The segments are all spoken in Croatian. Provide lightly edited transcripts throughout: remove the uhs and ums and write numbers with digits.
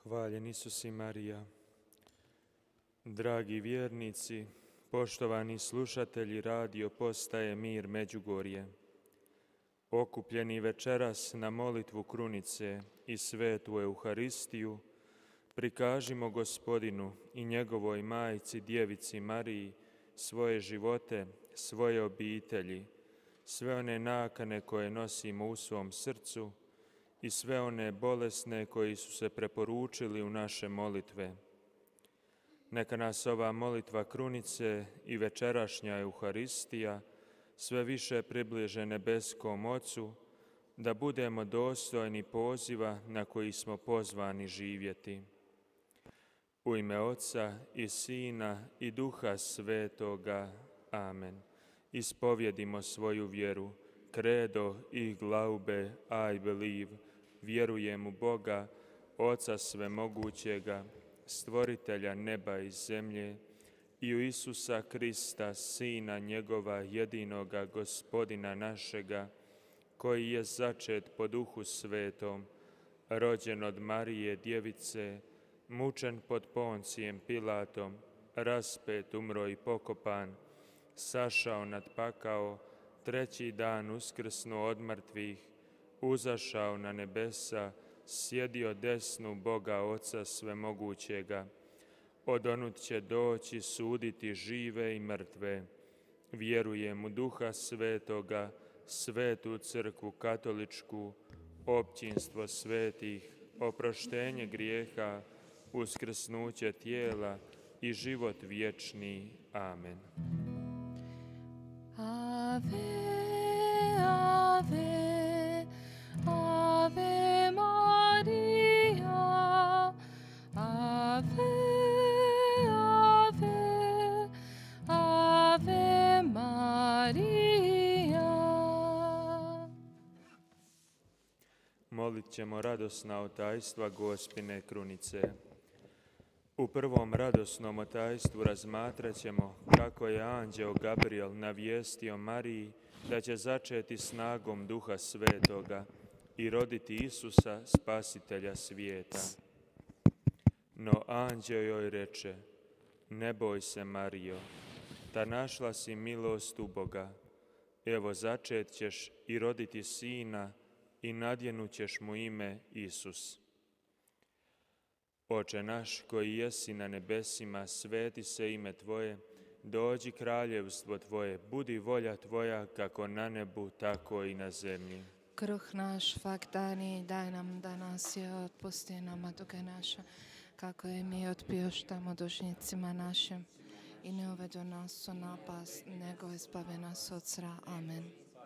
Hvaljen Isus i Marija. Dragi vjernici, poštovani slušatelji radio postaje Mir Međugorje, okupljeni večeras na molitvu krunice i svetu Euharistiju, prikažimo Gospodinu i njegovoj majci, djevici Mariji, svoje živote, svoje obitelji, sve one nakane koje nosimo u svom srcu i sve one bolesne koji su se preporučili u naše molitve. Neka nas ova molitva krunice i večerašnja Euharistija sve više približe nebeskom Ocu, da budemo dostojni poziva na koji smo pozvani živjeti. U ime Oca i Sina i Duha Svetoga. Amen. Ispovjedimo svoju vjeru. Credo i glaube, I believe. Vjerujem u Boga, Oca Svemogućega, Stvoritelja neba i zemlje, i u Isusa Krista, Sina njegova, jedinoga Gospodina našega, koji je začet po Duhu Svetom, rođen od Marije Djevice, mučen pod Poncijem Pilatom, raspet, umro i pokopan, sašao nad pakao, treći dan uskrsnuo od mrtvih, uzašao na nebesa, sjedio desnu Boga Oca Svemogućega. Odonud će doći suditi žive i mrtve. Vjerujem u Duha Svetoga, Svetu Crkvu Katoličku, općinstvo svetih, oproštenje grijeha, uskrsnuće tijela i život vječni. Amen. Ave, ave, ave Maria, ave, ave, ave Maria. Molit ćemo radosna otajstva Gospine krunice. U prvom radosnom otajstvu razmatrat ćemo kako je anđeo Gabriel navijestio Mariji da će začeti snagom Duha Svetoga i roditi Isusa, Spasitelja svijeta. No anđeo joj reče: ne boj se, Marijo, ta našla si milost u Boga. Evo, začet ćeš i roditi sina i nadjenut ćeš mu ime Isus. Oče naš koji jesi na nebesima, sveti se ime Tvoje, dođi kraljevstvo Tvoje, budi volja Tvoja kako na nebu, tako i na zemlji. Kruh naš svak dani daj nam danas i otpusti nama duge naše, kako i mi otpuštamo dužnicima našim. I ne uvedu nas u napast, nego izbavi nas od zla. Amen.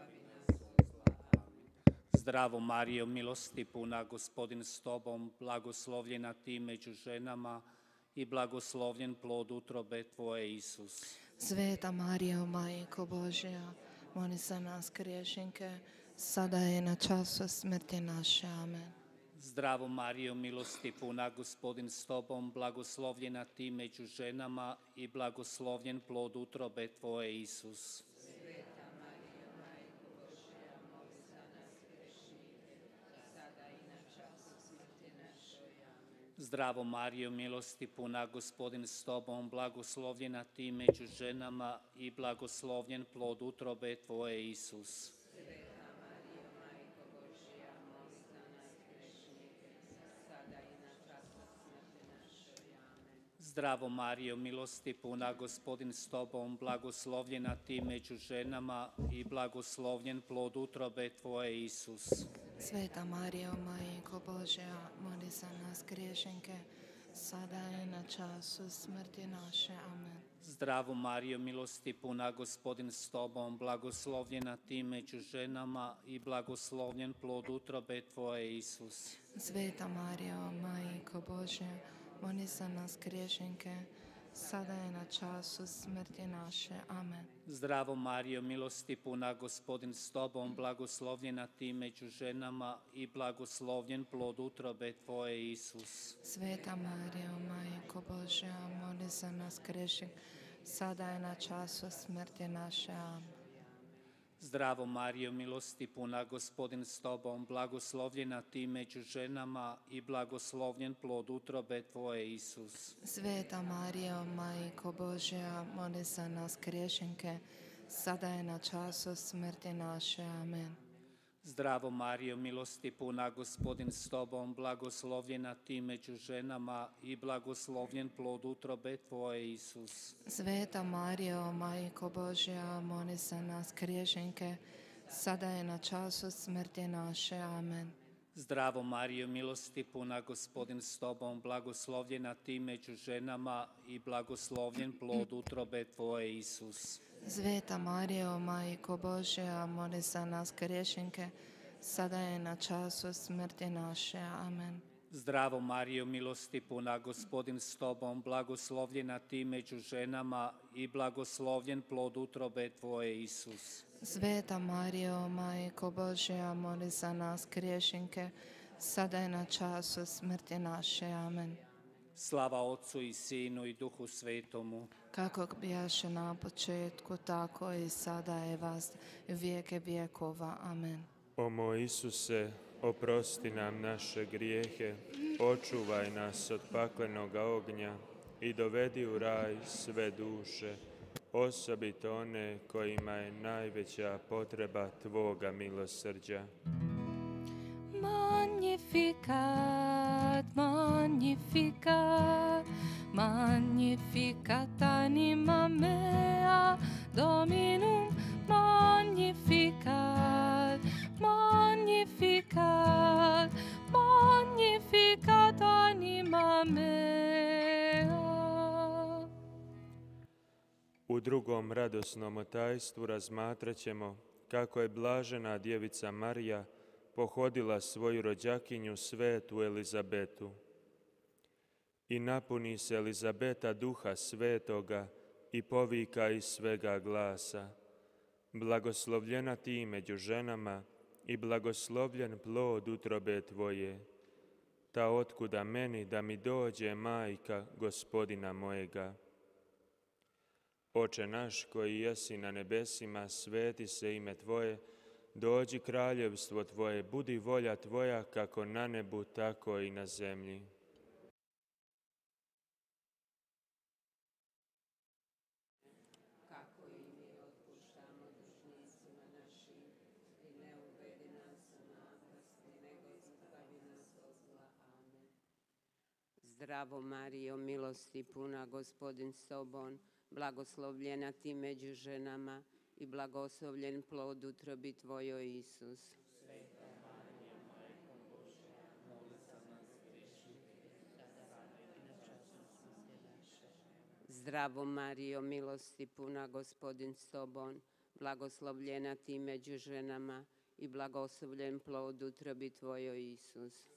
Zdravo Marijo, milosti puna, Gospodin s tobom, blagoslovljena ti među ženama i blagoslovljen plod utrobe Tvoje, Isus. Sveta Marijo, Majko Božja, moli za nas griješinke, sada je na času smrti naše. Amen. Zdravo Marijo, milosti puna, Gospodin s tobom, blagoslovljena ti među ženama i blagoslovljen plod utrobe Tvoje, Isus. Zdravo Marijo, milosti puna, Gospodin s tobom, blagoslovljena ti među ženama i blagoslovljen plod utrobe Tvoje, Isus. Zdravo Marijo, milosti puna, Gospodin s tobom, blagoslovljena ti među ženama i blagoslovljen plod utrobe Tvoje, Isus. Sveta Marijo, Majko Božja, moli za nas griješinke, sada i na času smrti naše. Amen. Zdravo Marijo, milosti puna, Gospodin s tobom, blagoslovljena ti među ženama i blagoslovljen plod utrobe Tvoje, Isus. Sveta Marijo, Majko Božja, moli za nas griješinke, sada je na času smrti naše. Amen. Zdravo Marijo, milosti puna, Gospodin s tobom, blagoslovljena ti među ženama i blagoslovljen plod utrobe Tvoje, Isus. Sveta Marijo, Majko Božja, moli za nas griješinke, sada je na času smrti naše. Amen. Zdravo Marijo, milosti puna, Gospodin s tobom, blagoslovljena ti među ženama i blagoslovljen plod utrobe tvoje, Isus. Sveta Marijo, Majko Božja, moli za nas griješenke, sada je na času smrti naše. Amen. Zdravo Marijo, milosti puna, Gospodin s tobom, blagoslovljena ti među ženama i blagoslovljen plod utrobe tvoje, Isus. Sveta Marijo, Majko Božja, moli za nas griješenke, sada je na času smrti naše. Amen. Zdravo Marijo, milosti puna, Gospodin s tobom, blagoslovljena ti među ženama i blagoslovljen plod utrobe tvoje, Isus. Sveta Marijo, Majko Božja, moli za nas griješenke, sada je na času smrti naše. Amen. Zdravo Marijo, milosti puna, Gospodin s tobom, blagoslovljena ti među ženama i blagoslovljen plod utrobe tvoje, Isus. Sveta Marijo, Majko Božja, moli za nas griješenke, sada je na času smrti naše. Amen. Slava Otcu i Sinu i Duhu Svetomu. Kako bijaše na početku, tako i sada je vas vijeke vjekova. Amen. O moj Isuse, oprosti nam naše grijehe, očuvaj nas od paklenoga ognja i dovedi u raj sve duše, osobito one kojima je najveća potreba Tvoga milosrđa. Magnificat, magnificat, magnificat anima mea, Dominum magnificat, magnificat, magnificat anima mea. U drugom radosnom tajstvu razmatrat ćemo kako je blažena djevica Marija pohodila svoju rođakinju svetu Elizabetu. I napuni se Elizabeta duha svetoga i povika iz svega glasa: blagoslovljena ti među ženama i blagoslovljen plod utrobe tvoje. Ta otkuda meni da mi dođe majka Gospodina mojega. Oče naš koji jesi na nebesima, sveti se ime Tvoje, dođi kraljevstvo Tvoje, budi volja Tvoja kako na nebu, tako i na zemlji. Zdravo Marijo, milosti puna, Gospodin s tobom, blagoslovljena ti među ženama i blagoslovljen plod utrobi tvojoj, Isus. Zdravo Marijo, milosti puna, Gospodin s tobom, blagoslovljena ti među ženama i blagoslovljen plod utrobi tvojoj, Isus.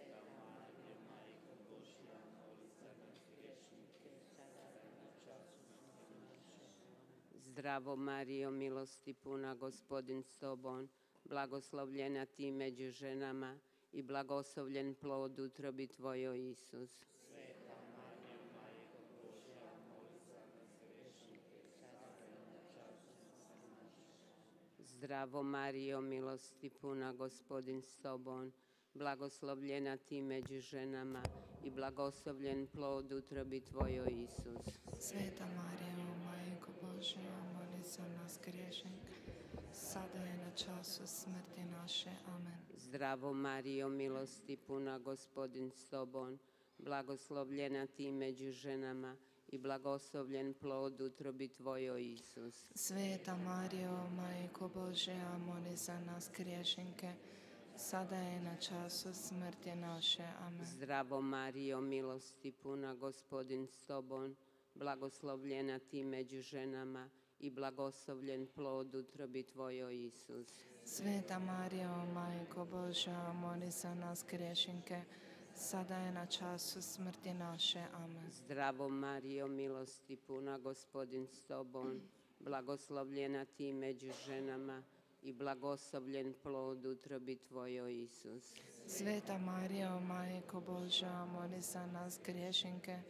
Zdravo Marijo, milosti puna, Gospodin s tobom, blagoslovljena ti među ženama i blagoslovljen plod utrobi tvojoj, Isus. Zdravo Marijo, milosti puna, Gospodin s tobom, blagoslovljena ti među ženama i blagoslovljen plod utrobi tvojoj, Isus. Sveta Marijo, Majko Božja, moli za nas griješenke, sada je na času smrti naše. Amen. Zdravo Marijo, milosti puna, Gospodin s tobom, blagoslovljena ti među ženama i blagoslovljen plod utrobi tvojoj, Isus. Sveta Marijo, Majko Božja, moli za nas griješenke, sada je na času smrti naše. Amen. Zdravo Marijo, milosti puna, Gospodin s tobom, blagoslovljena ti među ženama i blagoslovljen plod utrobi tvojoj, Isus. Sveta Marijo, Majko Božja, moli za nas griješenke, sada je na času smrti naše. Amen. Zdravo Marijo, milosti puna, Gospodin s tobom, blagoslovljena ti među ženama i blagoslovljen plod utrobi tvojoj, Isus. Sveta Marijo, Majko Božja, moli za nas griješenke,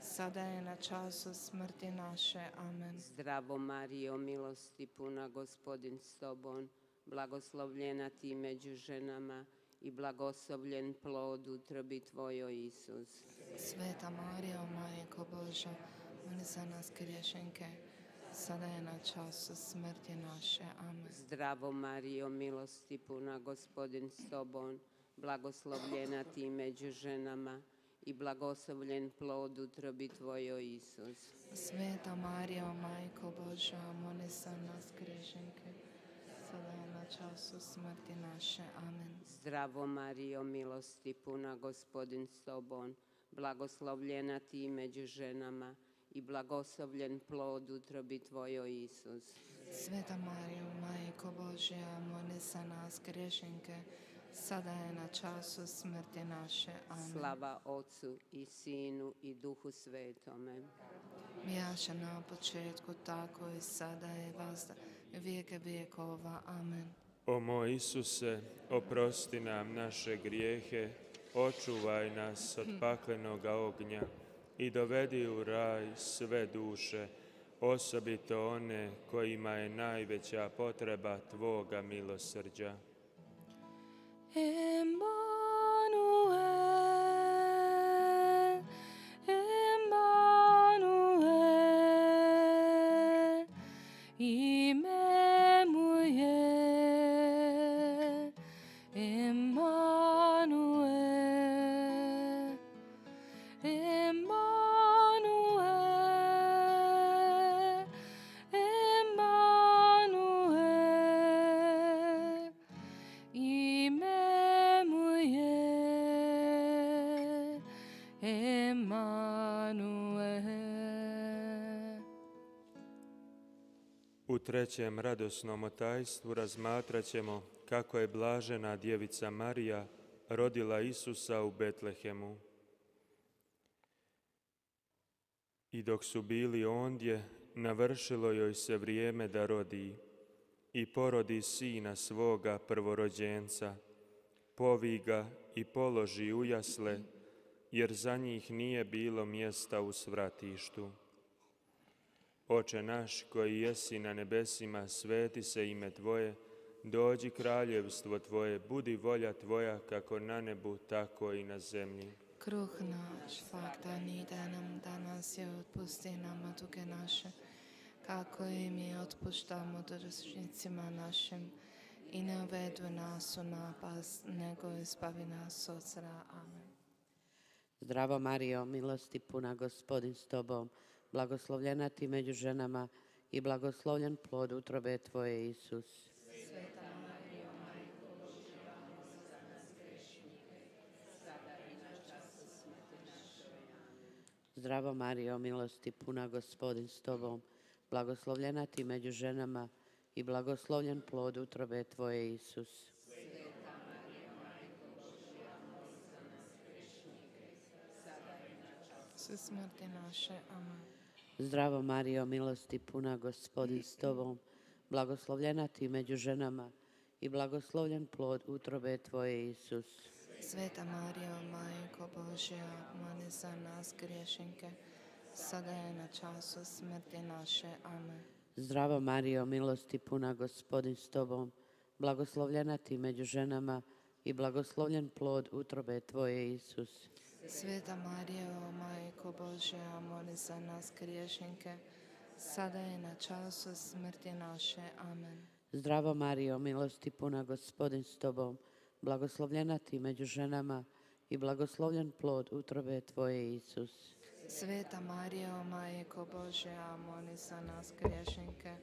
sada je na času smrti naše. Amen. Zdravo Marijo, milosti puna, Gospodin s tobom, blagoslovljena ti među ženama i blagoslovljen plod utrobi tvojoj, Isus. Sveta Marija, Majko Božja, moli za nas griješenke, sada je na času smrti naše. Amen. Zdravo Marijo, milosti puna, Gospodin s tobom, blagoslovljena ti među ženama i blagoslovljen plod utrobi tvojoj, Isus. Sveta Marija, Majko Božja, moli za nas griješenke, sada je na času smrti naše. Amen. Zdravo Marijo, milosti puna, Gospodin s tobom, blagoslovljena ti među ženama i blagoslovljen plod utrobi tvojoj, Isus. Sveta Marija, Majko Božja, moli za nas griješenke, sada je na času smrti naše. Amen. Slava Otcu i Sinu i Duhu Svetome. Bijaše na početku, tako i sada je vazda, vijeke vijekova. Amen. O moj Isuse, oprosti nam naše grijehe, očuvaj nas od paklenoga ognja i dovedi u raj sve duše, osobito one kojima je najveća potreba Tvoga milosrđa. Emmanuel, Emmanuel, ime mu je Emmanuel, Emmanuel, Emmanuel, ime mu je Emmanuel. U trećem radosnom otajstvu razmatrat ćemo kako je blažena djevica Marija rodila Isusa u Betlehemu. I dok su bili ondje, navršilo joj se vrijeme da rodi i porodi sina svoga prvorođenca, povi ga i položi u jasle, jer za njih nije bilo mjesta u svratištu. Oče naš koji jesi na nebesima, sveti se ime Tvoje, dođi kraljevstvo Tvoje, budi volja Tvoja kako na nebu, tako i na zemlji. Kruh naš svakdani daj nam danas i otpusti nama duge naše, kako i mi otpuštamo dužnicima našim, i ne uvedu nas u napast, nego izbavi nas od zla. Amen. Zdravo Marijo, milosti puna, Gospodin s tobom, blagoslovljena ti među ženama i blagoslovljen plod utrobe tvoje, Isus. Zdravo Marijo, milosti puna, Gospodin s tobom, blagoslovljena ti među ženama i blagoslovljen plod utrobe tvoje, Isus. Sve smrti naše. Amen. Zdravo Marijo, milosti puna, Gospodin s tobom, blagoslovljena ti među ženama i blagoslovljen plod utrobe tvoje, Isus. Sveta Marijo, Majko Božja, moli za nas griješenke, sada je na času smrti naše. Amen. Zdravo Marijo, milosti puna, Gospodin s tobom, blagoslovljena ti među ženama i blagoslovljen plod utrobe tvoje, Isus. Sveta Marijo, Majko Božja, moli za nas griješenke, sada je na času smrti naše. Amen. Zdravo Marijo, milosti puna, Gospodin s tobom, blagoslovljena ti među ženama i blagoslovljen plod utrobe tvoje, Isus. Sveta Marijo, Majko Božja, moli za nas griješenke.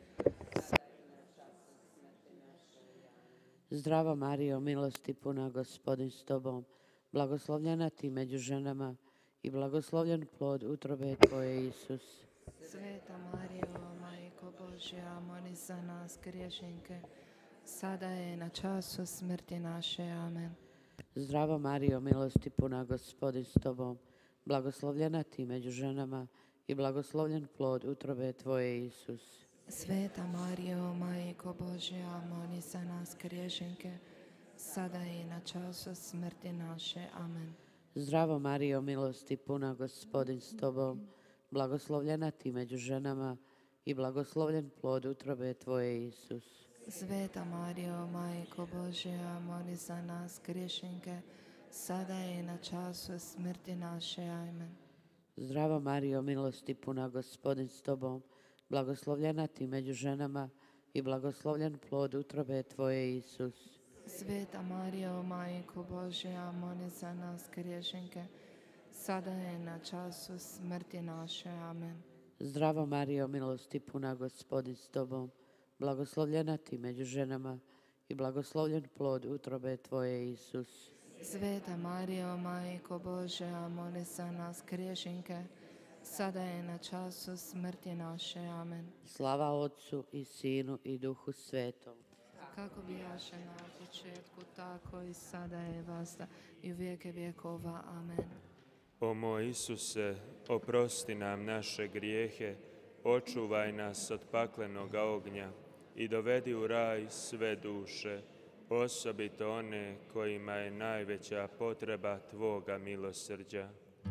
Zdravo Marijo, milosti puna, Gospodin s tobom, blagoslovljena ti među ženama i blagoslovljen plod utrobe tvoje, Isus. Sveta Marijo, Majko Božja, moli za nas griješenke, sada je na času smrti naše. Amen. Zdravo Marijo, milosti puna, Gospodin s tobom, blagoslovljena ti među ženama i blagoslovljen plod utrobe tvoje, Isus. Sveta Marijo, Majko Božja, moli za nas griješenke, sada je na času smrti naše. Amen. Zdravo Marijo, milosti puna, Gospodin s tobom, blagoslovljena ti među ženama i blagoslovljen plod utrobe tvoje, Isus. Sveta Marijo, Majko Božja, moli za nas griješnike, sada i na času smrti naše. Amen. Zdravo Marijo, milosti puna, Gospodin s tobom, blagoslovljena ti među ženama i blagoslovljen plod utrobe tvoje, Isus. Sveta Marijo, Majko Božja, moli za nas griješnike, sada i na času smrti naše. Amen. Zdravo Marijo, milosti puna, Gospodin s tobom, blagoslovljena ti među ženama i blagoslovljen plod utrobe tvoje, Isus. Sveta Marijo, Majko Božja, moli za nas griješnike, sada i na času smrti naše. Amen. Slava Otcu i Sinu i Duhu Svetom. Kako bijaše na početku, tako i sada je vasta i u vijeke vjekova. Amen. O moj Isuse, oprosti nam naše grijehe, očuvaj nas od paklenoga ognja i dovedi u raj sve duše, osobito one kojima je najveća potreba Tvoga milosrđa.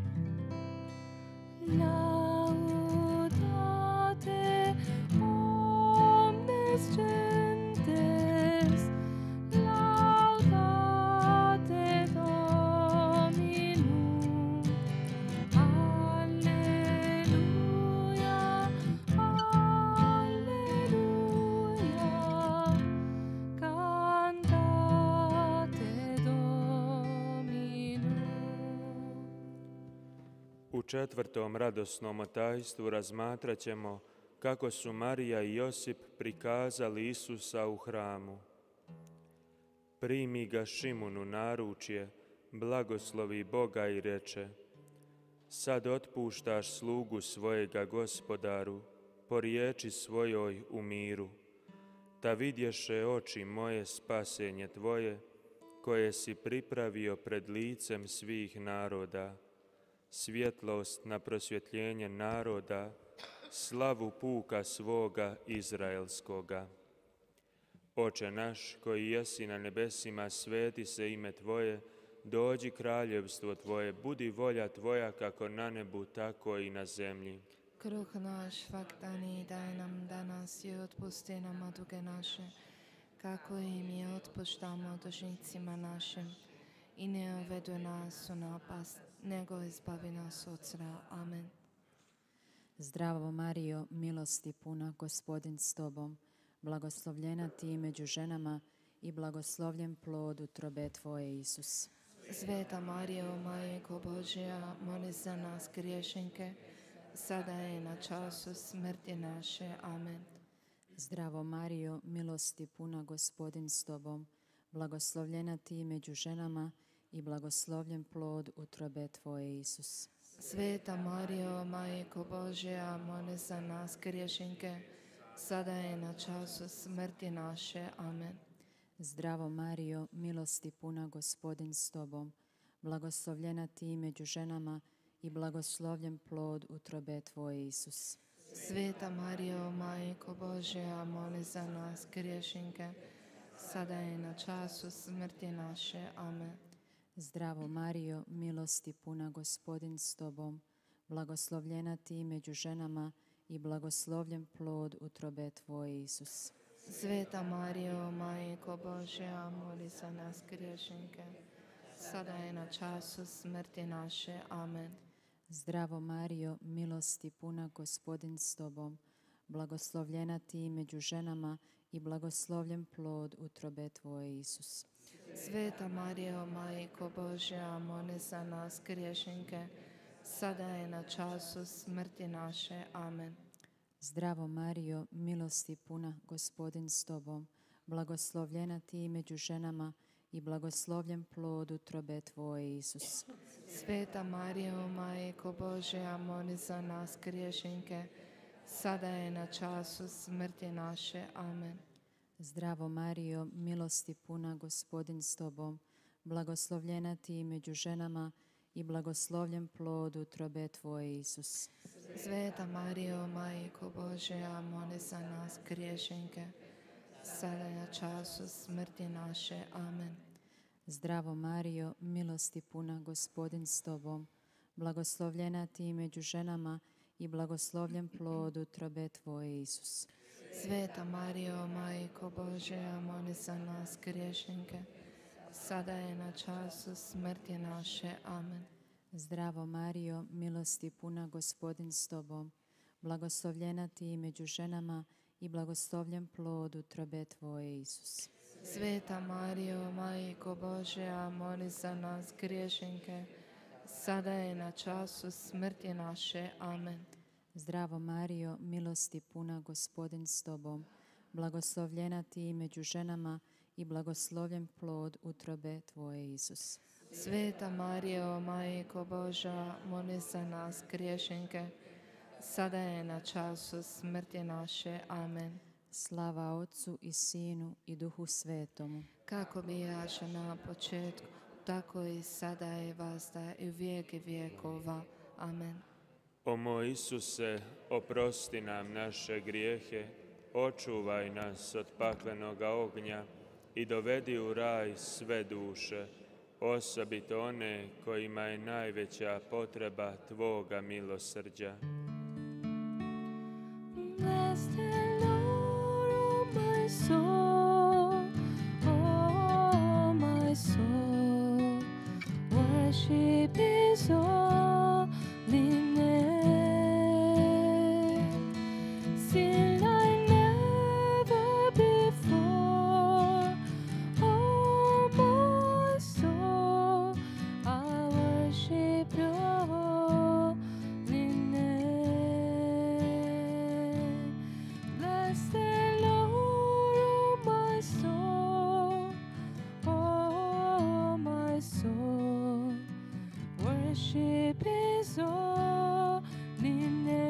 Laudate omnes gentes, laudate Dominum. Alleluia, alleluia, cantate Dominum. U četvrtom radosnom tajstvu razmatrat ćemo kako su Marija i Josip prikazali Isusa u hramu. Primi ga Šimun u naručje, blagoslovi Boga i reče: Sad otpuštaš slugu svojega Gospodaru, po riječi svojoj u miru. Ta vidješe oči moje spasenje Tvoje, koje si pripravio pred licem svih naroda, svjetlost na prosvjetljenje naroda, slavu puka svoga izraelskoga. Oče naš, koji jesi na nebesima, sveti se ime Tvoje, dođi kraljevstvo Tvoje, budi volja Tvoja kako na nebu, tako i na zemlji. Kruh naš svakodnevni daj nam danas i otpusti nam duge naše, kako i mi otpuštamo dužnicima našim. I ne uvedi nas u napast, nego izbavi nas od zla. Amen. Zdravo Marijo, milosti puna, Gospodin s tobom, blagoslovljena ti među ženama i blagoslovljen plod utrobe tvoje, Isus. Sveta Marijo, Majko Božja, moli za nas griješnike, sada i na času smrti naše. Amen. Zdravo Marijo, milosti puna, Gospodin s tobom, blagoslovljena ti među ženama i blagoslovljen plod utrobe tvoje, Isus. Sveta Marijo, Majko Božja, moli za nas griješnike, sada i na času smrti naše. Amen. Zdravo Marijo, milosti puna, Gospodin s tobom, blagoslovljena ti među ženama i blagoslovljen plod utrobe tvoje, Isus. Sveta Marijo, Majko Božja, moli za nas griješnike, sada i na času smrti naše. Amen. Zdravo Marijo, milosti puna, Gospodin s tobom, blagoslovljena ti među ženama i blagoslovljen plod utrobe tvoje, Isus. Sveta Marijo, Majko Božja, moli za nas griješnike, sada i na času smrti naše. Amen. Zdravo Marijo, milosti puna, Gospodin s tobom, blagoslovljena ti među ženama i blagoslovljen plod utrobe tvoje, Isus. Sveta Marijo, Majko Božja, moli za nas griješnike, sada i na času smrti naše. Amen. Zdravo Marijo, milosti puna, Gospodin s tobom, blagoslovljena ti među ženama i blagoslovljen plod utrobe tvoje, Isus. Sveta Marijo, Majko Božja, moli za nas griješnike, sada i na času smrti naše. Amen. Zdravo Marijo, milosti puna, Gospodin s tobom, blagoslovljena ti među ženama i blagoslovljen plod utrobe tvoje, Isus. Sveta Marijo, Majko Božja, moli za nas griješnike, sada i na času smrti naše. Amen. Zdravo Marijo, milosti puna, Gospodin s tobom, blagoslovljena ti među ženama i blagoslovljen plod utrobe tvoje, Isus. Sveta Marijo, Majko Božja, moli za nas griješnike, sada je na času smrti naše. Amen. Zdravo Marijo, milosti puna, Gospodin s tobom, blagoslovljena ti među ženama i blagoslovljen plod utrobe tvoje, Isus. Sveta Marijo, Majko Božja, moli za nas griješnike, sada je na času smrti naše. Amen. Zdravo Marijo, milosti puna, Gospodin s tobom, blagoslovljena ti među ženama i blagoslovljen plod utrobe tvoje, Isus. Sveta Marijo, Majko Božja, moli za nas griješnike, sada je na času smrti naše. Amen. Slava Otcu i Sinu i Duhu Svetomu. Kako bijaše na početku, tako i sada i vazda i u vijeke vjekova. Amen. O moj Isuse, oprosti nam naše grijehe, očuvaj nas od paklenoga ognja i dovedi u raj sve duše, osobito one kojima je najveća potreba tvoga milosrđa. Bless the Lord, oh my soul, oh my soul, worship His holy name. Still like never before, oh my soul, I worship Your holy name. Bless the Lord, oh my soul, oh my soul, worship His holy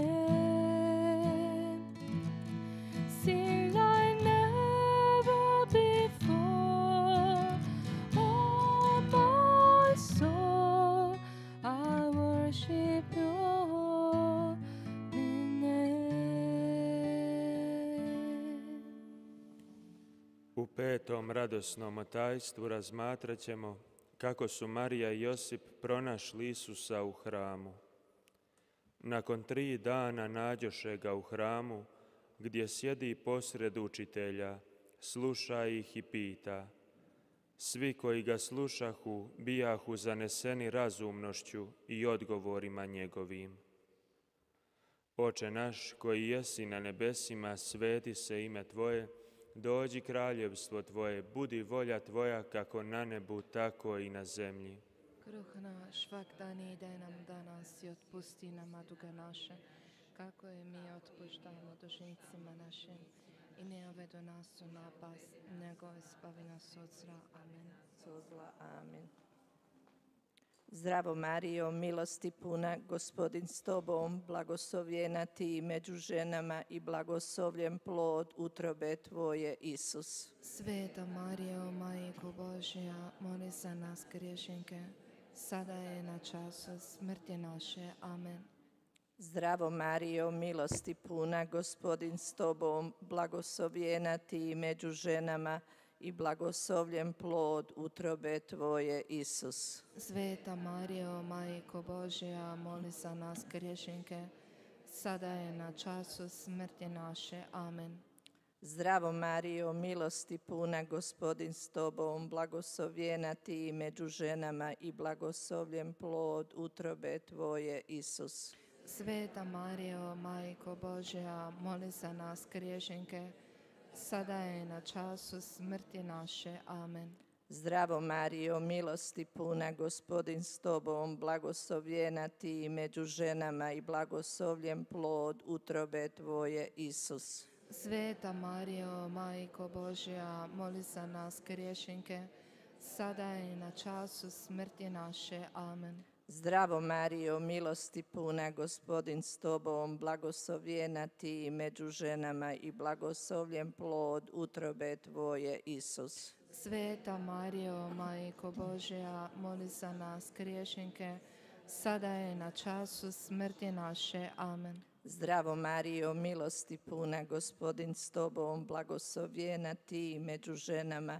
name. Sing like never before, oh my soul, I worship Your holy name. U petom radosnom tajstvu razmatrat ćemo kako su Marija i Josip pronašli Isusa u hramu. Nakon 3 dana nađoše ga u hramu, gdje sjedi posred učitelja, sluša ih i pita. Svi koji ga slušahu, bijahu zaneseni razumnošću i odgovorima njegovim. Oče naš, koji jesi na nebesima, sveti se ime Tvoje, dođi kraljevstvo Tvoje, budi volja Tvoja kako na nebu, tako i na zemlji. Kruh naš svakdani daj nam danas i otpusti nam duga naše, kako i mi otpuštamo dužnicima našim. I ne uvedu nas u napast, nego izbavi nas od zla. Amen. Amen. Zdravo Marijo, milosti puna, Gospodin s tobom, blagoslovljena ti među ženama i blagoslovljen plod utrobe tvoje, Isus. Sveta Marijo, Majko Božja, moli za nas griješnike, sada je na času smrti naše. Amen. Zdravo Marijo, milosti puna, Gospodin s tobom, blagoslovljena ti među ženama i blagoslovljen plod utrobe tvoje, Isus. Sveta Marijo, Majko Božja, moli za nas griješnike, sada je na času smrti naše. Amen. Zdravo Marijo, milosti puna, Gospodin s tobom, blagoslovljena ti među ženama i blagoslovljen plod utrobe tvoje, Isus. Sveta Marijo, Majko Božja, moli za nas griješnike, sada je na času smrti naše. Amen. Zdravo Marijo, milosti puna, Gospodin s tobom, blagoslovljena ti među ženama i blagoslovljen plod utrobe tvoje, Isus. Sveta Marijo, Majko Božja, moli za nas griješnike, sada je na času smrti naše. Amen. Zdravo Marijo, milosti puna, Gospodin s tobom, blagoslovljena ti među ženama i blagoslovljen plod utrobe tvoje, Isus. Sveta Marijo, Majko Božja, moli za nas griješnike, sada je na času smrti naše. Amen. Zdravo Marijo, milosti puna, Gospodin s tobom, blagoslovljena ti među ženama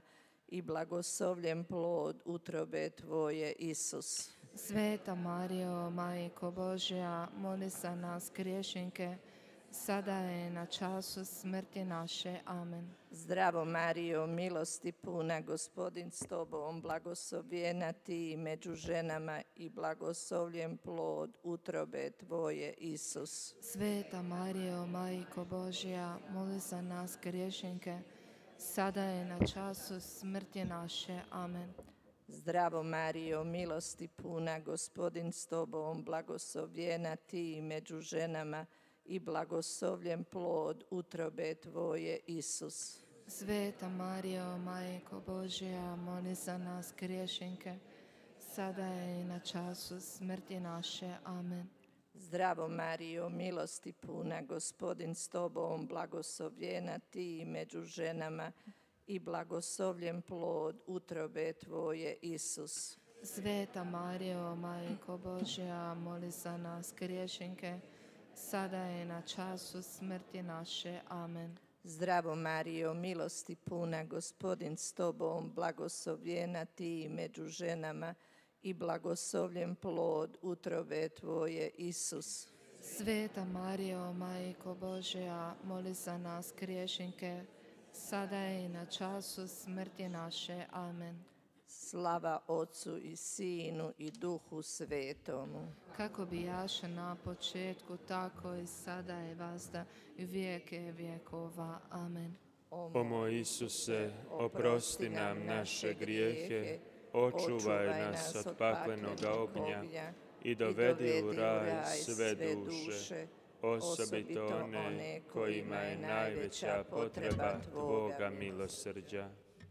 i blagoslovljen plod utrobe Tvoje, Isus. Sveta Marijo, Majko Božja, moli za nas griješnike, sada je na času smrti naše. Amen. Zdravo Marijo, milosti puna, Gospodin s Tobom, blagoslovljena Ti među ženama i blagoslovljen plod utrobe Tvoje, Isus. Sveta Marijo, Majko Božja, moli za nas griješnike, sada je na času smrti naše. Amen. Zdravo Marijo, milosti puna, Gospodin s Tobom, blagoslovljena Ti među ženama i blagoslovljen plod utrobe Tvoje, Isus. Sveta Marijo, Majko Božja, moli za nas griješnike, sada je na času smrti naše. Amen. Zdravo Marijo, milosti puna, Gospodin s Tobom, blagoslovljena Ti među ženama i blagoslovljen plod utrobe Tvoje, Isus. Sveta Marijo, Majko Božja, moli za nas griješnike, sada je na času smrti naše. Amen. Zdravo Marijo, milosti puna, Gospodin s Tobom, blagoslovljena Ti među ženama i blagoslovljen plod utrobe Tvoje, Isus. Sveta Marijo, Majko Božja, moli za nas griješnike, sada je na času smrti naše. Amen. Slava Otcu i Sinu i Duhu Svetomu. Kako bijaše na početku, tako i sada je vazda i vijeke vjekova. Amen. O moj Isuse, oprosti nam naše grijehe, očuvaj nas od paklenoga ognja i dovedi u raj sve duše, osobito one kojima je najveća potreba Tvoga milosrđa.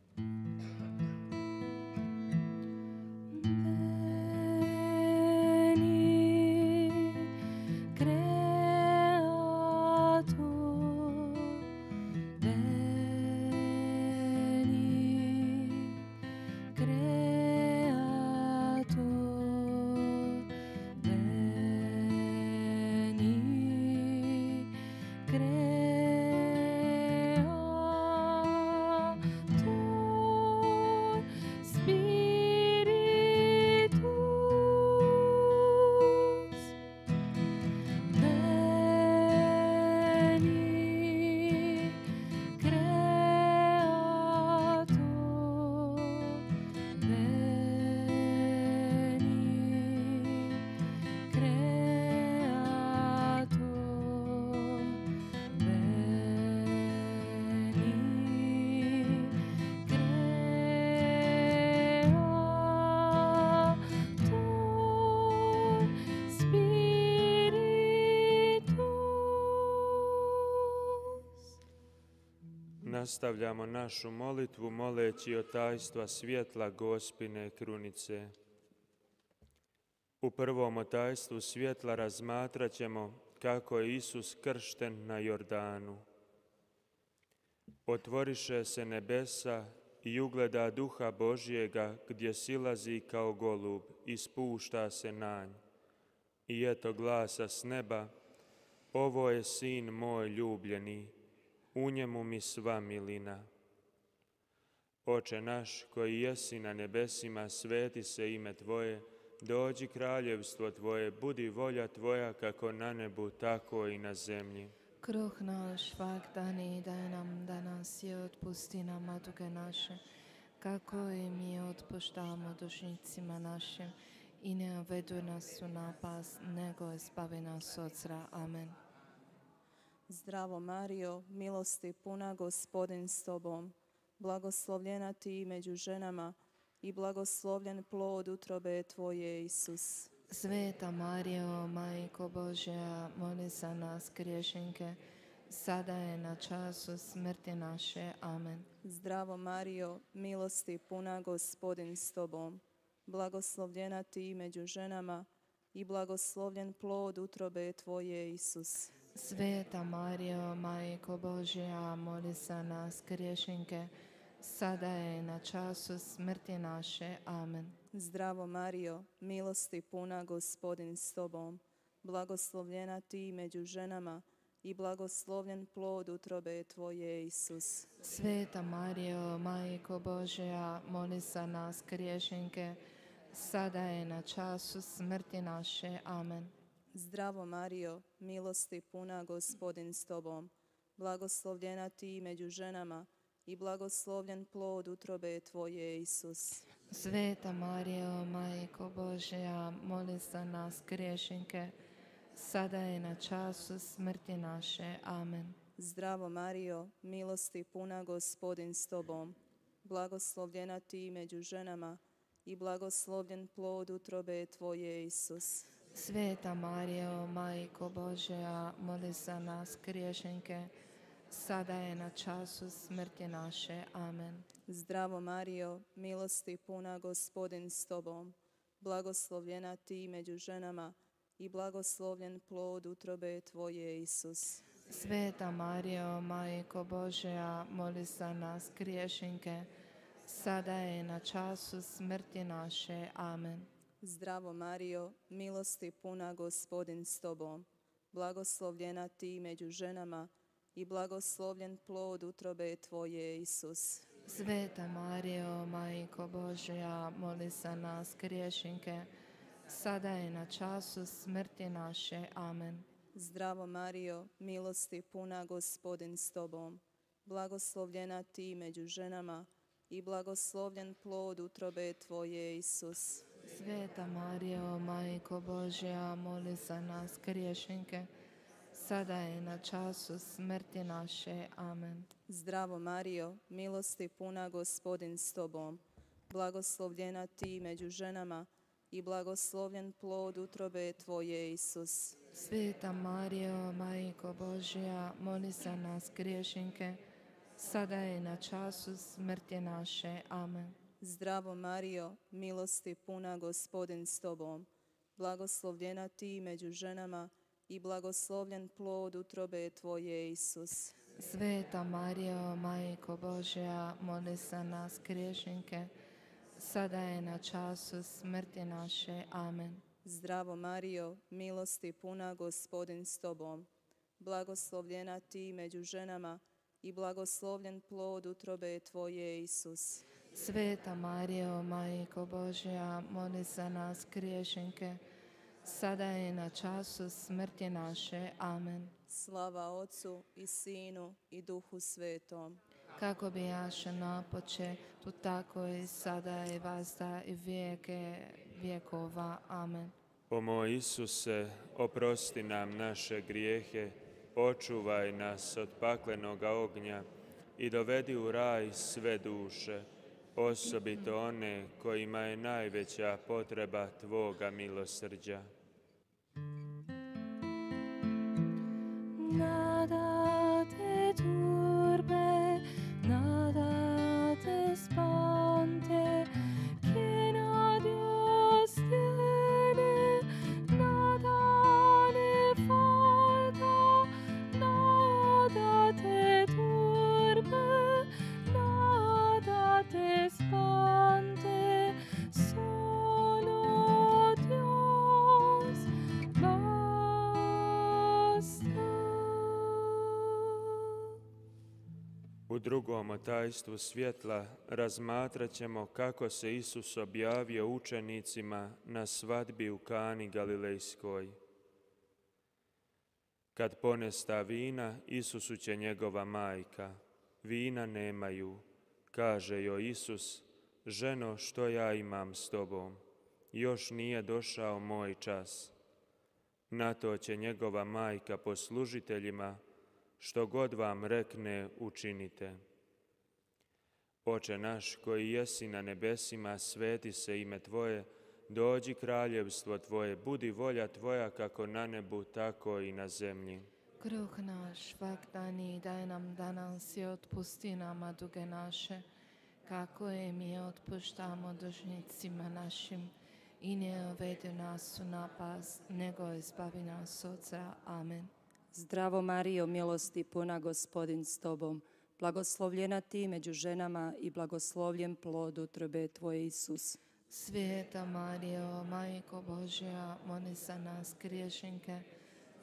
Nastavljamo našu molitvu moleći o tajstva svjetla Gospine krunice. U prvom o tajstvu svjetla razmatrat ćemo kako je Isus kršten na Jordanu. Otvoriše se nebesa i ugleda Duha Božjega gdje silazi kao golub i spušta se na nj. I eto glasa s neba: ovo je Sin moj ljubljeni, u njemu mi sva milina. Oče naš koji jesi na nebesima, sveti se ime Tvoje, dođi kraljevstvo Tvoje, budi volja Tvoja kako na nebu, tako i na zemlji. Kruh naš svakdani daj nam danas i otpusti nam duge naše, kako i mi otpuštamo dužnicima našim, i ne uvedu nas u napast, nego izbavi nas od zla. Amen. Zdravo Marijo, milosti puna, Gospodin s Tobom, blagoslovljena Ti među ženama i blagoslovljen plod utrobe Tvoje, Isus. Sveta Marijo, Majko Božja, moli za nas griješnike, sada je na času smrti naše. Amen. Zdravo Marijo, milosti puna, Gospodin s Tobom, blagoslovljena Ti među ženama i blagoslovljen plod utrobe Tvoje, Isus. Sveta Marijo, Majko Božja, moli za nas griješnike, sada je na času smrti naše. Amen. Zdravo Marijo, milosti puna, Gospodin s Tobom, blagoslovljena Ti među ženama i blagoslovljen plod utrobe Tvoje, Isus. Sveta Marijo, Majko Božja, moli za nas griješinke, sada je na času smrti naše. Amen. Zdravo Marijo, milosti puna, Gospodin s Tobom, blagoslovljena Ti među ženama i blagoslovljen plod utrobe Tvoje, Isus. Sveta Marijo, Majko Božja, moli za nas griješinke, sada je na času smrti naše. Amen. Zdravo Marijo, milosti puna, Gospodin s Tobom, blagoslovljena Ti među ženama i blagoslovljen plod utrobe Tvoje, Isus. Sveta Marijo, Majko Božja, moli za nas griješinke, sada je na času smrti naše. Amen. Zdravo Marijo, milosti puna, Gospodin s Tobom, blagoslovljena Ti među ženama i blagoslovljen plod utrobe Tvoje, Isus. Sveta Marijo, Majko Božja, moli za nas griješinke, sada je na času smrti naše. Amen. Zdravo Marijo, milosti puna, Gospodin s Tobom, blagoslovljena Ti među ženama i blagoslovljen plod utrobe Tvoje, Isus. Sveta Marijo, Majko Božja, moli za nas griješinke, sada je na času smrti naše. Amen. Zdravo Marijo, milosti puna, Gospodin s Tobom, blagoslovljena Ti među ženama i blagoslovljen plod utrobe Tvoje, Isus. Sveta Marijo, Majko Božja, moli za nas griješinke, sada je na času smrti naše. Amen. Zdravo Marijo, milosti puna, Gospodin s Tobom, blagoslovljena Ti među ženama i blagoslovljen plod utrobe Tvoje, Isus. Sveta Marijo, Majko Božja, moli za nas griješinke, sada je na času smrti naše. Amen. Zdravo Marijo, milosti puna, Gospodin s Tobom, blagoslovljena Ti među ženama i blagoslovljen plod utrobe Tvoje, Isus. Sveta Marijo, Majko Božja, moli za nas griješinke, sada je na času smrti naše. Amen. Zdravo Marijo, milosti puna, Gospodin s Tobom, blagoslovljena Ti među ženama i blagoslovljen plod utrobe Tvoje, Isus. Sveta Marijo, Majko Božja, moli za nas griješinke, sada je na času smrti naše. Amen. Slava Otcu i Sinu i Duhu Svetom. Kako bi jaše na početku, tako i sada i vazda i vijeke vjekova. Amen. O moj Isuse, oprosti nam naše grijehe, očuvaj nas od paklenoga ognja i dovedi u raj sve duše, osobito one kojima je najveća potreba Tvoga milosrđa. Nada te turbe, nada te spante, quien a Dios tiene, nada le falta, nada te turbe, nada te spante, solo Dios basta. U drugom tajstvu svjetla razmatrat ćemo kako se Isus objavio učenicima na svadbi u Kani Galilejskoj. Kad ponesta vina, Isusu će njegova majka. Vina nemaju. Kaže joj Isus, ženo, što ja imam s tobom? Još nije došao moj čas. Na to će njegova majka poslužiteljima, što god vam rekne, učinite. Oče naš koji jesi na nebesima, sveti se ime Tvoje, dođi kraljevstvo Tvoje, budi volja Tvoja kako na nebu, tako i na zemlji. Kruh naš svakdani daj nam danas i otpusti nama duge naše, kako i mi otpuštamo dužnicima našim, i ne uvedi nas u napast, nego izbavi nas od zla. Amen. Zdravo Marijo, milosti puna, Gospodin s Tobom, blagoslovljena Ti među ženama i blagoslovljen plod utrobe Tvoje, Isus. Sveta Marijo, Majko Božja, moli za nas griješinke,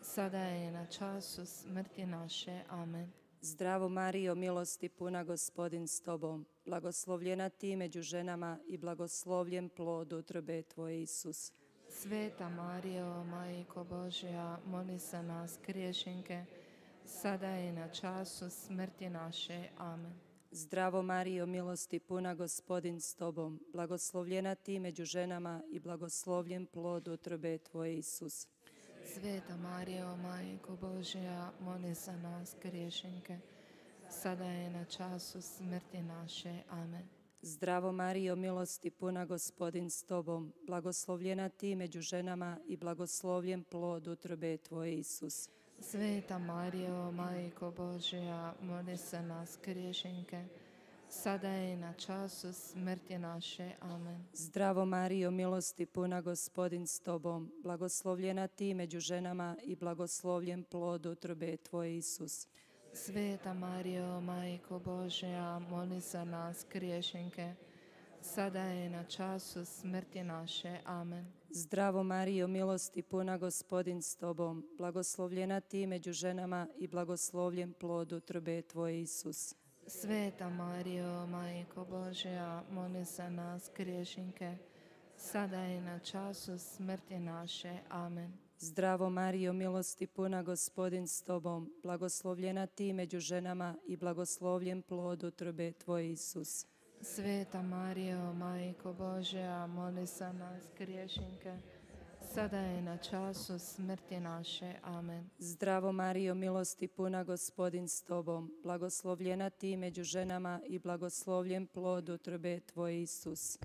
sada je na času smrti naše. Amen. Zdravo Marijo, milosti puna, Gospodin s tobom, blagoslovljena ti među ženama i blagoslovljen plod utrobe tvoje, Isus. Sveta Marijo, Majko Božja, moli za nas griješinke, sada je na času smrti naše. Amen. Zdravo Marijo, milosti puna, Gospodin s tobom, blagoslovljena ti među ženama i blagoslovljen plod utrobe tvoje, Isus. Sveta Marijo, Majko Božja, moli za nas griješinke, sada je na času smrti naše. Amen. Zdravo Marijo, milosti puna, Gospodin s tobom, blagoslovljena ti među ženama i blagoslovljen plod utrobe tvoje, Isus. Sveta Marijo, Majko Božja, moli za nas griješinke, sada je na času smrti naše. Amen. Zdravo Marijo, milosti puna, Gospodin s tobom, blagoslovljena ti među ženama i blagoslovljen plod utrobe tvoje, Isus. Sveta Marijo, Majko Božja, moli za nas griješinke, sada je na času smrti naše. Amen. Zdravo Marijo, milosti puna, Gospodin s tobom, blagoslovljena ti među ženama i blagoslovljen plod utrobe tvoje, Isus. Sveta Marijo, Majko Božja, moli za nas griješinke, sada je na času smrti naše. Amen. Zdravo Marijo, milosti puna, Gospodin s tobom, blagoslovljena ti među ženama i blagoslovljen plod utrobe tvoje, Isus. Sveta Marijo, Majko Božja, moli za nas griješinke, sada je na času smrti naše. Amen. Zdravo Marijo, milosti puna, Gospodin s tobom, blagoslovljena ti među ženama i blagoslovljen plod utrobe tvoje, Isus.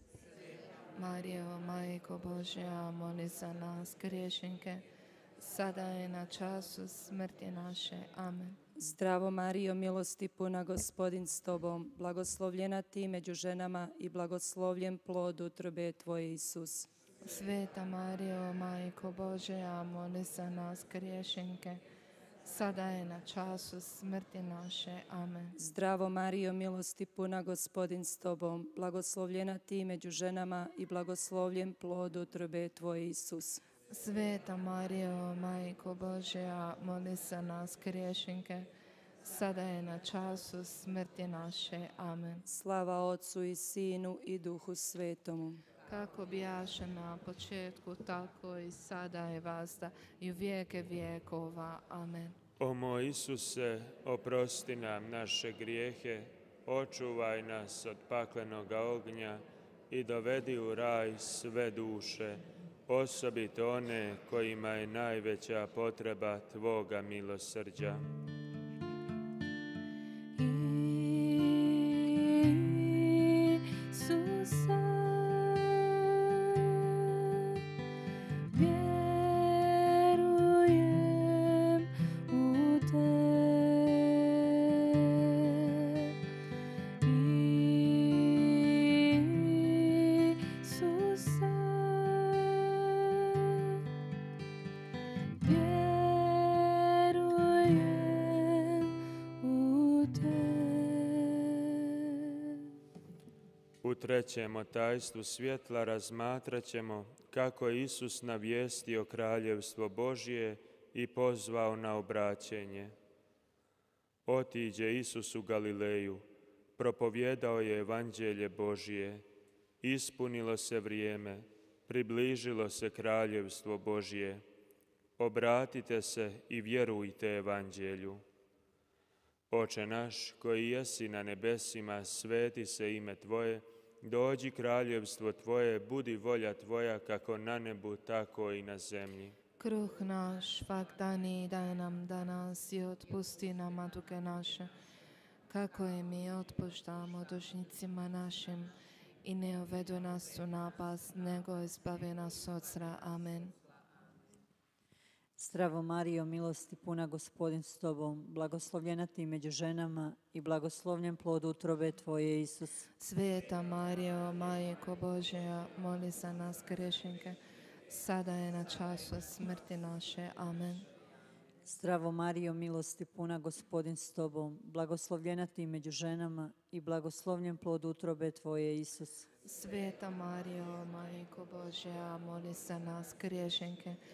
Marijo, Majko Božja, moli za nas griješinke, sada je na času smrti naše. Amen. Zdravo Marijo, milosti puna, Gospodin s tobom, blagoslovljena ti među ženama i blagoslovljen plod utrobe tvoje, Isus. Sveta Marijo, Majko Božja, moli za nas griješinke, sada je na času smrti naše. Amen. Zdravo Marijo, milosti puna, Gospodin s tobom, blagoslovljena ti među ženama i blagoslovljen plod utrobe tvoje, Isus. Sveta Marijo, Majko Božja, moli za nas griješinke, sada je na času smrti naše. Amen. Slava Otcu i Sinu i Duhu Svetomu. Kako bijaše na početku, tako i sada je vazda i u vijeke vijekova. Amen. O moj Isuse, oprosti nam naše grijehe, očuvaj nas od paklenoga ognja i dovedi u raj sve duše, osobito one kojima je najveća potreba Tvoga milosrđa. Isusa, vjerujem u te. Isusa, vjerujem u te. U trećem tajstvu svjetla razmatrat ćemo kako je Isus navijestio kraljevstvo Božje i pozvao na obraćenje. Otiđe Isus u Galileju, propovjedao je evanđelje Božje, ispunilo se vrijeme, približilo se kraljevstvo Božje. Obratite se i vjerujte evanđelju. Oče naš, koji jesi na nebesima, sveti se ime Tvoje, dođi kraljevstvo Tvoje, budi volja Tvoja kako na nebu, tako i na zemlji. Kruh naš svakdani daj nam danas i otpusti nam duge naše, kako i mi otpuštamo dužnicima našim, i ne uvedu nas u napast, nego izbavi nas od zla. Amen. Zdravo Marijo, milosti puna, Gospodin s tobom, blagoslovljena ti među ženama i blagoslovljen plod utrobe tvoje, Isus. Sveta Marijo, Majko Božja, moli za nas griješinke, sada je na času smrti naše. Amen. Zdravo Marijo, milosti puna, Gospodin s tobom, blagoslovljena ti među ženama i blagoslovljen plod utrobe tvoje, Isus. Sveta Marijo, Majko Božja, moli za nas griješinke,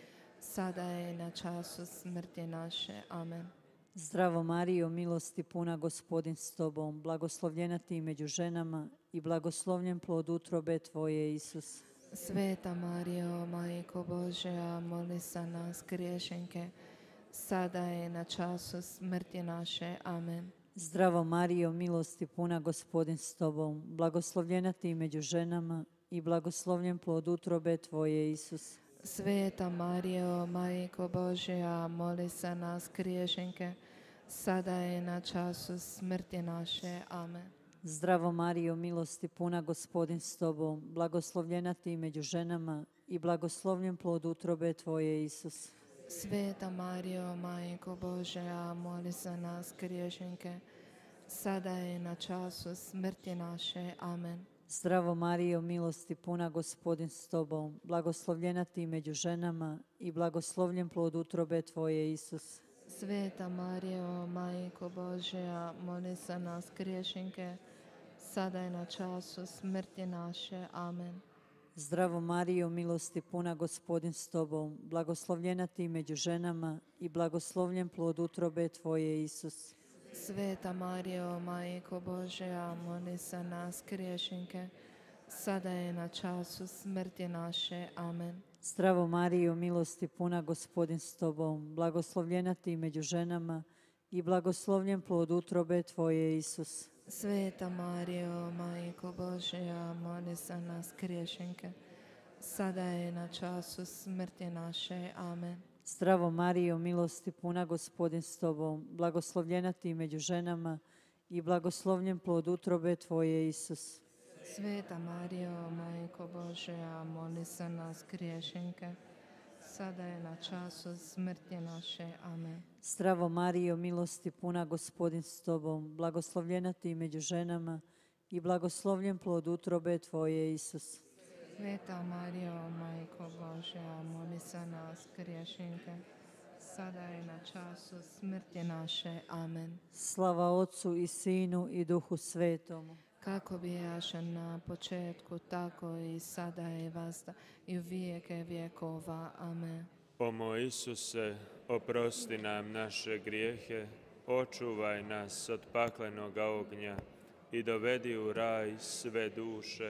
sada je i na času smrti naše. Amen. Zdravo Marijo, milosti puna, Gospodin s tobom, blagoslovljena ti među ženama i blagoslovljen plod utrobe tvoje, Isus. Sveta Marijo, Majko Božja, moli za nas griješenke, sada je i na času smrti naše. Amen. Zdravo Marijo, milosti puna, Gospodin s tobom, blagoslovljena ti među ženama i blagoslovljen plod utrobe tvoje, Isus. Sveta Marijo, Majko Božja, moli za nas griješenke, sada je na času smrti naše. Amen. Zdravo Marijo, milosti puna, Gospodin s tobom, blagoslovljena ti među ženama i blagoslovljen plod utrobe tvoje, Isus. Sveta Marijo, Majko Božja, moli za nas griješenke, sada je na času smrti naše. Amen. Zdravo Marijo, milosti puna, Gospodin s tobom, blagoslovljena ti među ženama i blagoslovljen plod utrobe tvoje, Isus. Sveta Marijo, Majko Božja, moli za nas griješenke, sada je na času smrti naše. Amen. Zdravo Marijo, milosti puna, Gospodin s tobom, blagoslovljena ti među ženama i blagoslovljen plod utrobe tvoje, Isus. Sveta Marijo, Majko Božja, moli za nas griješenke, sada je na času smrti naše. Amen. Zdravo Marijo, milosti puna, Gospodin s tobom, blagoslovljena ti među ženama i blagoslovljen plod utrobe tvoje, Isus. Sveta Marijo, Majko Božja, moli za nas griješenke, sada je na času smrti naše. Amen. Zdravo Marijo, milosti puna, Gospodin s tobom, blagoslovljena ti među ženama i blagoslovljen plod utrobe tvoje, Isus. Sveta Marijo, Majko Božja, moli za nas griješenke, sada je na času smrti naše. Amen. Zdravo Marijo, milosti puna, Gospodin s tobom, blagoslovljena ti među ženama i blagoslovljen plod utrobe tvoje, Isus. Sveta Marijo, Majko Božja, moli za nas griješenke, sada je na času smrti naše. Amen. Slava Otcu i Sinu i Duhu Svetomu. Kako bijaše na početku, tako i sada i vazda i u vijeke vjekova. Amen. O moj Isuse, oprosti nam naše grijehe, očuvaj nas od paklenog ognja i dovedi u raj sve duše,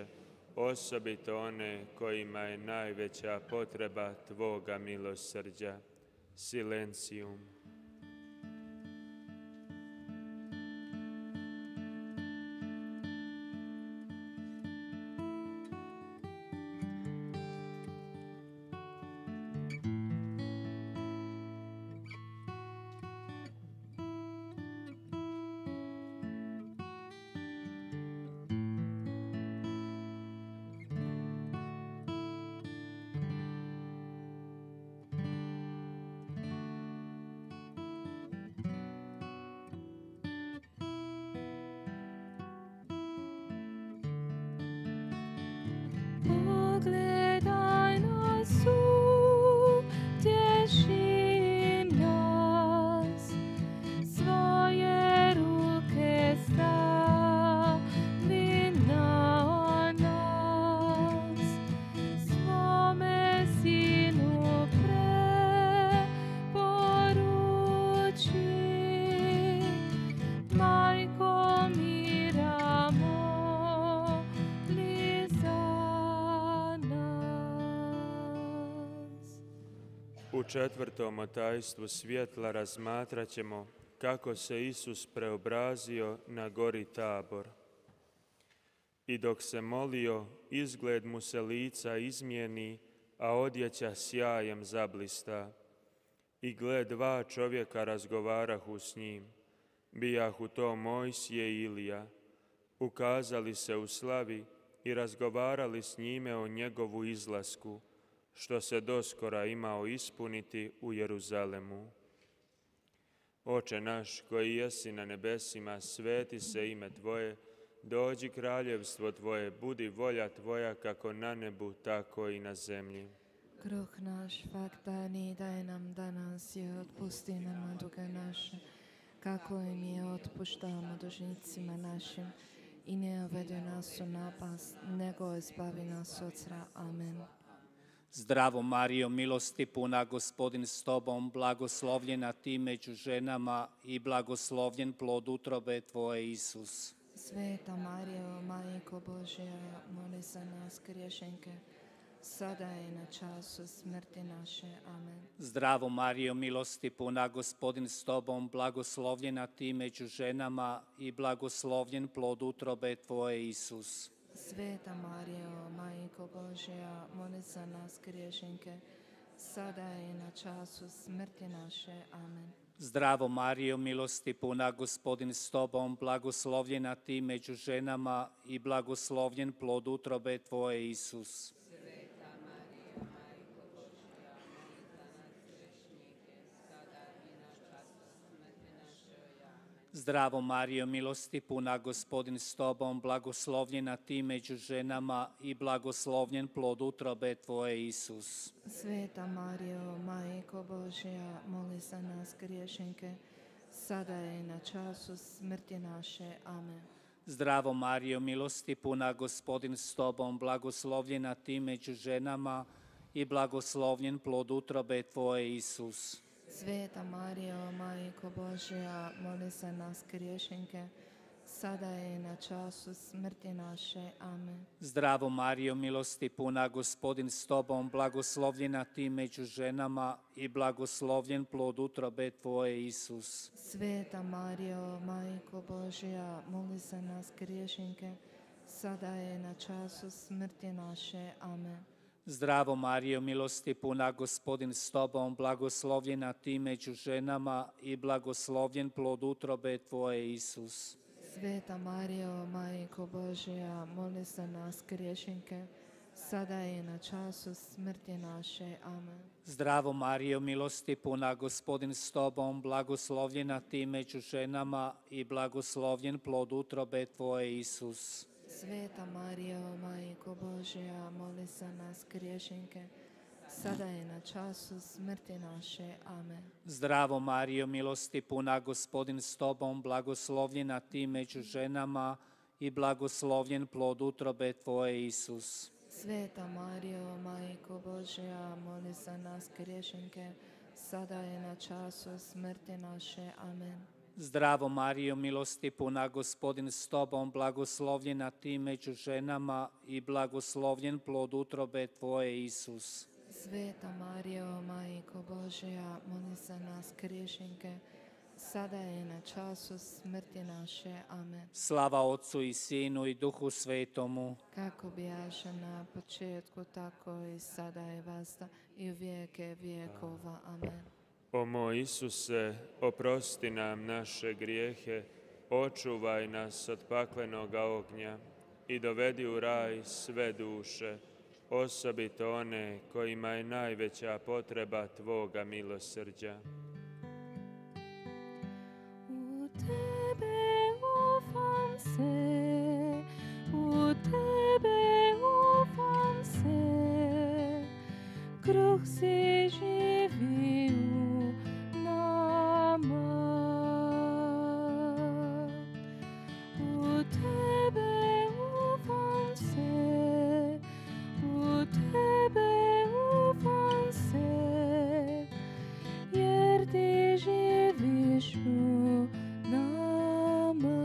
osobito one kojima je najveća potreba Tvoga milosrđa. Silencijum. Pogledaj nas, utješi nas, svoje ruke stavi na nas, svome Sinu preporuči, Majko mira moli za nas. U četvrtom otajstvu svjetla razmatrat ćemo kako se Isus preobrazio na gori Tabor. I dok se molio, izgled mu se lica izmijeni, a odjeća sjajem zablista. I gle, dva čovjeka razgovarahu s njim. Bijahu to Mojsije i Ilija. Ukazali se u slavi i razgovarali s njime o njegovu izlasku, što se doskora imao ispuniti u Jeruzalemu. Oče naš koji jesi na nebesima, sveti se ime Tvoje, dođi kraljevstvo Tvoje, budi volja Tvoja kako na nebu, tako i na zemlji. Kruh naš svakdani daj nam danas i otpusti nam duge naše, kako i mi otpuštamo dužnicima našim, i ne uvedi nas u napast, nego izbavi nas od zla. Amen. Zdravo Marijo, milosti puna, Gospodin s tobom, blagoslovljena ti među ženama i blagoslovljen plod utrobe tvoje, Isus. Sveta Marijo, Majko Božja, moli za nas griješenke, sada i na času smrti naše. Amen. Zdravo Marijo, milosti puna, Gospodin s tobom, blagoslovljena ti među ženama i blagoslovljen plod utrobe tvoje, Isus. Sveta Marijo, Majko Božja, moli za nas griješenke, sada i na času smrti naše. Amen. Zdravo Marijo, milosti puna, Gospodin s tobom, blagoslovljena ti među ženama i blagoslovljen plod utrobe tvoje, Isus. Zdravo Marijo, milosti puna, Gospodin s tobom, blagoslovljena ti među ženama i blagoslovljen plod utrobe tvoje, Isus. Sveta Marijo, Majko Božja, moli za nas griješenke, sada i na času smrti naše. Amen. Zdravo Marijo, milosti puna, Gospodin s tobom, blagoslovljena ti među ženama i blagoslovljen plod utrobe tvoje, Isus. Sveta Marijo, Majko Božja, moli za nas griješenke, sada i na času smrti naše. Amen. Zdravo Marijo, milosti puna, Gospodin s tobom, blagoslovljena ti među ženama i blagoslovljen plod utrobe tvoje, Isus. Sveta Marijo, Majko Božja, moli za nas griješenke, sada i na času smrti naše. Amen. Zdravo Marijo, milosti puna, Gospodin s tobom, blagoslovljena ti među ženama i blagoslovljen plod utrobe tvoje, Isus. Sveta Marijo, Majko Božja, moli za nas griješenke, sada i na času smrti naše. Amen. Zdravo Marijo, milosti puna, Gospodin s tobom, blagoslovljena ti među ženama i blagoslovljen plod utrobe tvoje, Isus. Sveta Marijo, Majko Božja, moli za nas griješenke, sada i na času smrti naše. Amen. Zdravo Marijo, milosti puna, Gospodin s tobom, blagoslovljena ti među ženama i blagoslovljen plod utrobe tvoje, Isus. Sveta Marijo, Majko Božja, moli za nas griješenke, sada i na času smrti naše. Amen. Zdravo Marijo, milosti puna, Gospodin s tobom, blagoslovljena ti među ženama i blagoslovljen plod utrobe tvoje, Isus. Sveta Marijo, Majko Božja, moli za nas griješenke, sada i na času smrti naše. Amen. Slava Otcu i Sinu i Duhu Svetomu, kako bijaše na početku, tako i sada i vazda i u vijeke vijekova. Amen. O moj Isuse, oprosti nam naše grijehe, očuvaj nas od paklenoga ognja i dovedi u raj sve duše, osobito one kojima je najveća potreba Tvoga milosrđa. U Tebe ufam se, u Tebe ufam se, kruh si živi u nama. U Tebe ufam se, u Tebe ufam se, jer Ti živiš u nama.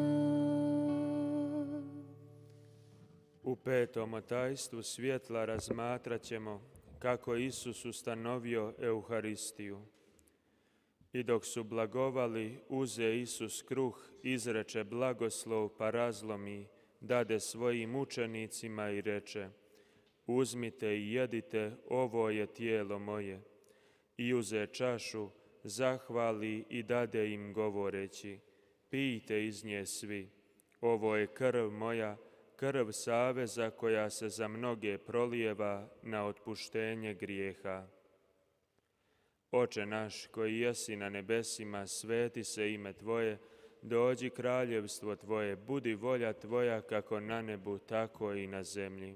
U petom otajstvu svjetla razmatrat ćemo kako Isus ustanovio Euharistiju. I dok su blagovali, uze Isus kruh, izreče blagoslov, pa razlomi, dade svojim učenicima i reče: uzmite i jedite, ovo je tijelo moje. I uze čašu, zahvali i dade im govoreći: pijte iz nje svi, ovo je krv moja, krv saveza koja se za mnoge prolijeva na otpuštenje grijeha. Oče naš koji jesi na nebesima, sveti se ime Tvoje, dođi kraljevstvo Tvoje, budi volja Tvoja kako na nebu, tako i na zemlji.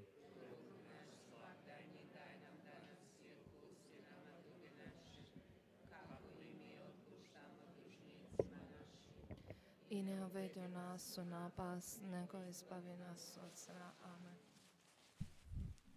I ne uvedi nas u napast, nego izbavi nas od zla. Amen.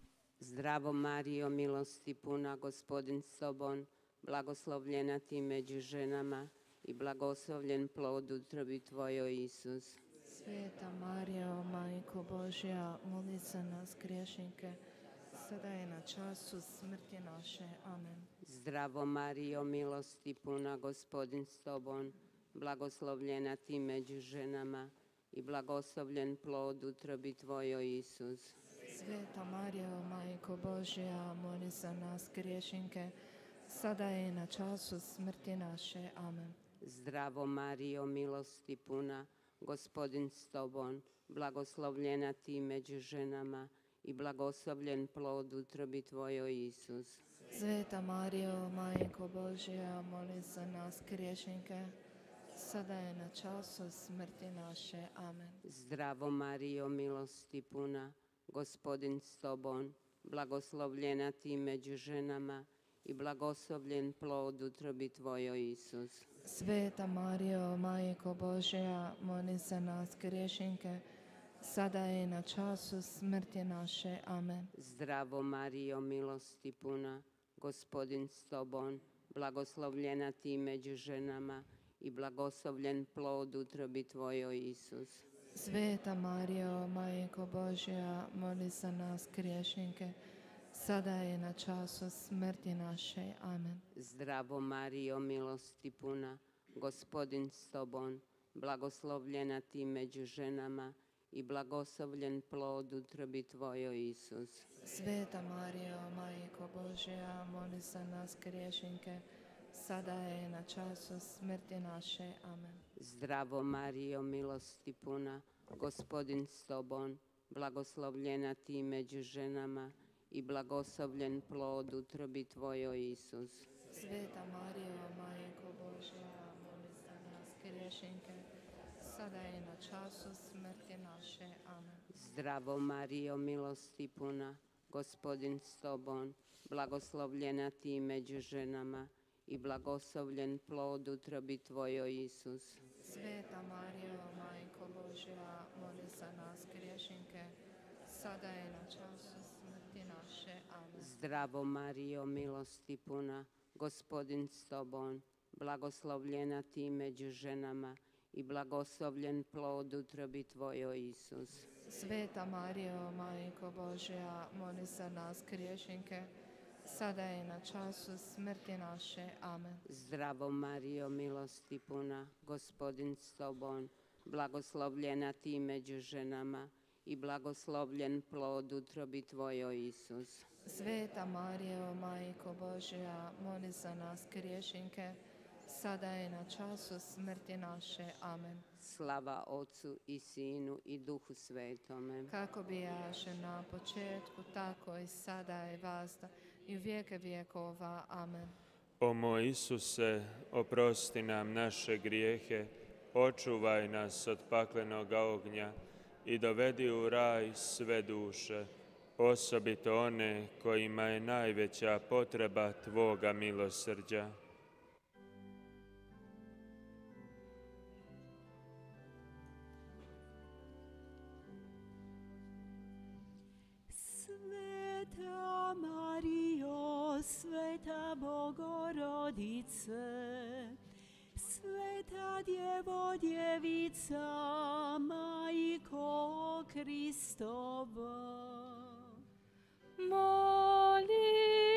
Zdravo Marijo, milosti puna, Gospodin s tobom, blagoslovljena ti među ženama i blagoslovljen plod utrobi tvojoj, Isus. Sveta Marijo, Majko Božja, moli za nas griješnike, sada je na času smrti naše. Amen. Zdravo Marijo, milosti puna, Gospodin s tobom, blagoslovljena ti među ženama i blagoslovljen plod utrobi tvojoj, Isus. Sveta Marijo, Majko Božja, moli za nas griješnike, sada je na času smrti naše. Amen. Zdravo Marijo, milosti puna, Gospodin s tobom, blagoslovljena ti među ženama i blagoslovljen plod utrobi tvojoj, Isus. Sveta Marijo, Majko Božja, moli za nas griješnike, sada je na času smrti naše. Amen. Zdravo Marijo, milosti puna, Gospodin s tobom, blagoslovljena ti među ženama i blagoslovljen plod utrobi tvojoj, Isus. Sveta Marijo, Majko Božja, moli za nas griješnike, sada je na času smrti naše. Amen. Zdravo Marijo, milosti puna, Gospodin s tobom, blagoslovljena ti među ženama i blagoslovljen plod utrobi tvojoj, Isus. Sveta Marijo, Majko Božja, moli za nas griješnike, sada je na času smrti naše. Amen. Zdravo Marijo, milosti puna, Gospodin s tobom, blagoslovljena ti među ženama i blagoslovljen plod utrobi tvojoj, Isus. Sveta Marijo, Majko Božja, moli za nas griješnike, sada je na času smrti naše. Amen. Zdravo Marijo, milosti puna, Gospodin s tobom, blagoslovljena ti među ženama i blagoslovljen plod utrobi tvojoj, Isus. Sveta Marijo, Majko Božja, moli za nas griješnike, sada je na času smrti naše. Amen. Zdravo Marijo, milosti puna, Gospodin s tobom, blagoslovljena ti među ženama i blagoslovljen plod utrobi tvojoj, Isus. Sveta Marijo, Majko Božja, moli za nas griješnike, sada je na času smrti naše. Amen. Zdravo Marijo, milosti puna, Gospodin s tobom, blagoslovljena ti među ženama i blagoslovljen plod utrobi tvojoj, Isus. Sveta Marijo, Majko Božja, moli za nas griješnike, sada je na času smrti naše. Amen. Zdravo Marijo, milosti puna, Gospodin s tobom, blagoslovljena ti među ženama i blagoslovljen plod utrobi tvojoj, Isus. Sveta Marijo, Majko Božja, moli za nas griješnike, sada je na času smrti naše. Amen. Slava Otcu i Sinu i Duhu Svetome. Kako bijaše na početku, tako i sada i vazda i u vijeke vjekova. Amen. O moj Isuse, oprosti nam naše grijehe, očuvaj nas od paklenoga ognja i dovedi u raj sve duše, osobito one kojima je najveća potreba Tvoga milosrđa. Sveta Marijo, sveta Bogorodice, sveta Djevo Djevica, Majko Kristova, moli,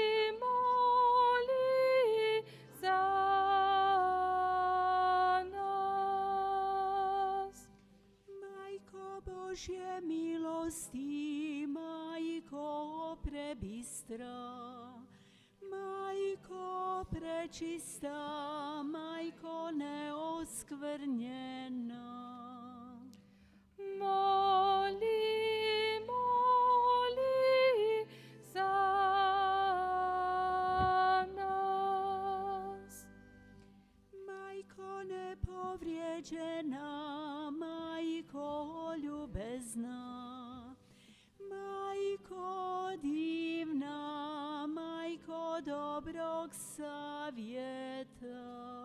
moli za nas. Majko Božje milosti, Majko prebistra, Majko prečista, Majko neoskvrnjena, moli, moli za nas. Majko nepovrijeđena, Majko ljubezna, Majko divna, Majko dobrog savjeta,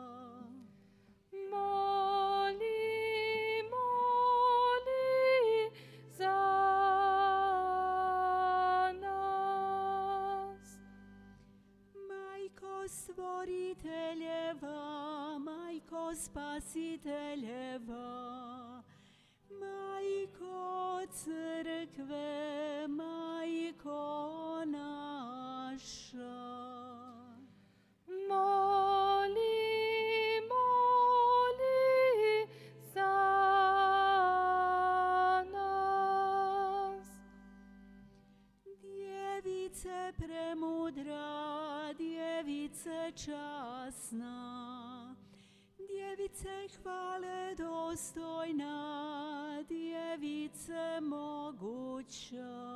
moli, moli za nas. stvoriteljeva, majko spasiteljeva, majko crkve, majko naša. Moli, moli za nas. Djevice premudra, djevice časna, djevice hvale dostojna, djevice moguća.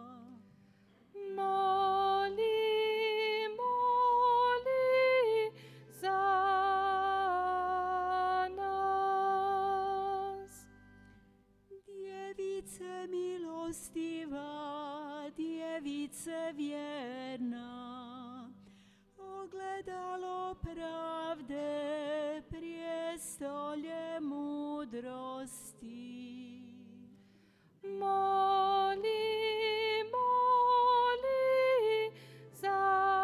Moli, moli za nas. Djevice milostiva, djevice vjerna, ogledalo pravde, prijestolje mudrosti. Moli, moli za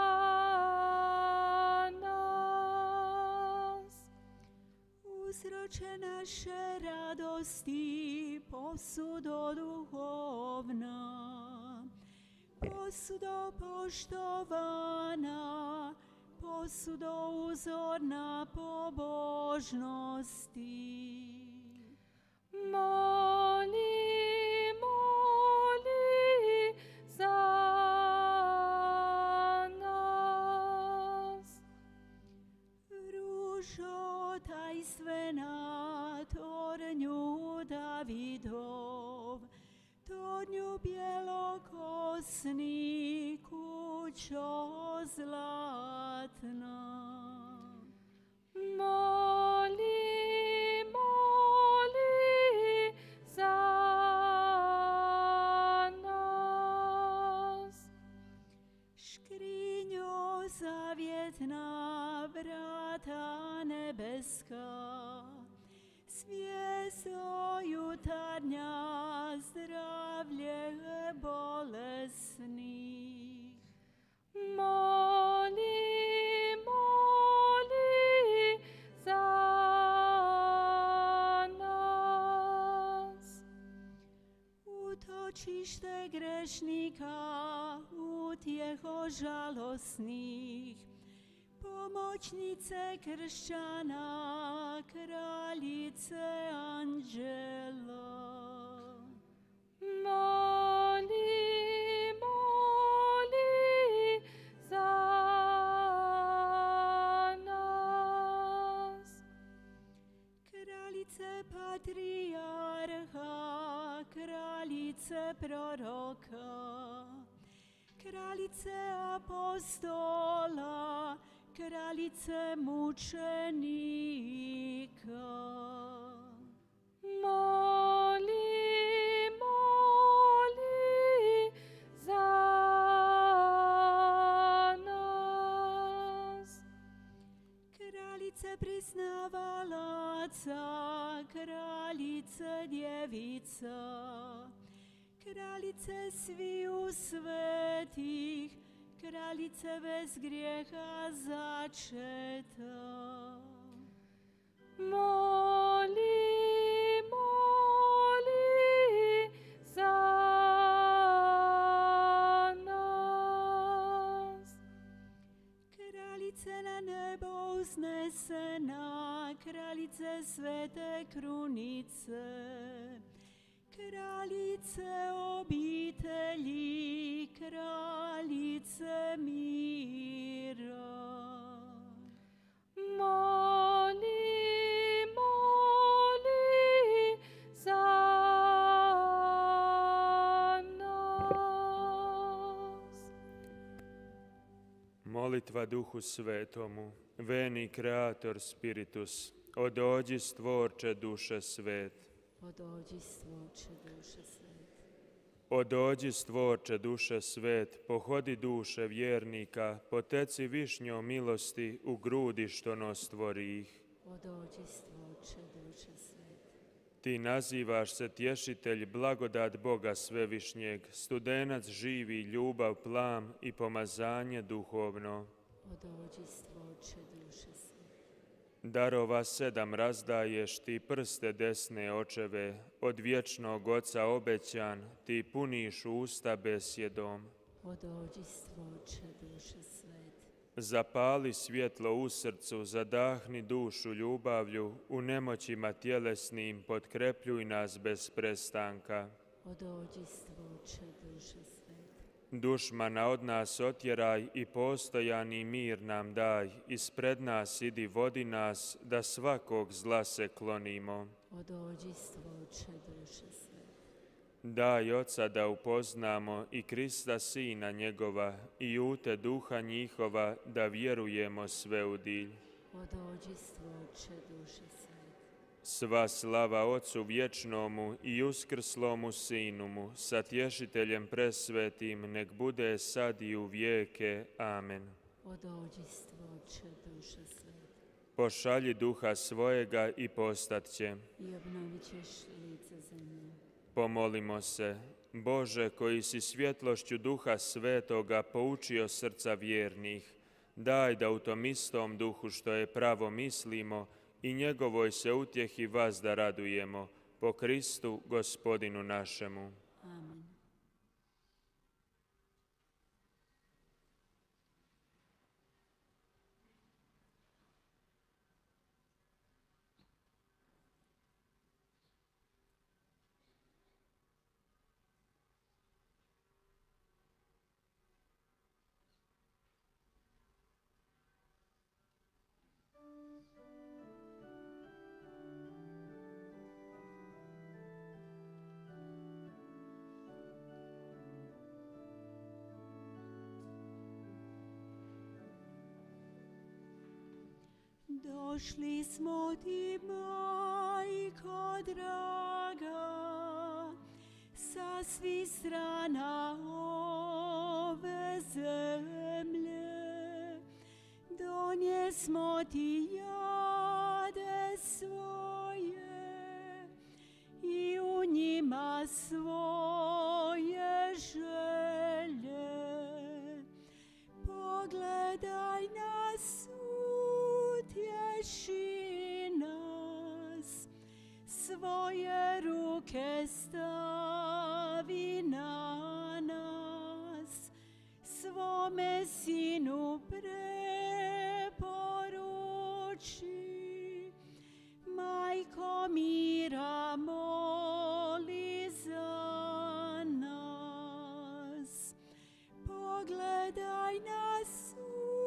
nas. Uzroče naše radosti, posudo duhovna, posudo poštovana, posudo uzorna pobožnosti. Moli, moli za nas. Ružo tajstvena, tornju Davidov, tornju bjelokosni, kućo zlatna. Moli, moli za nas. Škrinjo zavjetna, vrata nebeska, svjezo jutarnja, zdravlje bolesnih. Moli, moli za nas. Utočište grešnika, utjeho žalosnih, pomoćnice kršćana, kraljice anđela. Moli, moli za nas. Kraljice patrijarha, kraljice proroka, kraljice apostola, kraljice mučenika. Moli, moli za nas. Kraljice priznavalaca, kraljice djevica, kraljice sviju svetih, kraljice bez grijeha začeta. Moli, moli za nas. Kraljice na nebo uznesena, kraljice svete krunice, kraljice obitelji, kraljice mira. Moli, moli za nas. Molitva Duhu Svetomu, veni Creator Spiritus, odođi stvorče duše svet. Odođi stvorče duše svet. Odođi stvorče duše svet, pohodi duše vjernika, poteci višnjom milosti u grudi što nos stvori ih. Odođi stvorče duše svet. Ti nazivaš se tješitelj, blagodat Boga Svevišnjeg, studenac živi, ljubav, plam i pomazanje duhovno. Odođistvo oče duše sve. Darova 7 razdaješ, ti prste desne očeve, od vječnog Oca obećan, ti puniš usta besjedom. Odođistvo oče duše svete. Zapali svjetlo u srcu, zadahni dušu ljubavlju, u nemoćima tjelesnim potkrepljuj nas bez prestanka. Odođistvo oče duše svete. Dušmana od nas otjeraj i postojani mir nam daj, ispred nas idi, vodi nas, da svakog zla se klonimo. Odođistvo oče duše svete. Daj Oca da upoznamo i Krista Sina njegova i ute duha njihova, da vjerujemo sve u dilj. Odođistvo oče duše svete. Sva slava Otcu vječnomu i uskrslomu Sinu mu, sa tješiteljem presvetim, nek bude sad i u vijeke. Amen. Odođistvo oče duše svete. Pošalji duha svojega i postat će. I obnovit ćeš lice zemlje. Pomolimo se. Bože, koji si svjetlošću duha svetoga poučio srca vjernih, daj da u tom istom duhu što je pravo mislimo i njegovoj se utjehi vazda radujemo, po Kristu Gospodinu našemu. Amen. Došli smo ti, majko draga, sa svih strana ove zemlje. Donjesmo ti jade svoje i u njima svoje želje. Pogledaj nas, utješi nas, svoje ruke stavi na nas, svome Sinu preporuči. Majko mira, moli za nas. Pogledaj nas,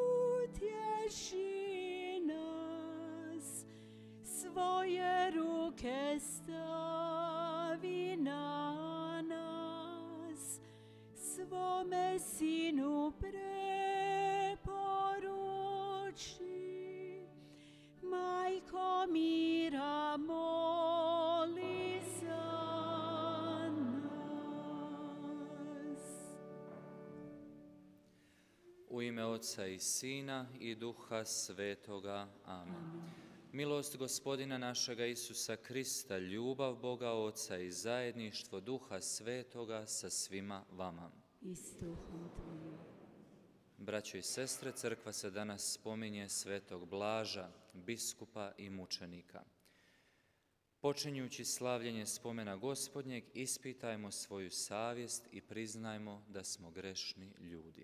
utješi nas, svoje ruke stavi na nas, svome Sinu preporuči. Majko mira, moli za nas. U ime Otca i Sina i Duha Svetoga. Amen. Milost Gospodina našega Isusa Krista, ljubav Boga Oca i zajedništvo Duha Svetoga sa svima vama. I s duhom tvojim. Braćo i sestre, crkva se danas spominje svetog Blaža, biskupa i mučenika. Počinjući slavljenje spomena Gospodnjeg, ispitajmo svoju savjest i priznajmo da smo grešni ljudi.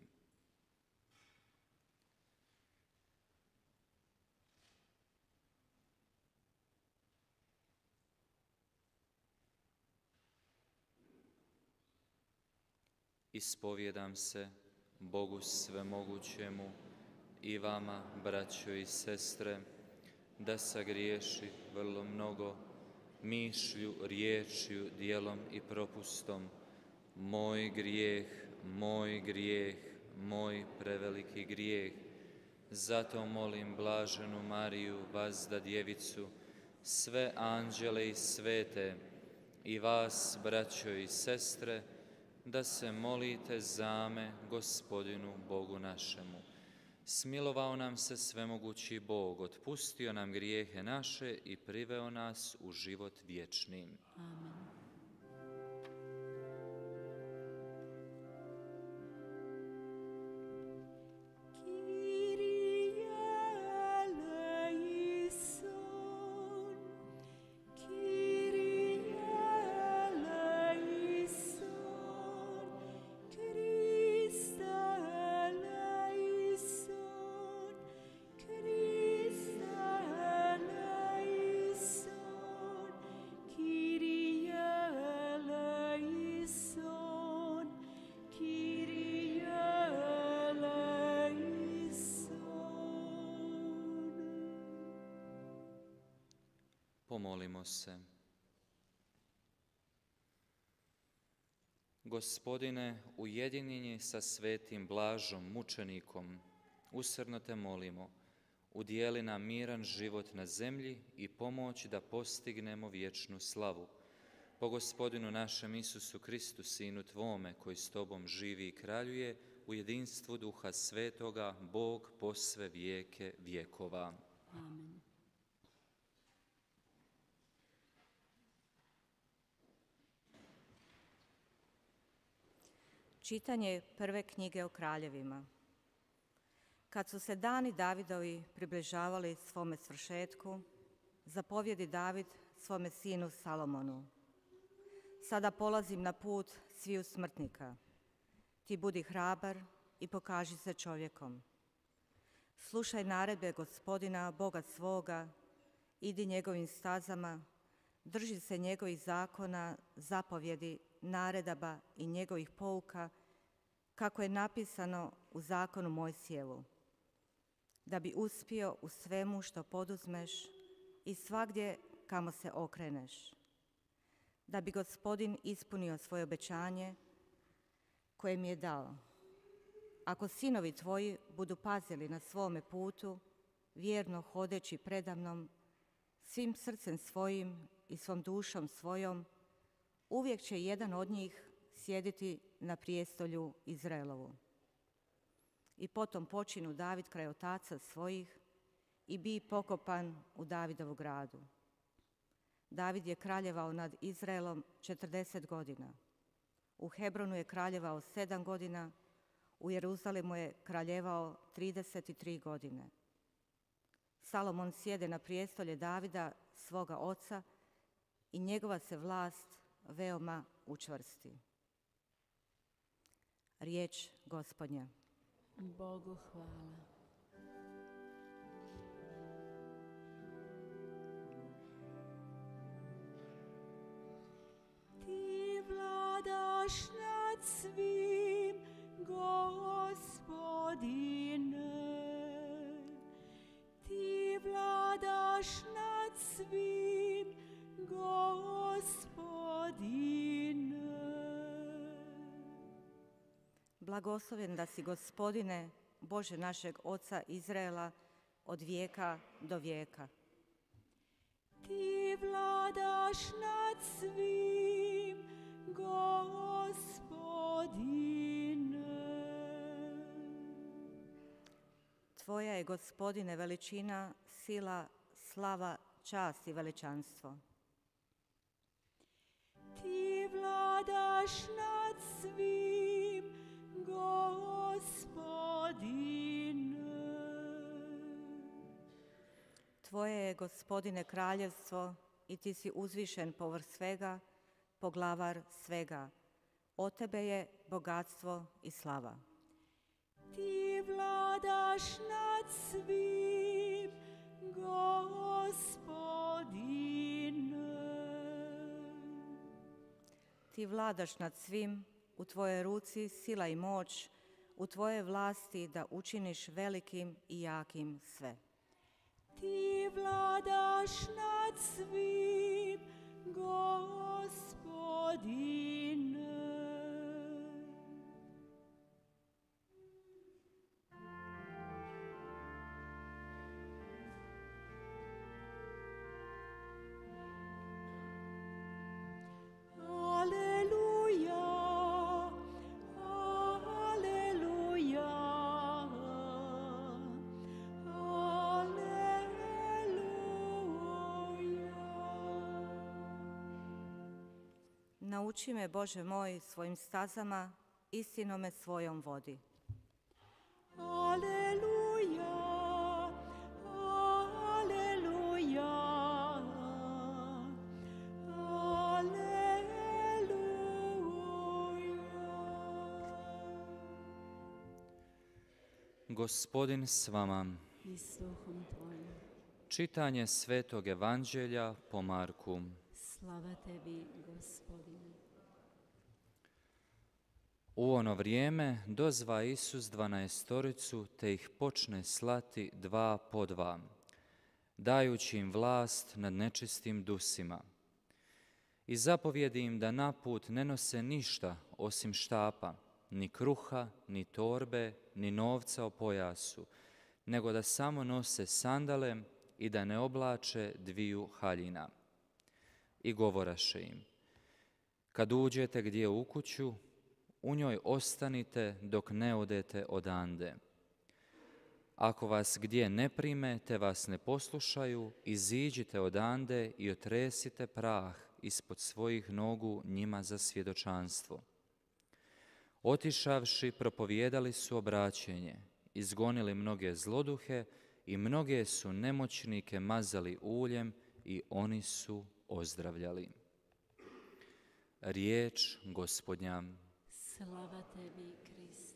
Ispovjedam se Bogu svemogućemu i vama, braćo i sestre, da sagriješi vrlo mnogo mišlju, riječju, djelom i propustom. Moj grijeh, moj grijeh, moj preveliki grijeh. Zato molim blaženu Mariju, vazda djevicu, sve anđele i svete i vas, braćo i sestre, da se molite za me Gospodinu Bogu našemu. Smilovao nam se svemogući Bog, otpustio nam grijehe naše i priveo nas u život vječni. Amen. Kyrie Pomolimo se. Gospodine, ujedinjeni sa svetim Blažom, mučenikom, usrdno te molimo, udijeli nam miran život na zemlji i pomoć da postignemo vječnu slavu. Po Gospodinu našem Isusu Kristu, Sinu Tvome, koji s Tobom živi i kraljuje, u jedinstvu Duha Svetoga, Bog po sve vijeke vjekova. Amen. Čitanje prve knjige o kraljevima. Kad su se dani Davidovi približavali svome svršetku, zapovjedi David svome sinu Salomonu: Sada polazim na put sviju smrtnika. Ti budi hrabar i pokaži se čovjekom. Slušaj naredbe Gospodina, Boga svoga, idi njegovim stazama, drži se njegovih zakona, zapovjedi, naredaba i njegovih pouka, kako je napisano u zakonu Mojsijevu, da bi uspio u svemu što poduzmeš i svagdje kamo se okreneš, da bi Gospodin ispunio svoje obećanje koje mi je dao. Ako sinovi tvoji budu pazili na svome putu, vjerno hodeći predamnom, svim srcem svojim i svom dušom svojom, uvijek će jedan od njih sjediti na prijestolju Izraelovu. I potom počinu David kraj otaca svojih i bi pokopan u Davidovu gradu. David je kraljevao nad Izraelom 40 godina. U Hebronu je kraljevao 7 godina, u Jeruzalemu je kraljevao 33 godine. Salomon sjede na prijestolje Davida, svoga oca, i njegova se vlast veoma učvrsti. Riječ Gospodnja. Bogu hvala. Ti vladaš nad svim, Gospodine. Ti vladaš nad svim, Gospodine. Blagosloven da si, Gospodine, Bože našeg Oca Izraela, od vijeka do vijeka. Ti vladaš nad svim, Gospodine. Tvoja je, Gospodine, veličina, sila, slava, čast i veličanstvo. Ti vladaš nad svim, Gospodine. Tvoje je, Gospodine, kraljevstvo i ti si uzvišen povrh svega, poglavar svega. Od tebe je bogatstvo i slava. Ti vladaš nad svim, Gospodine. Ti vladaš nad svim, u tvojoj ruci sila i moć, u tvojoj vlasti da učiniš velikim i jakim sve. Ti vladaš nad svim, Gospodine. Nauči me, Bože moj, svojim stazama, istinom me svojom vodi. Aleluja, aleluja, Gospodin s vama. I s duhom tvojim. Čitanje Svetog Evanđelja po Marku. Slava tebi, Gospodine. U ono vrijeme dozva Isus 12 te ih počne slati 2 po 2, dajući im vlast nad nečistim dusima. I zapovjedi im da na put ne nose ništa osim štapa, ni kruha, ni torbe, ni novca o pojasu, nego da samo nose sandale i da ne oblače 2 haljina. I govoraše im: kad uđete gdje u kuću, u njoj ostanite dok ne odete odande. Ako vas gdje ne prime, te vas ne poslušaju, iziđite odande i otresite prah ispod svojih nogu njima za svjedočanstvo. Otišavši, propovijedali su obraćenje, izgonili mnoge zloduhe i mnoge su nemoćnike mazali uljem i oni su ozdravljali. Riječ Gospodnja. Slava tebi, Kriste.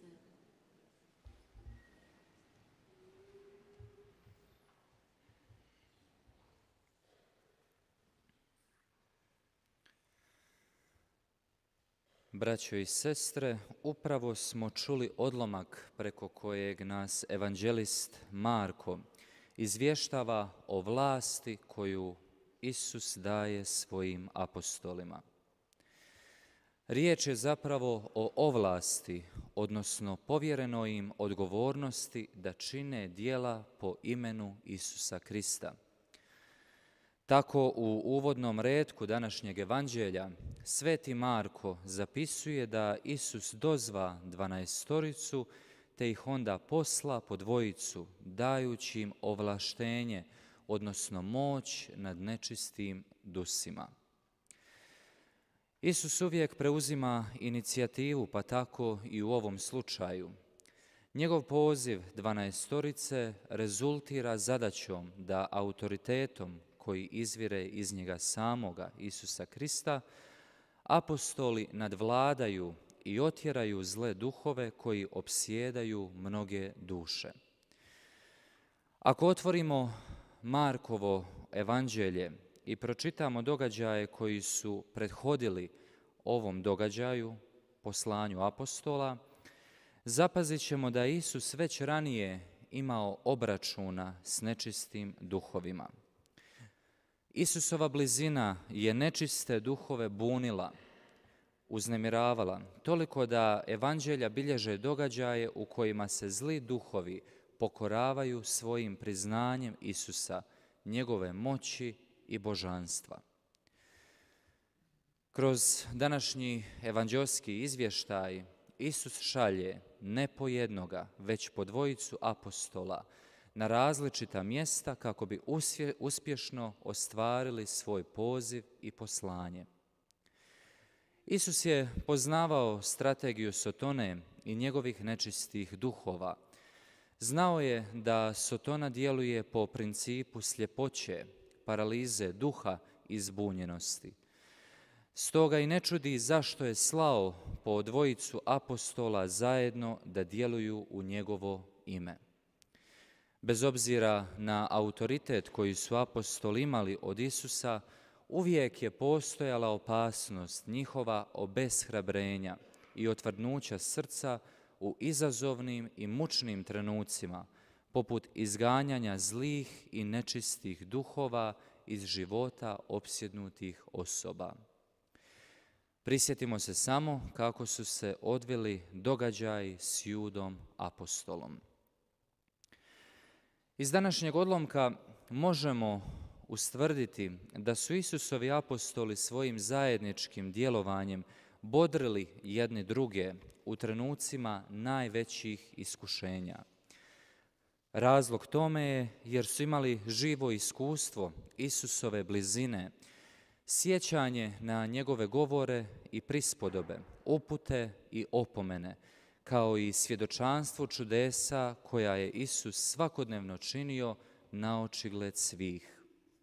Braćo i sestre, upravo smo čuli odlomak preko kojeg nas evanđelist Marko izvještava o vlasti koju Isus daje svojim apostolima. Riječ je zapravo o ovlasti, odnosno povjerenoj im odgovornosti da čine djela po imenu Isusa Krista. Tako u uvodnom retku današnjeg evanđelja Sveti Marko zapisuje da Isus dozva 12 te ih onda posla po 2, dajući im ovlaštenje, odnosno moć nad nečistim dusima. Isus uvijek preuzima inicijativu, pa tako i u ovom slučaju. Njegov poziv 12 rezultira zadaćom da autoritetom koji izvire iz njega samoga, Isusa Krista, apostoli nadvladaju i otjeraju zle duhove koji opsjedaju mnoge duše. Ako otvorimo Markovo evanđelje i pročitamo događaje koji su prethodili ovom događaju, poslanju apostola, zapazit ćemo da je Isus već ranije imao obračuna s nečistim duhovima. Isusova blizina je nečiste duhove bunila, uznemiravala, toliko da evanđelja bilježe događaje u kojima se zli duhovi pokoravaju svojim priznanjem Isusa, njegove moći i božanstva. Kroz današnji evanđelski izvještaj Isus šalje ne po jednoga, već po 2 apostola na različita mjesta kako bi uspješno ostvarili svoj poziv i poslanje. Isus je poznavao strategiju Sotone i njegovih nečistih duhova. Znao je da Sotona djeluje po principu sljepoće, paralize duha i zbunjenosti. Stoga i ne čudi zašto je slao po 2 apostola zajedno da djeluju u njegovo ime. Bez obzira na autoritet koji su apostoli imali od Isusa, uvijek je postojala opasnost njihova obeshrabrenja i otvrdnuća srca u izazovnim i mučnim trenucima, poput izganjanja zlih i nečistih duhova iz života opsjednutih osoba. Prisjetimo se samo kako su se odvili događaji s Judom apostolom. Iz današnjeg odlomka možemo ustvrditi da su Isusovi apostoli svojim zajedničkim djelovanjem bodrili jedni druge u trenucima najvećih iskušenja. Razlog tome je jer su imali živo iskustvo Isusove blizine, sjećanje na njegove govore i prispodobe, upute i opomene, kao i svjedočanstvo čudesa koja je Isus svakodnevno činio na očigled svih.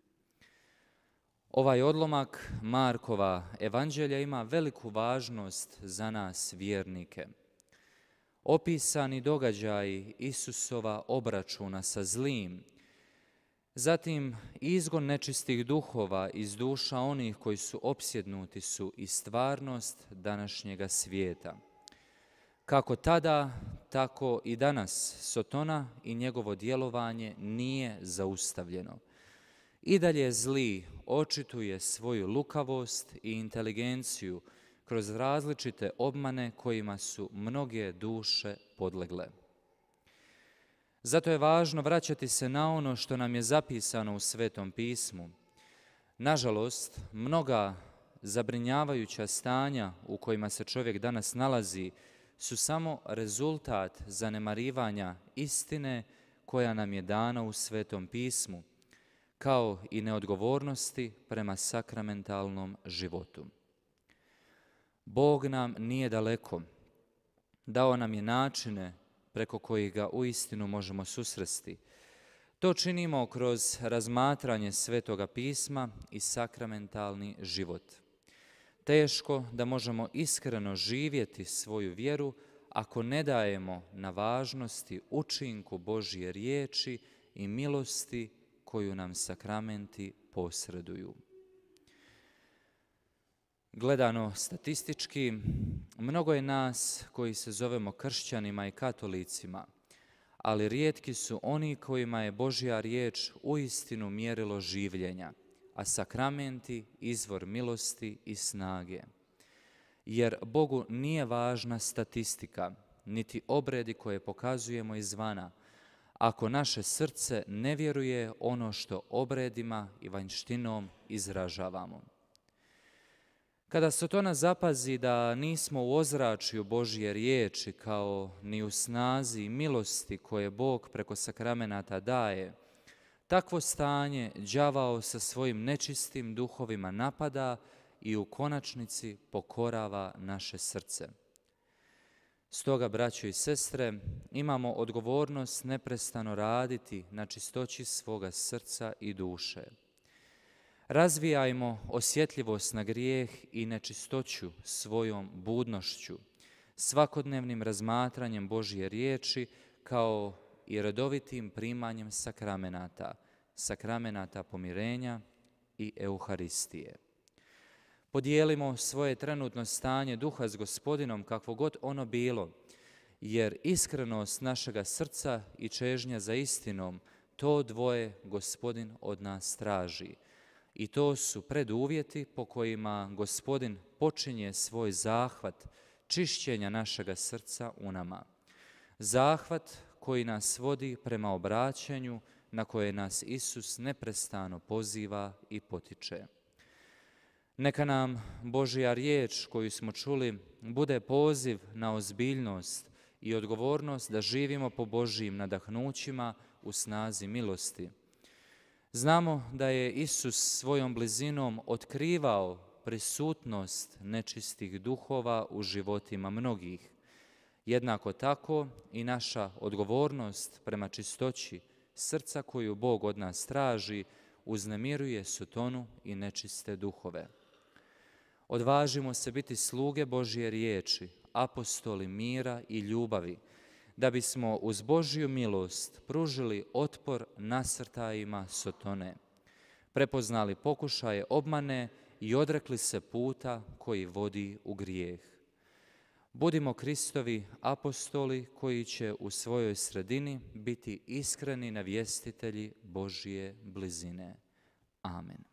Ovaj odlomak Markova evanđelja ima veliku važnost za nas vjernike. Opisani događaji Isusova obračuna sa zlim, zatim izgon nečistih duhova iz duša onih koji su opsjednuti su i stvarnost današnjega svijeta. Kako tada, tako i danas Sotona i njegovo djelovanje nije zaustavljeno. I dalje zli očituje svoju lukavost i inteligenciju kroz različite obmane kojima su mnoge duše podlegle. Zato je važno vraćati se na ono što nam je zapisano u Svetom pismu. Nažalost, mnoga zabrinjavajuća stanja u kojima se čovjek danas nalazi su samo rezultat zanemarivanja istine koja nam je dana u Svetom pismu, kao i neodgovornosti prema sakramentalnom životu. Bog nam nije daleko, dao nam je načine preko kojih ga uistinu možemo susresti. To činimo kroz razmatranje Svetoga pisma i sakramentalni život. Teško da možemo iskreno živjeti svoju vjeru ako ne dajemo na važnosti učinku Božje riječi i milosti koju nam sakramenti posreduju. Gledano statistički, mnogo je nas koji se zovemo kršćanima i katolicima, ali rijetki su oni kojima je Božja riječ uistinu mjerilo življenja, a sakramenti izvor milosti i snage. Jer Bogu nije važna statistika, niti obredi koje pokazujemo izvana, ako naše srce ne vjeruje ono što obredima i vanjštinom izražavamo. Kada Sotona zapazi da nismo u ozračju Božje riječi kao ni u snazi i milosti koje Bog preko sakramenata daje, takvo stanje đavao sa svojim nečistim duhovima napada i u konačnici pokorava naše srce. Stoga, braćo i sestre, imamo odgovornost neprestano raditi na čistoći svoga srca i duše. Razvijajmo osjetljivost na grijeh i nečistoću svojom budnošću, svakodnevnim razmatranjem Božje riječi kao i redovitim primanjem sakramenata pomirenja i Euharistije. Podijelimo svoje trenutno stanje duha s Gospodinom kakvo god ono bilo, jer iskrenost našega srca i čežnja za istinom, to dvoje Gospodin od nas traži. I to su preduvjeti po kojima Gospodin počinje svoj zahvat čišćenja našega srca u nama. Zahvat koji nas vodi prema obraćanju na koje nas Isus neprestano poziva i potiče. Neka nam Božja riječ koju smo čuli bude poziv na ozbiljnost i odgovornost da živimo po Božjim nadahnućima u snazi milosti. Znamo da je Isus svojom blizinom otkrivao prisutnost nečistih duhova u životima mnogih. Jednako tako i naša odgovornost prema čistoći srca koju Bog od nas traži uznemiruje Sotonu i nečiste duhove. Odvažimo se biti sluge Božje riječi, apostoli mira i ljubavi, da bismo uz Božju milost pružili otpor nasrtajima Sotone, prepoznali pokušaje obmane i odrekli se puta koji vodi u grijeh. Budimo Kristovi apostoli koji će u svojoj sredini biti iskreni navjestitelji Božje blizine. Amen.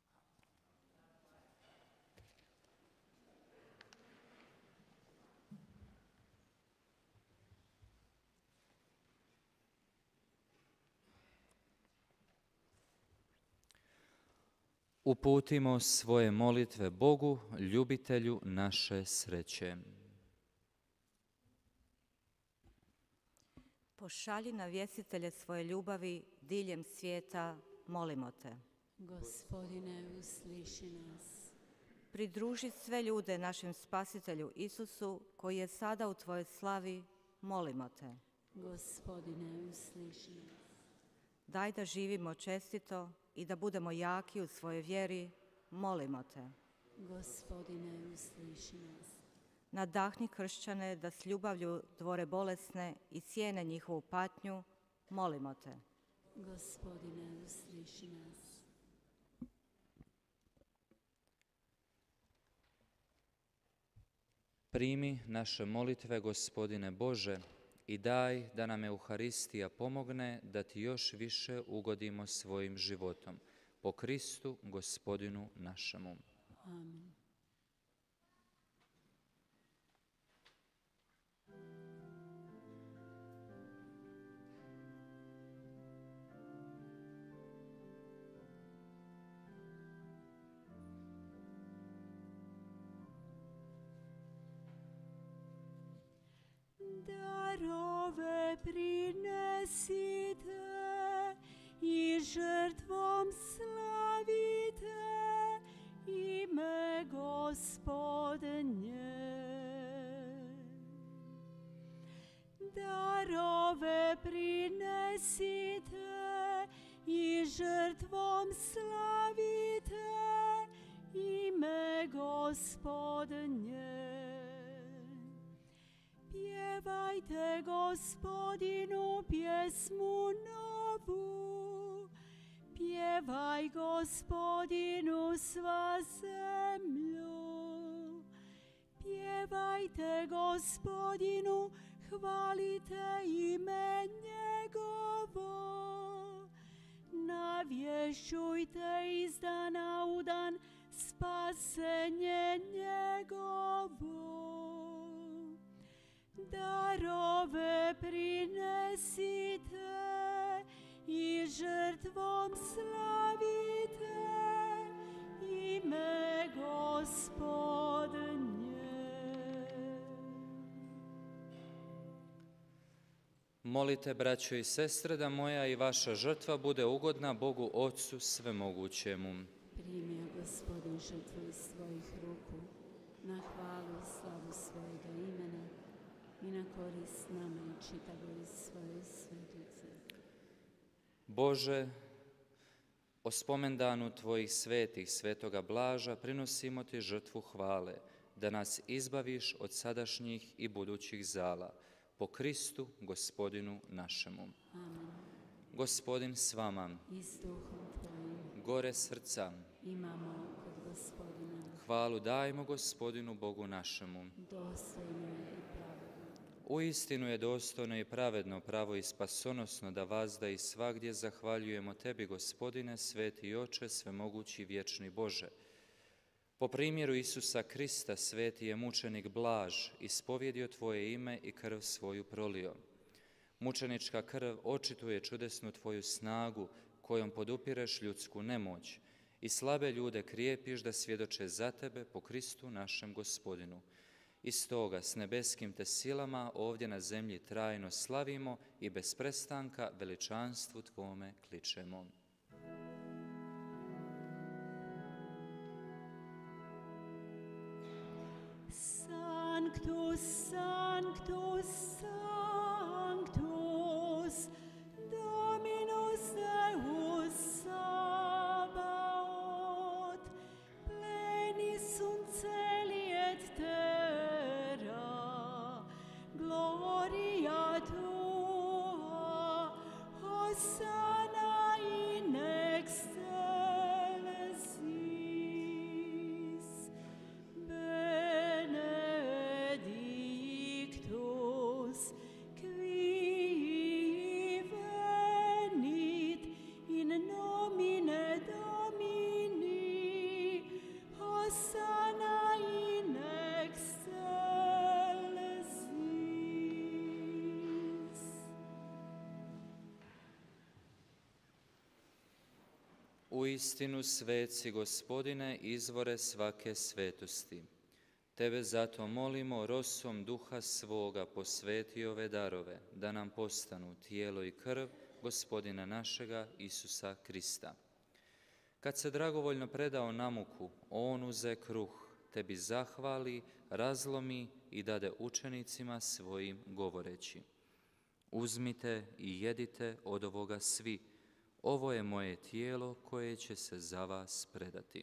Uputimo svoje molitve Bogu, ljubitelju naše sreće. Pošalji navjestitelje svoje ljubavi diljem svijeta, molimo te. Gospodine, usliši nas. Pridruži sve ljude našem Spasitelju Isusu, koji je sada u tvojoj slavi, molimo te. Gospodine, usliši nas. Daj da živimo čestito i da budemo jaki u svojoj vjeri, molimo te. Gospodine, usliši nas. Nadahni kršćane da s ljubavlju tvore bolesne i cijene njihovu patnju, molimo te. Gospodine, usliši nas. Primi naše molitve, Gospodine Bože, i daj da nam Euharistija pomogne da ti još više ugodimo svojim životom. po Kristu Gospodinu našemu. Amen. Darove prinesite i žrtvom slavite ime Gospodnje. Darove prinesite i žrtvom slavite ime Gospodnje. Pjevajte Gospodinu pjesmu novu, pjevaj Gospodinu sva zemljo. Pjevajte Gospodinu, hvalite ime njegovo. Navješćujte iz dana u dan spasenje njegovo. Darove prinesite i žrtvom slavite ime Gospodnje. Molite, braćo i sestre, da moja i vaša žrtva bude ugodna Bogu Otcu Svemogućemu. Primio Gospodin žrtvu iz svojih ruku, na hvalu i slavu svojega imena i na korist nama i čitavoj svoje svetice. Bože, o spomendanu Tvojih svetih, svetoga Blaža, prinosimo Ti žrtvu hvale, da nas izbaviš od sadašnjih i budućih zala, po Kristu Gospodinu našemu. Amen. Gospodin s vama, I s duhom Tvojim, gore srca, imamo kod Gospodina. hvalu dajmo Gospodinu Bogu našemu. Dostojno je i pravedno. Uistinu je dostojno i pravedno, pravo i spasonosno da vazda i svagdje zahvaljujemo Tebi, Gospodine, sveti Oče, svemogući vječni Bože. Po primjeru Isusa Krista, sveti je mučenik Blaž ispovjedio Tvoje ime i krv svoju prolio. Mučenička krv očituje čudesnu Tvoju snagu, kojom podupireš ljudsku nemoć i slabe ljude krijepiš da svjedoče za Tebe po Kristu našem Gospodinu. I stoga s nebeskim Te silama ovdje na zemlji trajno slavimo i bez prestanka veličanstvu Tvome kličemo. Sanctus, Sanctus, Sanctus, Dominus Deus Sabaoth, plenis sunt celi et terra, gloria Tua, Hosanna in excelsis, benedictus qui venit in nomine Domini, Hosanna in excelsis. Uistinu sveci, Gospodine, izvore svake svetosti. Tebe zato molimo, rosom duha svoga posveti ove darove, da nam postanu tijelo i krv Gospodina našega Isusa Krista. Kad se dragovoljno predao na muku, on uze kruh, Tebi zahvali, razlomi i dade učenicima svojim govoreći: uzmite i jedite od ovoga svi, ovo je moje tijelo koje će se za vas predati.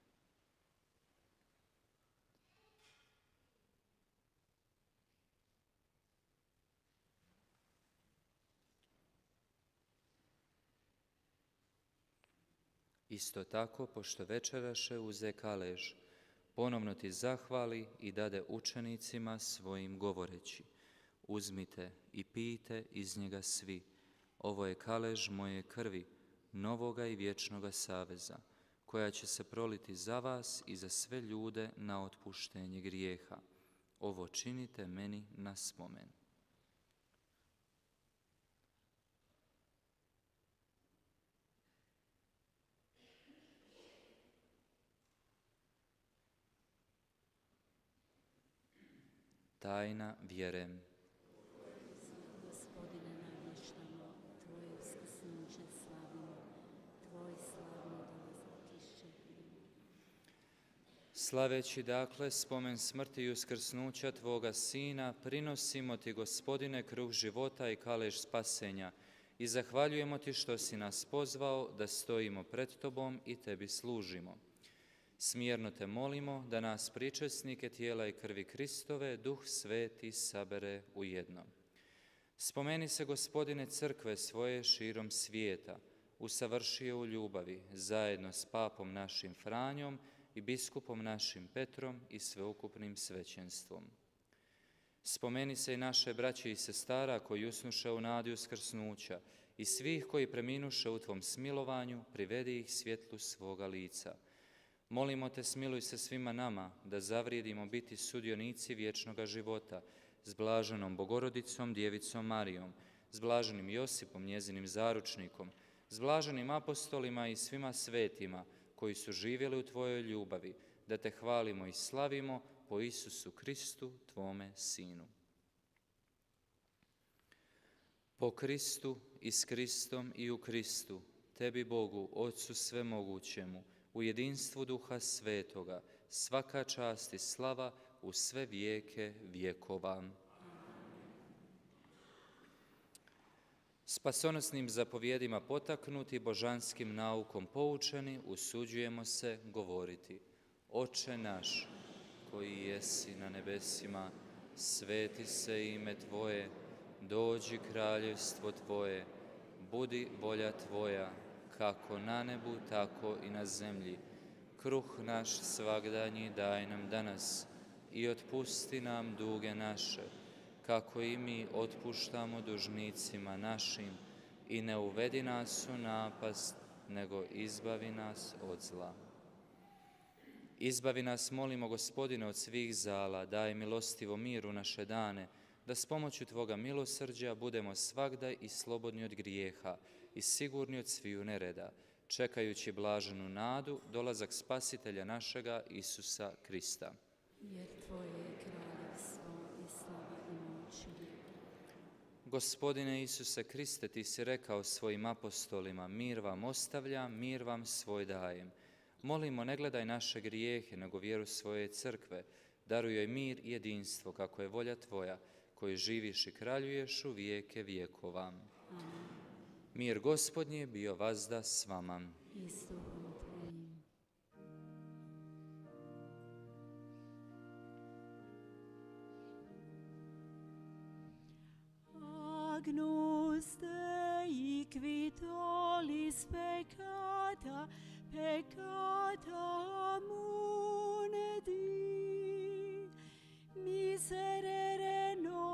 Isto tako, pošto večeraše, uze kalež, ponovno Ti zahvali i dade učenicima svojim govoreći: uzmite i pijte iz njega svi, ovo je kalež moje krvi, novoga i vječnoga saveza, koja će se proliti za vas i za sve ljude na otpuštenje grijeha. Ovo činite meni na spomen. Tajna vjere. Gospodine, navještamo Tvoje uskrsnuće slavimo, Tvoj slavni dolazak iščekujemo. Slaveći dakle spomen smrti i uskrsnuća Tvoga Sina, prinosimo Ti, Gospodine, kruh života i kalež spasenja i zahvaljujemo Ti što si nas pozvao da stojimo pred Tobom i Tebi služimo. Smjerno Te molimo da nas pričesnike tijela i krvi Kristove, Duh Sveti sabere u jedno. Spomeni se, Gospodine, crkve svoje širom svijeta, usavrši je u ljubavi, zajedno s papom našim Franjom i biskupom našim Petrom i sveukupnim svećenstvom. Spomeni se i naše braće i sestara koji usnuše u nadi uskrsnuća i svih koji preminuše u Tvom smilovanju, privedi ih svjetlu svoga lica. Molimo Te, smiluj se svima nama, da zavrijedimo biti sudionici vječnoga života, s blaženom Bogorodicom, Djevicom Marijom, s blaženim Josipom, njezinim zaručnikom, s blaženim apostolima i svima svetima koji su živjeli u Tvojoj ljubavi, da Te hvalimo i slavimo po Isusu Kristu, Tvome Sinu. Po Kristu i s Kristom i u Kristu, Tebi Bogu, Otcu svemogućemu, u jedinstvu Duha Svetoga, svaka čast i slava u sve vijeke vjekova. Spasonosnim zapovjedima potaknuti, božanskim naukom poučeni, usuđujemo se govoriti: Oče naš, koji jesi na nebesima, sveti se ime Tvoje, dođi kraljevstvo Tvoje, budi volja Tvoja, kako na nebu, tako i na zemlji. Kruh naš svagdanji daj nam danas i otpusti nam duge naše, kako i mi otpuštamo dužnicima našim, i ne uvedi nas u napast, nego izbavi nas od zla. Izbavi nas, molimo, Gospodine, od svih zala, daj milostivo mir u naše dane, da s pomoću Tvoga milosrđa budemo svagdaj i slobodni od grijeha i sigurni od sviju nereda, čekajući blaženu nadu, dolazak Spasitelja našega Isusa Krista. Jer Tvoje je kraljevstvo i slava i moć i vijek. Gospodine Isuse Kriste, Ti si rekao svojim apostolima: mir vam ostavljam, mir vam svoj dajem. Molimo, ne gledaj naše grijehe, nego vjeru svoje crkve. Daruj joj mir i jedinstvo, kako je volja Tvoja, koji živiš i kraljuješ u vijeke vjekova. Amen. Mir Gospodnji bio vazda s vama. I s Duhom Tvojim. Agnus Dei qui tollis peccata, peccata mundi, miserere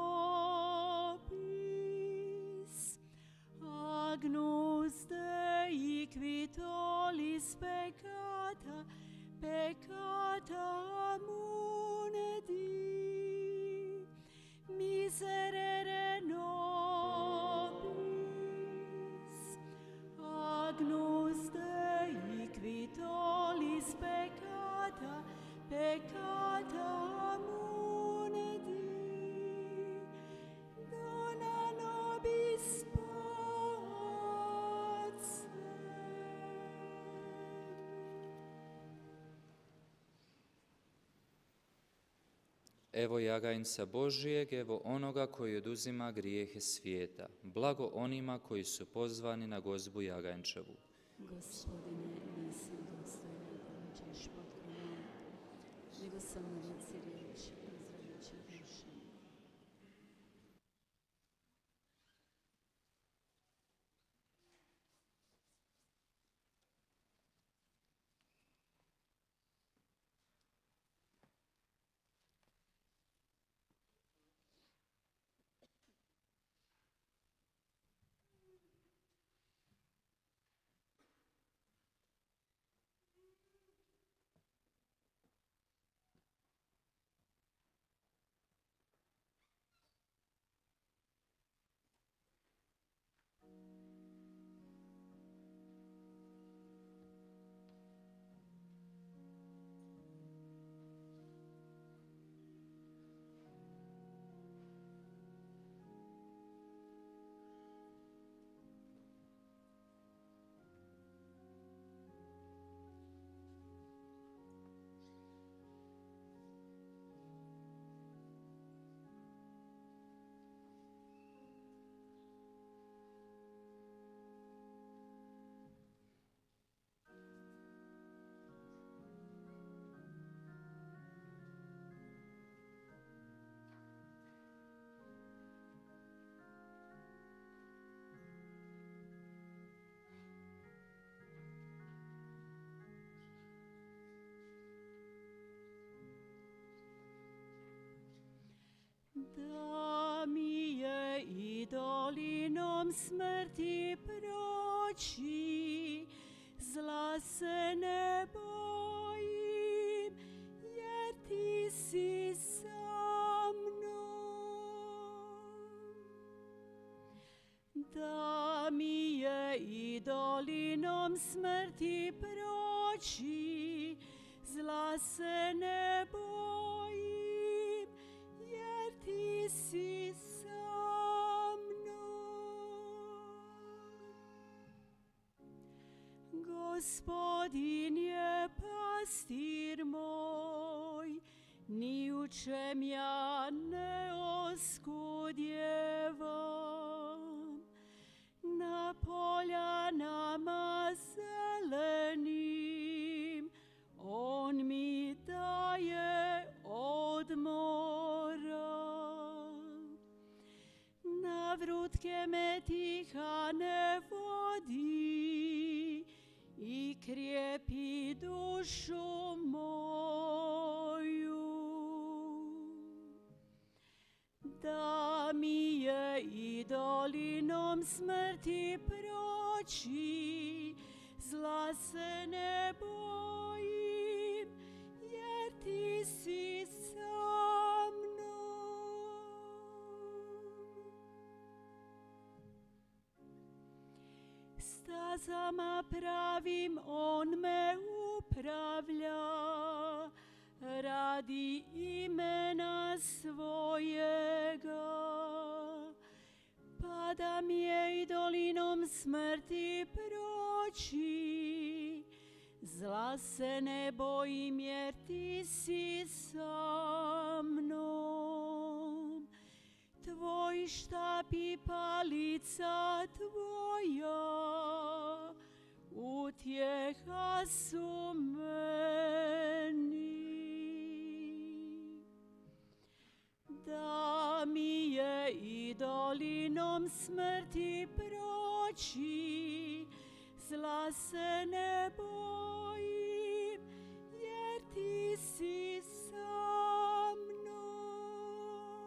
nobis. Agnus Dei qui tollis peccata, peccata mundi, miserere nobis. Agnus Dei qui tollis peccata, peccata mundi, dona nobis Evo jaganjca Božijeg, evo onoga koji oduzima grijehe svijeta. Blago onima koji su pozvani na gozbu jaganjčevu. Gospodine, nisam dostojna da uđeš pod krilo, nego samo reci riječ, ozdravit će dušu. dolinom smrti proći, zla se ne bojim, jer ti si sa mnom. Da mi je i dolinom smrti proći, zla se ne bojim, jer ti si sa mnom. Gospodin je pastir moj, ni u čem ja ne oskudjevam. Na poljanama zelenim on mi daje odmora. Na vrutke me tihane vodi i krijepi dušu moju. Da mi je i dolinom smrti proći, zla se ne bojim, jer ti si sa mnom. Stazama pravim on me upravlja, radi imena svojega. Pa da mi je i dolinom smrti proći, zla se ne bojim, jer ti si sa mnom. Tvoj štap i palica tvoja utjeha su meni. Da mi je i dolinom smrti proći, zla se ne bojim, jer ti si sa mnom.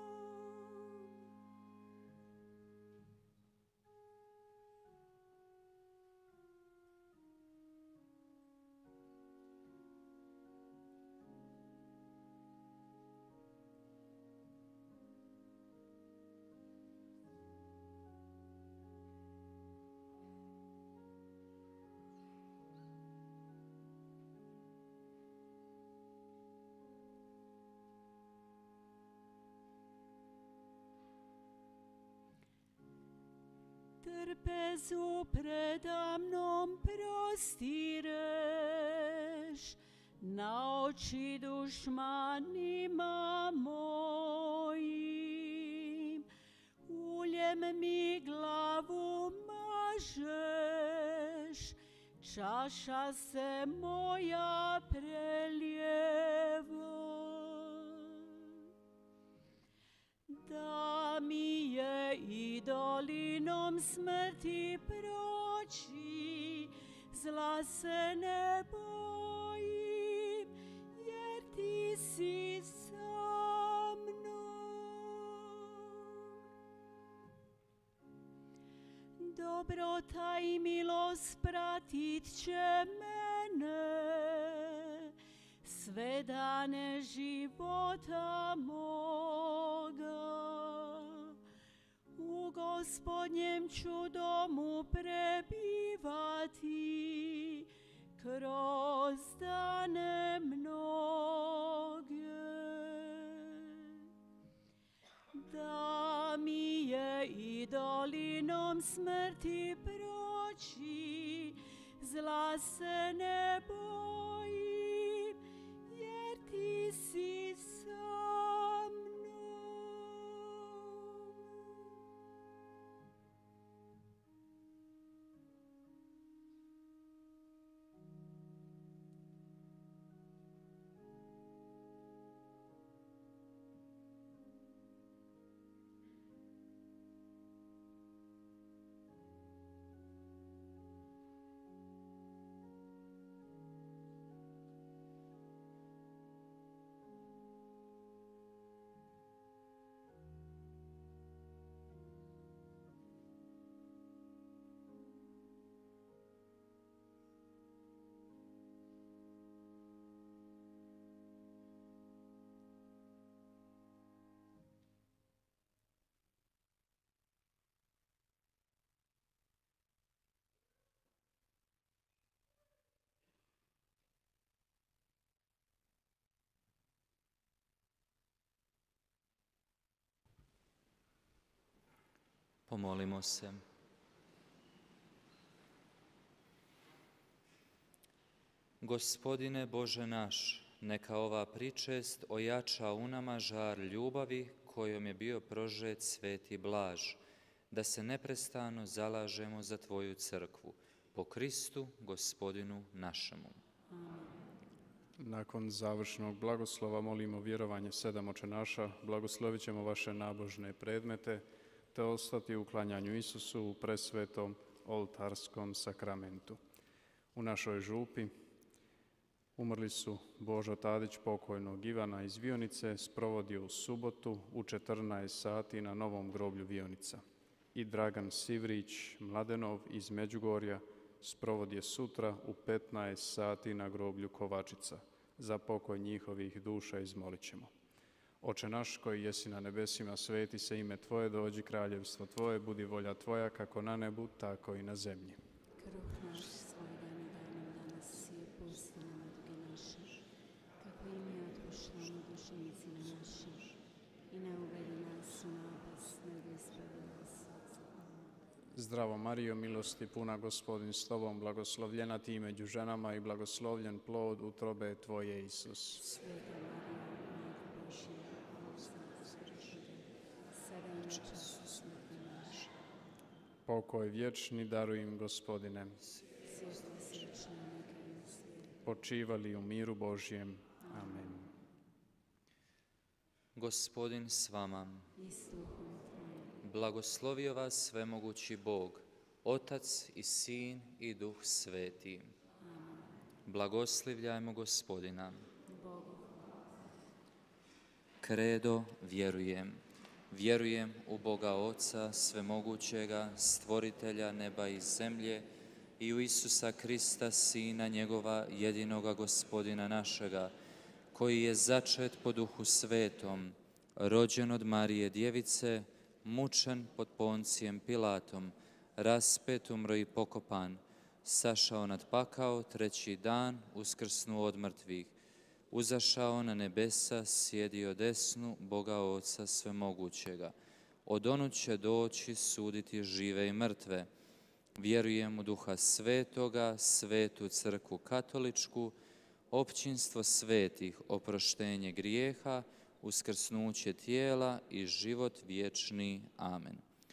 Trpezu predamnom prostireš, na oči dušmanima mojim. Uljem mi glavu mažeš, čaša se moja prelijeva. Da mi je i dolinom smrti proći, zla se ne bojim, jer ti si sa mnom. Dobrota i milost pratit će mene sve dane života moga. U Gospodnjem ću domu prebivati kroz dane mnoge. Da mi je i dolinom smrti proći, zla se ne bojim, jer ti si sa mnom. Pomolimo se. Gospodine Bože naš, neka ova pričest ojača u nama žar ljubavi kojom je bio prožet sveti Blaž, da se neprestano zalažemo za Tvoju crkvu, po Kristu, Gospodinu našemu. Nakon završnog blagoslova molimo vjerovanje 7 očenaša, blagoslovit ćemo vaše nabožne predmete, te ostati u klanjanju Isusu u presvetom oltarskom sakramentu. U našoj župi umrli su Božo Tadić, pokojnog Ivana iz Vionice, sprovodio u subotu u 14 sati na Novom groblju Vionica. I Dragan Sivrić Mladenov iz Međugorja sprovod je sutra u 15 sati na groblju Kovačica. Za pokoj njihovih duša izmolit ćemo. Oče naš koji jesi na nebesima, sveti se ime Tvoje, dođi kraljevstvo Tvoje, budi volja Tvoja kako na nebu, tako i na zemlji. Kruh naš svoj dan daj nam danas i oprosti nam duge naše, kako i mi otpuštamo dužnicima našim. I ne uvedi nas u napast, nego ispravi nas od zla. Zdravo Marijo, milosti puna, Gospodin s Tobom, blagoslovljena Ti među ženama i blagoslovljen plod utrobe Tvoje, Isus. Sveta Marija, Majko Božja, moli za nas griješne, sada i na času smrti naše. Pokoj vječni daruj im, Gospodine. Svjetlo srećna neka im svijet. Počivali u miru Božjem. Amen. Gospodin s vama. I s duhom Tvojim. Blagoslovio vas svemogući Bog, Otac i Sin i Duh Sveti. Amen. Blagoslivljajmo Gospodina. Bogu. Kredo vjerujem. Vjerujem u Boga Oca, svemogućega, stvoritelja neba i zemlje, i u Isusa Krista, Sina njegova, jedinoga Gospodina našega, koji je začet po Duhu Svetom, rođen od Marije Djevice, mučen pod Poncijem Pilatom, raspet, umro i pokopan, sašao nad pakao, treći dan uskrsnuo od mrtvih, uzašao na nebesa, sjedio desnu Boga Oca svemogućega. Odonud će doći suditi žive i mrtve. Vjerujem u Duha Svetoga, Svetu Crkvu Katoličku, općinstvo svetih, oproštenje grijeha, uskrsnuće tijela i život vječni. Amen.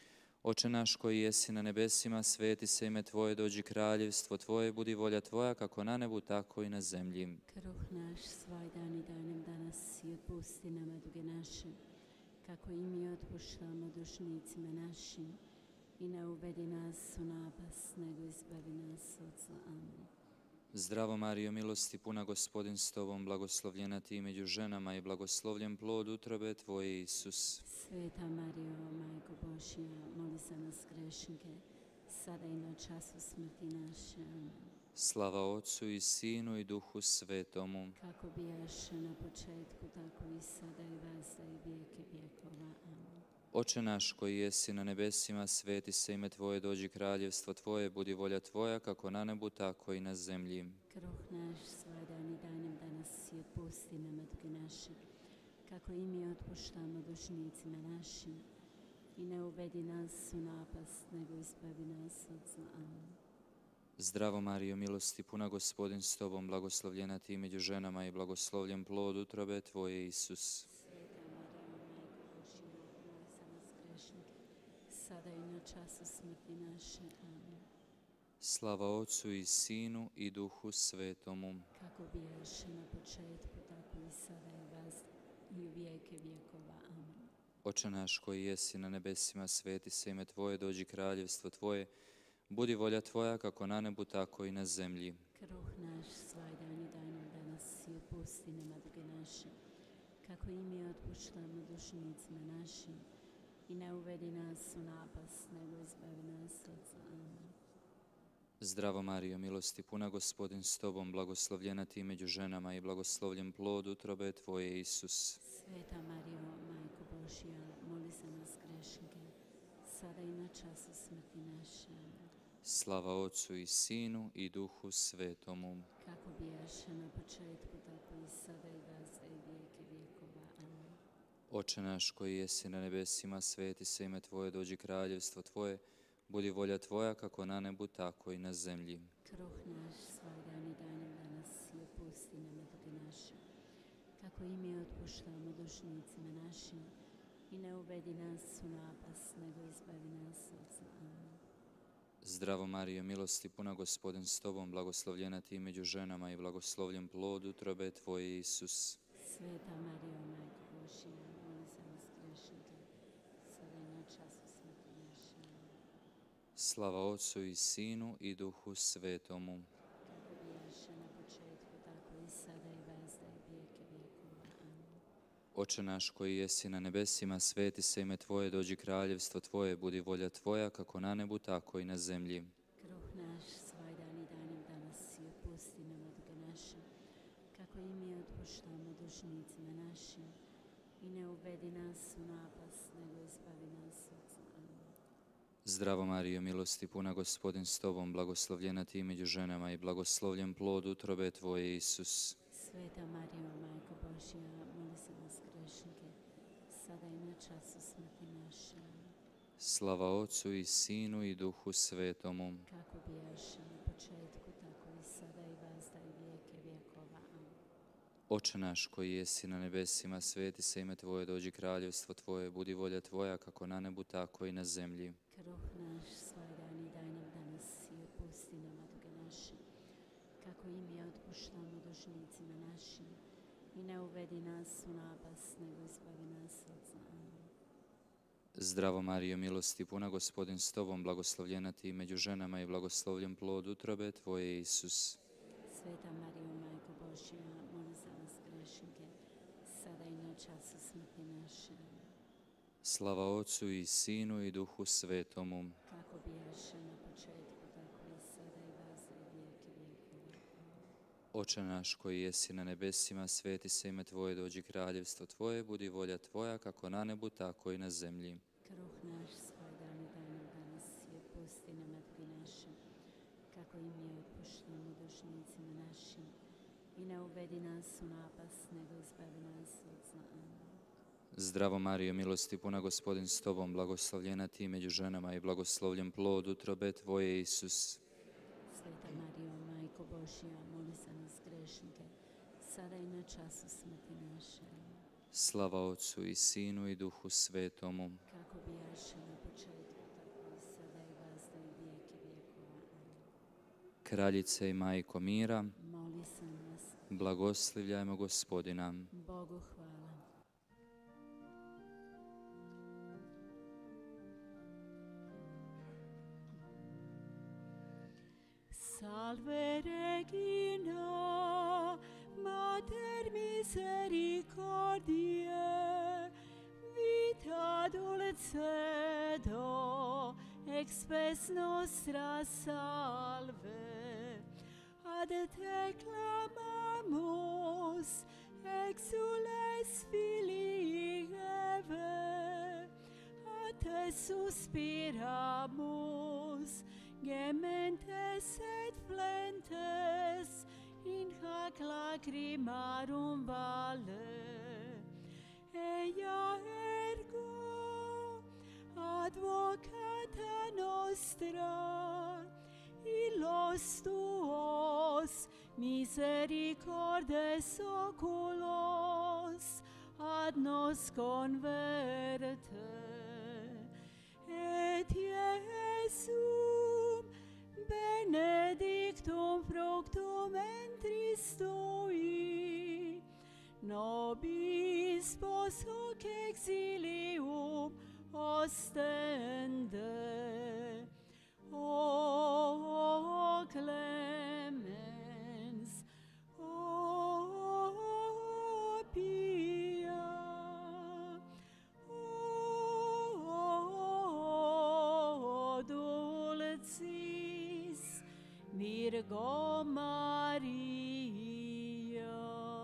Oče naš koji jesi na nebesima, sveti se ime Tvoje, dođi kraljevstvo Tvoje, budi volja Tvoja kako na nebu, tako i na zemlji. Kruh naš svoj dan i daj nam danas i otpusti nama duge naše, kako i mi otpuštamo dužnicima našim. I ne uvedi nas u napast, nego izbavi nas od zla. Amen. Zdravo Marijo, milosti puna, Gospodin s Tobom, blagoslovljena Ti među ženama i blagoslovljen plod utrobe Tvoje, Isus. Sveta Marijo, Majko Božja, moli za nas grešnike, sada i na času smrti naše. Amen. Slava Otcu i Sinu i Duhu Svetomu. Kako bijaše na početku, tako i sada i vazda i vijeke vjekova. Amen. Oče naš koji jesi na nebesima, sveti se ime Tvoje, dođi kraljevstvo Tvoje, budi volja Tvoja kako na nebu, tako i na zemlji. Kruh naš svoj dan i daj nam danas i otpusti nama duge naše, kako i mi otpuštamo dužnicima našim. I ne uvedi nas u napast, nego izbavi nas od zla. Amen. Zdravo Marijo, milosti puna, Gospodin s Tobom, blagoslovljena Ti među ženama i blagoslovljen plod utrobe Tvoje, Isus. Sveta Marijo, Majko Božja, moli za nas grešnike, sada i na času smrti naše. Amen. Slava Otcu i Sinu i Duhu Svetomu. Kako bijaše na početku, tako i sada i vazda i u vijeke vjekova. Amen. Oče naš koji jesi na nebesima, sveti se ime Tvoje, dođi kraljevstvo Tvoje, budi volja Tvoja kako na nebu, tako i na zemlji. Kruh naš svoj dan i daj nam danas i otpusti nama duge naše, kako i mi otpuštamo dužnicima našim. I ne uvedi nas u napast, nego izbavi nas od zla. Amen. Zdravo Marijo, milosti puna, Gospodin s Tobom, blagoslovljena Ti među ženama i blagoslovljen plod utrobe Tvoje, Isus. Sveta Marijo, Majko Božja, moli za nas grešnike, sada i na času smrti naše. Amen. Slava Otcu i Sinu i Duhu Svetomu. Kako bijaše na početku, tako i sada i vazda i vijeke vjekova. Amen. Oče naš koji jesi na nebesima, sveti se ime Tvoje, dođi kraljevstvo Tvoje, budi volja Tvoja kako na nebu, tako i na zemlji. Kruh naš svagdani daj nam danas i oprosti nam duge naše, kako i mi otpuštamo dužnicima našim, i ne uvedi nas u napast, nego izbavi nas od zla. Amen. Zdravo Marijo, milosti puna, Gospodin s Tobom, blagoslovljena Ti među ženama i blagoslovljen plod utrobe Tvoje, Isus. Sveta Marijo, Majko Božja, moli za nas grešnike, sada i na času smrti naše. Amen. Slava Otcu i Sinu i Duhu Svetomu. Kako bijaše na početku, tako i sada i vazda i vijeke vjekova. Amen. Oče naš koji jesi na nebesima, sveti se ime Tvoje, dođi kraljevstvo Tvoje, budi volja Tvoja kako na nebu, tako i na zemlji. Kruh naš svagdani daj nam danas i oprosti nam duge naše, kako i mi otpuštamo dužnicima našim, i ne uvedi nas u napast, nego izbavi nas od zla. Amen. Zdravo Marijo, milosti puna, Gospodin s Tobom, blagoslovljena Ti među ženama i blagoslovljen plod utrobe Tvoje, Isus. Sveta Marijo, Majko Božja, moli za nas grešnike, sada i na času smrti naše. Amen. Slava Otcu i Sinu i Duhu Svetomu. Kako bijaše na početku, tako i sada i vazda i vijeke vjekova. Amen. Oče naš koji jesi na nebesima, sveti se ime Tvoje, dođi kraljevstvo Tvoje, budi volja Tvoja kako na nebu, tako i na zemlji. Kruh naš svagdani daj nam danas i oprosti nam duge naše, kako i mi otpuštamo dužnicima našim, i ne uvedi nas u napast, nego izbavi nas od zla. Amen. Zdravo Marijo, milosti puna, Gospodin s Tobom, blagoslovljena Ti među ženama i blagoslovljen plod utrobe Tvoje, Isus. Sveta Marijo, Majko Božja, moli za nas grešnike, sada i na času smrti naše. Amen. Slava Otcu i Sinu i Duhu Svetomu. Kako bijaše na početku, tako i sada i vazda i vijeke vjekova. Amen. Oče naš koji jesi na nebesima, sveti se ime Tvoje, dođi kraljevstvo Tvoje, budi volja Tvoja kako na nebu, tako i na zemlji. Kruh naš svagdani daj nam danas i oprosti nam duge naše, kako i mi otpuštamo dužnicima našim, i ne uvedi nas u napast, nego izbavi nas od zla. Amen. Zdravo Marijo, milosti puna, Gospodin s Tobom, blagoslovljena Ti među ženama i blagoslovljen plod utrobe Tvoje, Isus. Sveta Marijo, Majko Božja, moli za nas grešnike, sada i na času smrti naše. Amen. Slava Otcu i Sinu i Duhu Svetomu. Kako bijaše na početku, tako i sada i vazda i vijeke vjekova. Amen. Kraljice i Majko mira, Moli za nas. blagoslivljajmo Gospodina. Bogu hvala. Salve Regina, Mater misericordiae, vita dulcedo, expes nostra salve. Ad te clamamus, exules filii Eve, a te suspiramus, gementes et flentes, in hac lacrimarum vale. Ea ergo, advocata nostra, illos tuos misericordes oculos ad nos converte. Et Iesum benedictum fructum ventris tui, nobis pos hoc exilium ostende. O clemens, o pia, o dulcis Virgo Maria.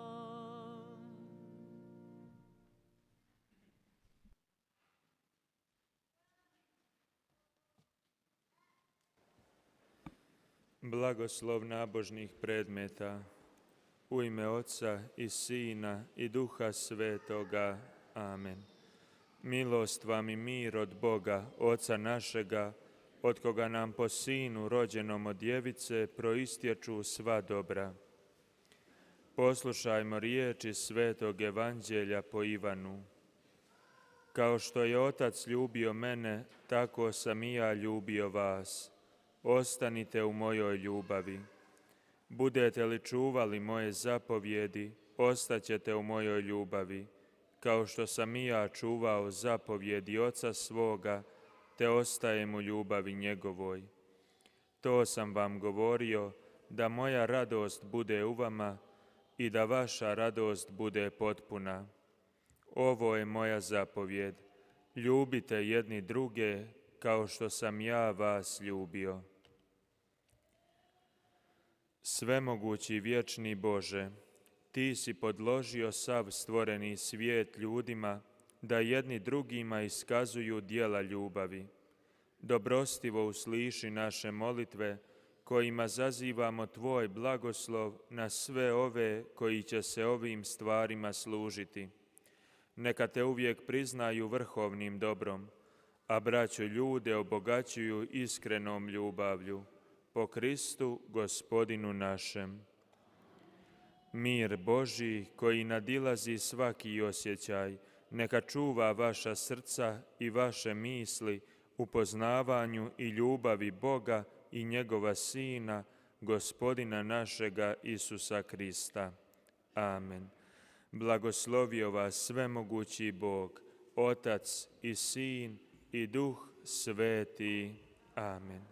Blagoslov nabožnih predmeta, u ime Otca i Sina i Duha Svetoga. Amen. Milost vam i mir od Boga, Oca našega, od koga nam po Sinu rođenom od djevice proistječu sva dobra. Poslušajmo riječi Svetog Evanđelja po Ivanu. Kao što je Otac ljubio mene, tako sam i ja ljubio vas. Ostanite u mojoj ljubavi. Budete li čuvali moje zapovjedi, ostaćete u mojoj ljubavi, kao što sam i ja čuvao zapovjedi Oca svoga, te ostajem u ljubavi njegovoj. To sam vam govorio, da moja radost bude u vama i da vaša radost bude potpuna. Ovo je moja zapovjed. Ljubite jedni druge, kao što sam ja vas ljubio. Svemogući vječni Bože, Ti si podložio sav stvoreni svijet ljudima, da jedni drugima iskazuju djela ljubavi. Dobrostivo usliši naše molitve, kojima zazivamo Tvoj blagoslov na sve ove koji će se ovim stvarima služiti. Neka Te uvijek priznaju vrhovnim dobrom, a braću ljude obogaćuju iskrenom ljubavlju. Po Kristu, Gospodinu našem. Mir Božji, koji nadilazi svaki osjećaj, neka čuva vaša srca i vaše misli u poznavanju i ljubavi Boga i njegova Sina, Gospodina našega Isusa Krista. Amen. Blagoslovio vas svemogući Bog, Otac i Sin i Duh Sveti. Amen.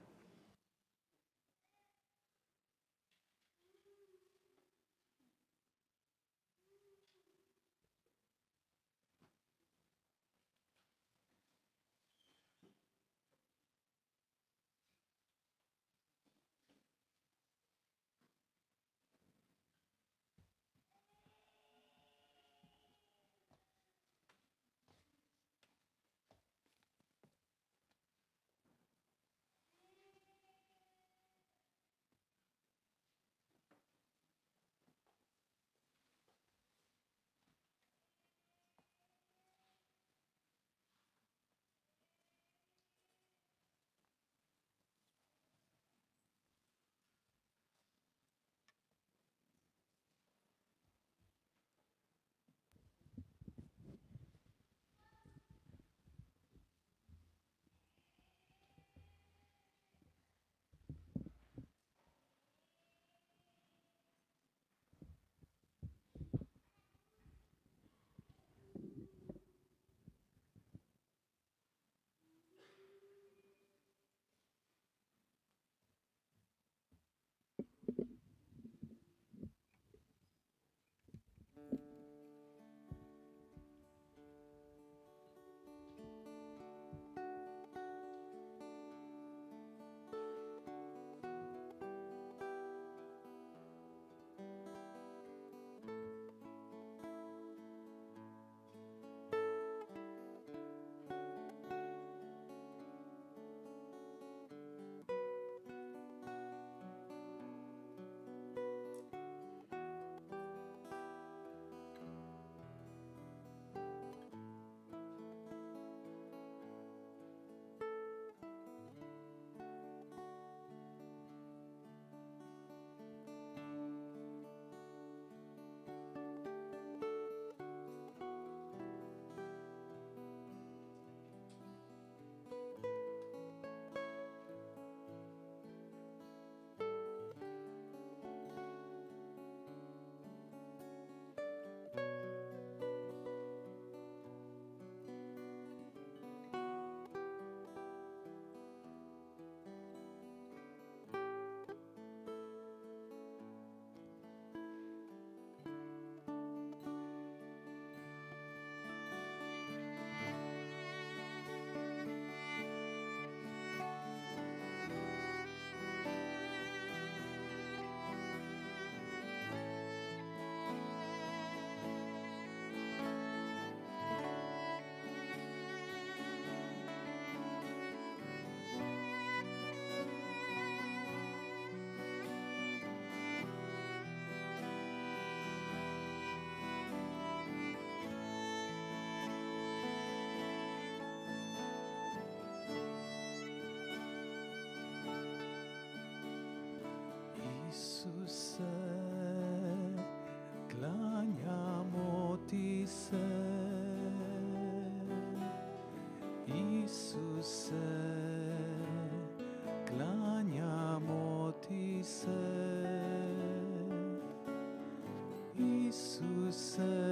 Isuse,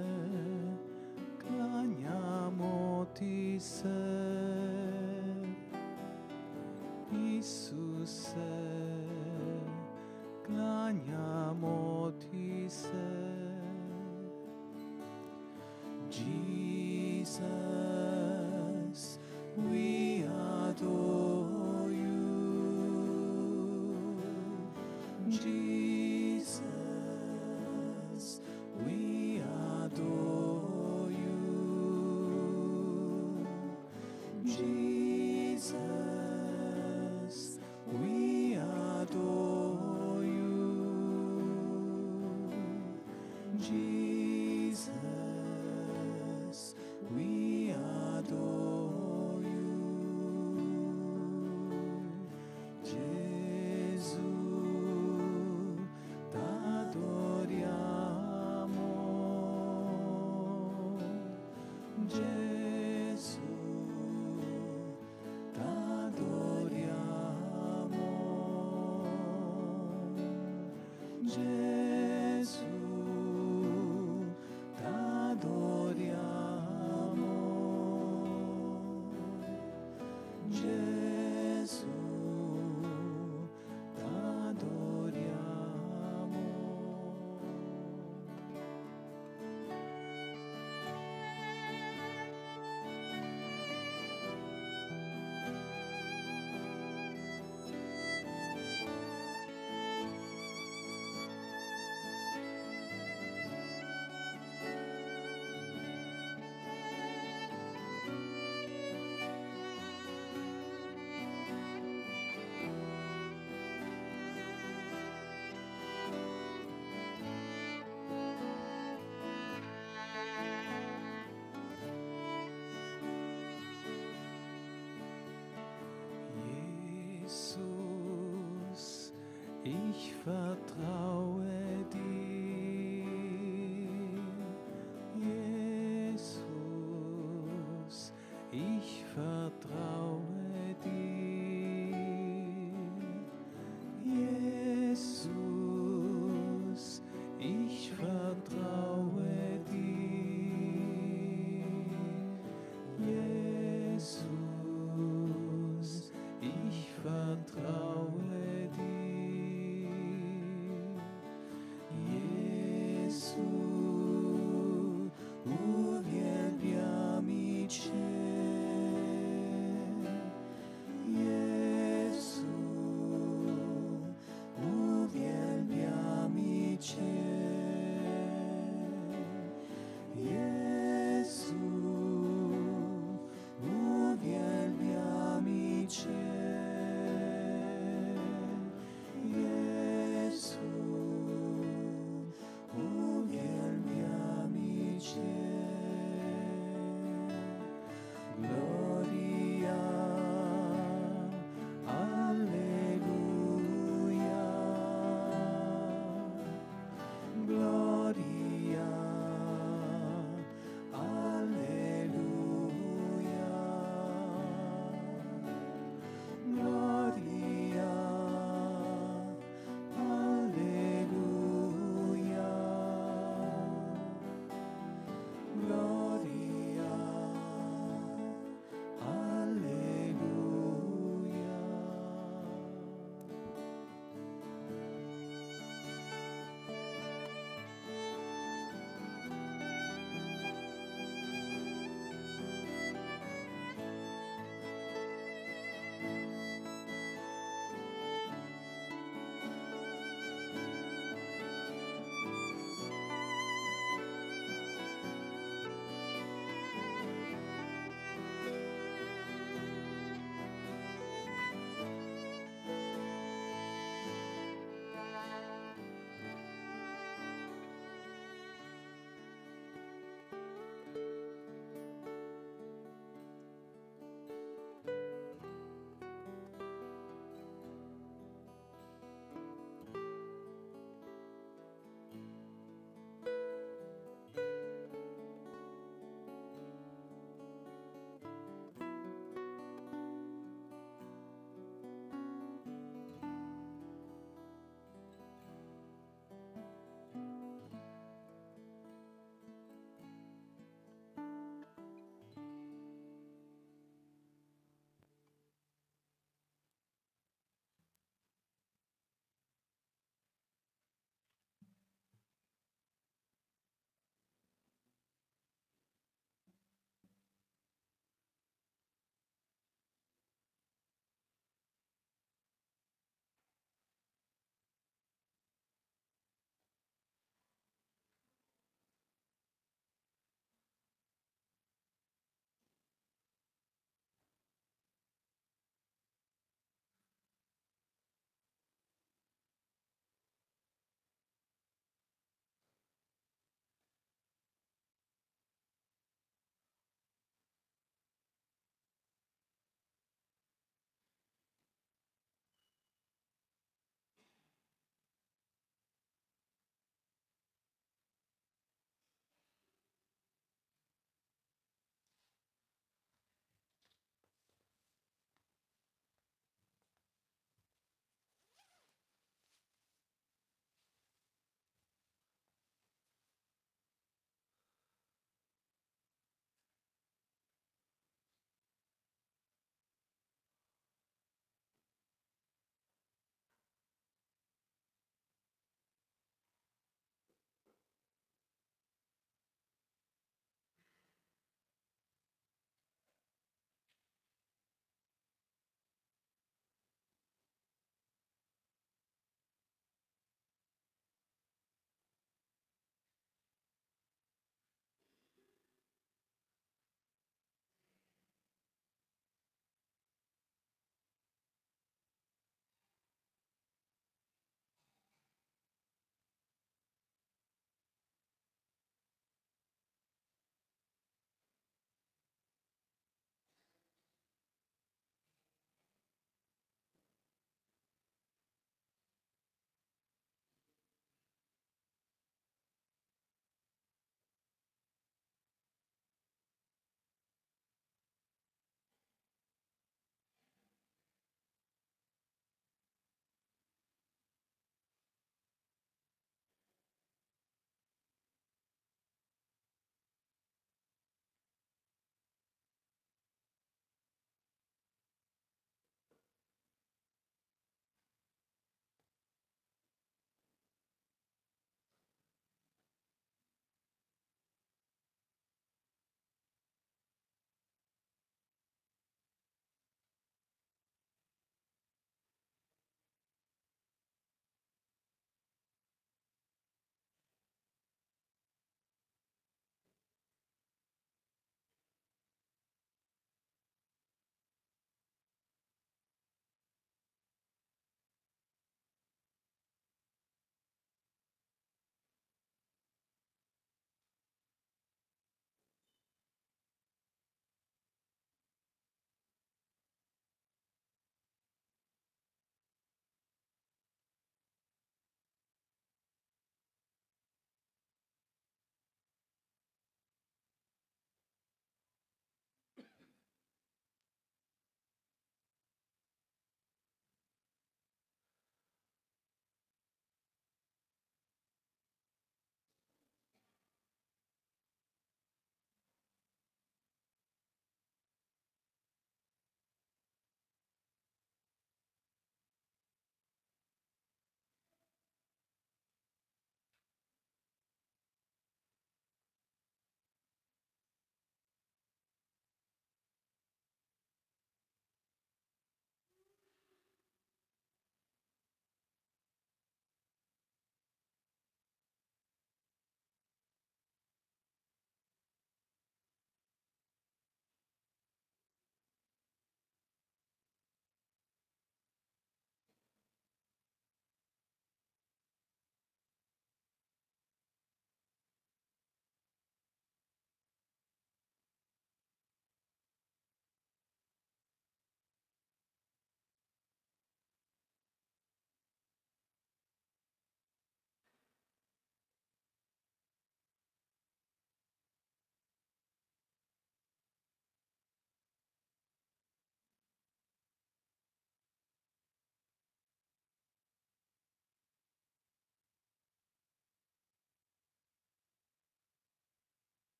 klanjamo ti se. Isuse, klanjamo ti se. Jesus, we adore you. Jesus, we adore you. Jesus, we adore you. Jesus, we adore you. Gesù, t'adoriamo. Gesù, t'adoriamo. Gesù, t'adoriamo. Gesù, t'adoriamo. Jesus, ich vertraue dir. Jesus, ich vertraue dir. Jesus, ich vertraue dir. Jesus, ich vertraue dir.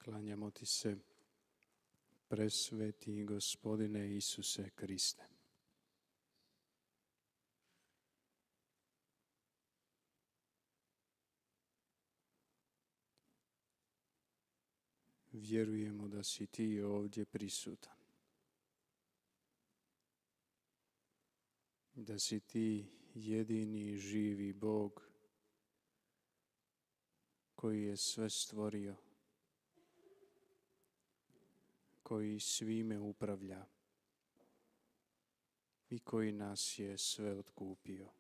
Klanjamo ti se, presveti Gospodine Isuse Kriste. Vjerujemo da si ti ovdje prisutan. Da si ti jedini živi Bog koji je sve stvorio, koji svime upravlja i koji nas je sve otkupio.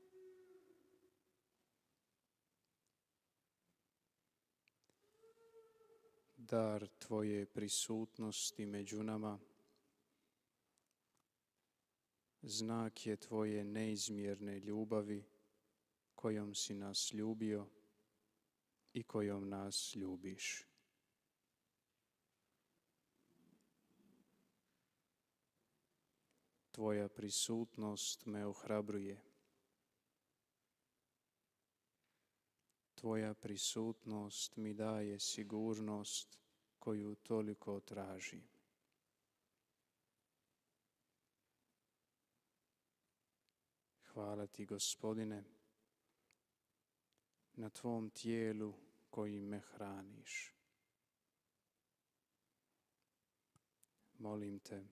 Dar tvoje prisutnosti među nama znak je tvoje neizmjerne ljubavi kojom si nas ljubio i kojom nas ljubiš. Tvoja prisutnost me ohrabruje. Tvoja prisutnost mi daje sigurnost koju toliko tražim. Hvala ti, Gospodine, na tvom tijelu kojim me hraniš. Molim te,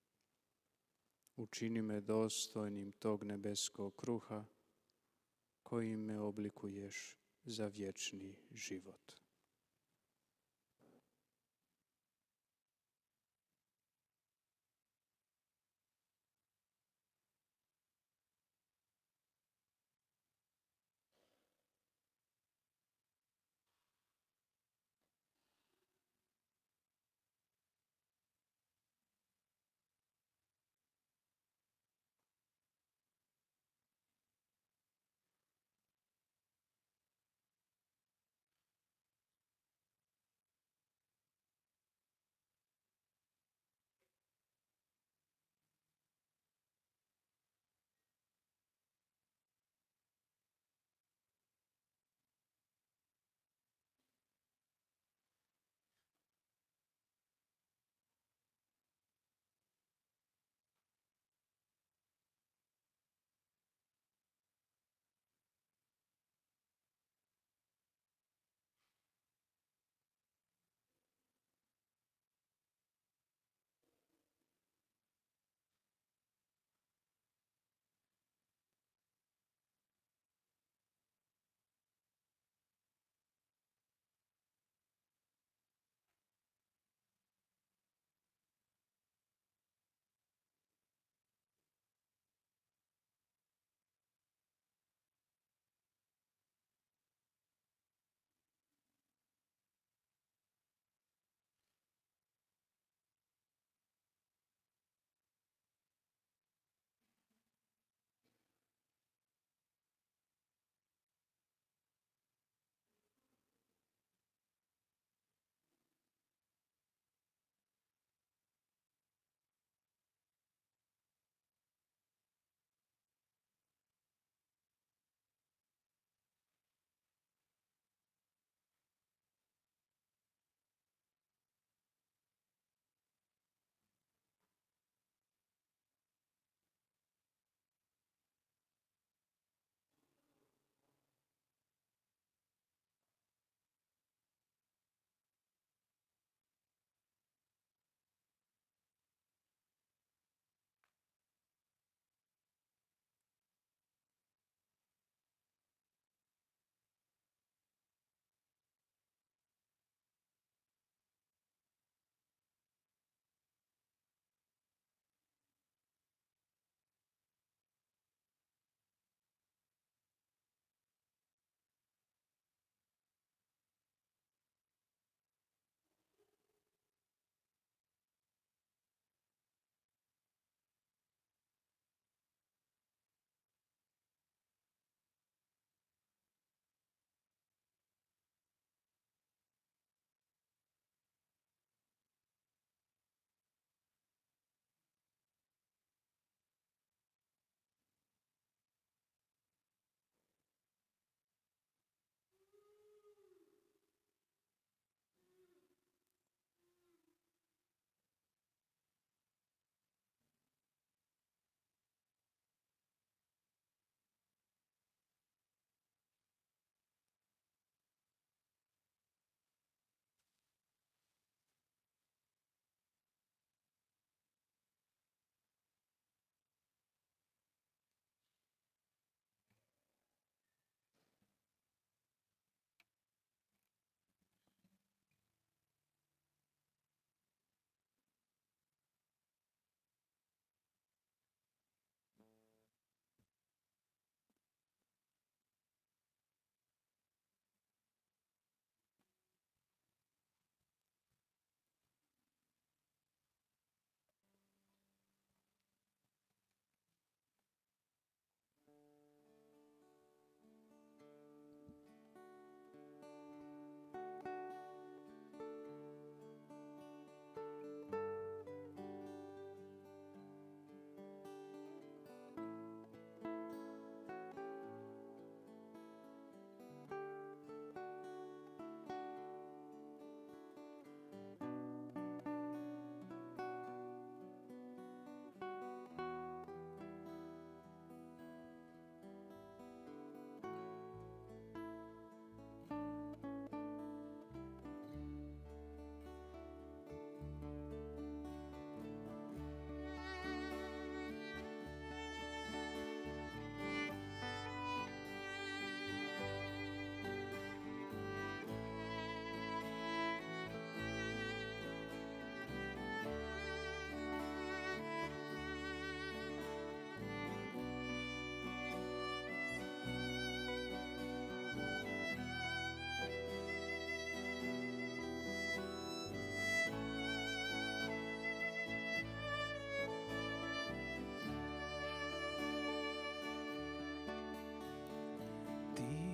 učini me dostojnim tog nebeskog kruha kojim me oblikuješ za vječni život.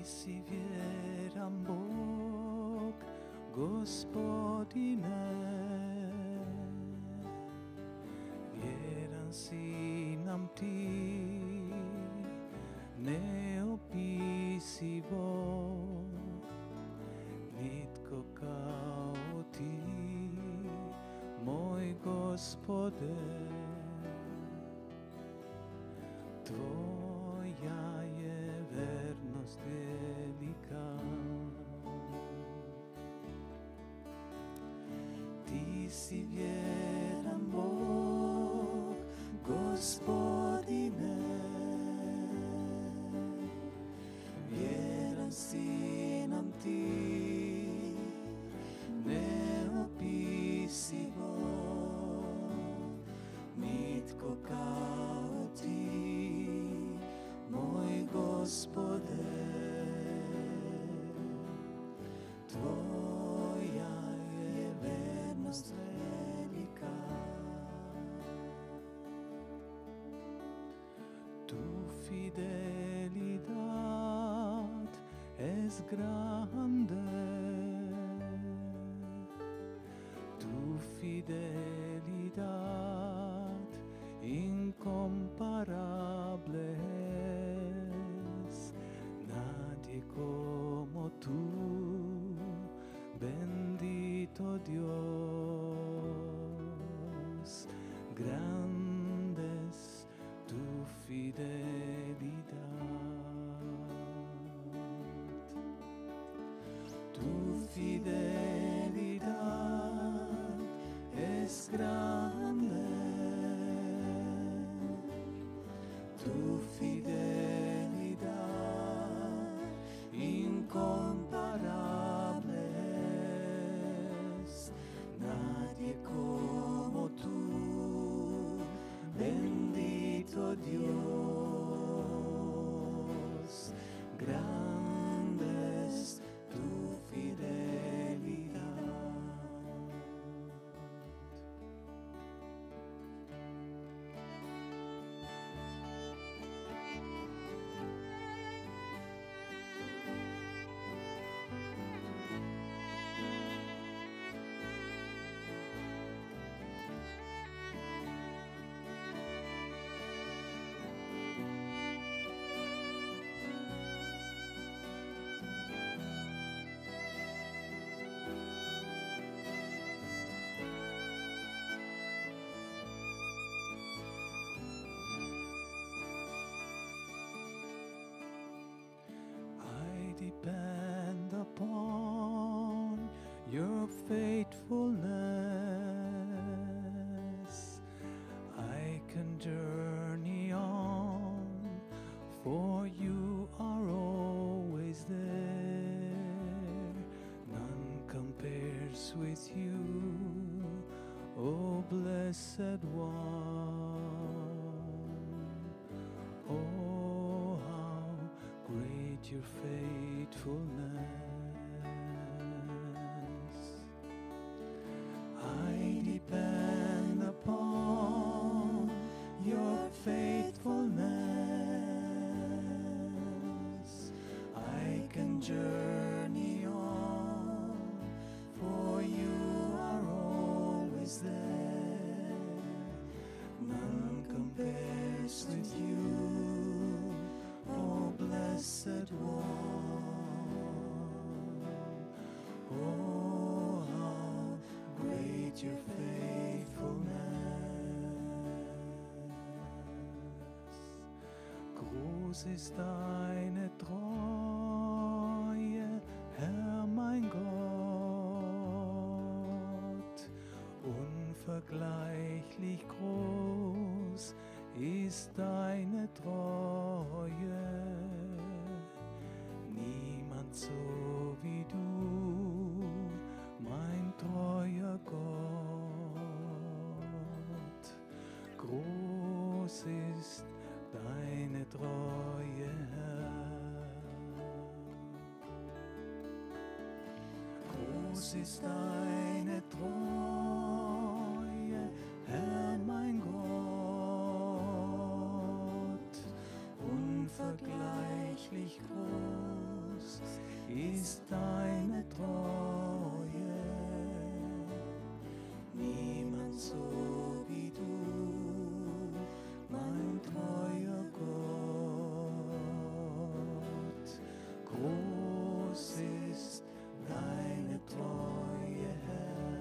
si vjeran Bog, Gospodine. Vjeran si nam ti, neopisivo, nitko kao ti, moj Gospode. Tvoja je vernost velika, ti si vjeran Bog, Gospodine. Vjeran si nam ti, neopisivo, nitko kao ti, moj Gospode. Tvoja je vernost velika. Tu fidelidad es grande, tu fidelidad incomparable es, nadie como tú, bendito Dios, grande es tu fidelidad. Tu fidelidad es grande, tu fidelidad incomparable es, nadie como tú, bendito Dios, grande es tu fidelidad. Depend upon your faithfulness. I can journey on, for you are always there. None compares with you, O blessed one. Oh, how great your faithfulness. I depend upon your faithfulness. I can journey on, for you are always there. None compares with you, O blessed one. Oh, how great your faithfulness. Groß ist deine Treue, Herr mein Gott. Unvergleichlich groß ist deine Treue. Niemand so wie du, mein treuer Gott. Groß ist deine Treue, Herr. Groß ist deine Treue, Herr mein Gott. Unvergleichlich groß ist deine Treue. Niemand so wie du, mein treuer Gott. Groß ist deine Treue, Herr.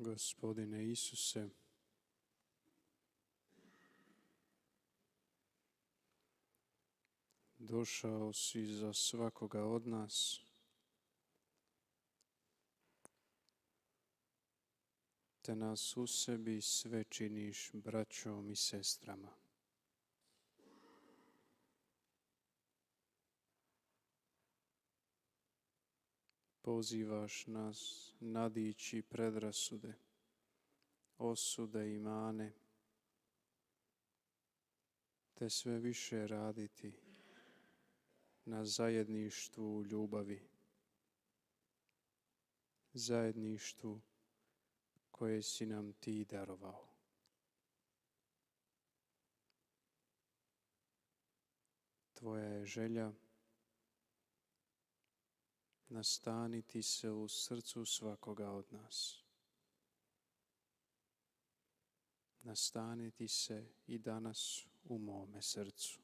Gospodine Isuse, došao si za svakoga od nas, te nas u sebi sve činiš braćom i sestrama. Pozivaš nas nadići predrasude, osude i mane, te sve više raditi na zajedništvu u ljubavi, zajedništvu koje si nam ti darovao. Tvoja je želja nastaniti se u srcu svakoga od nas. Nastaniti se i danas u mome srcu.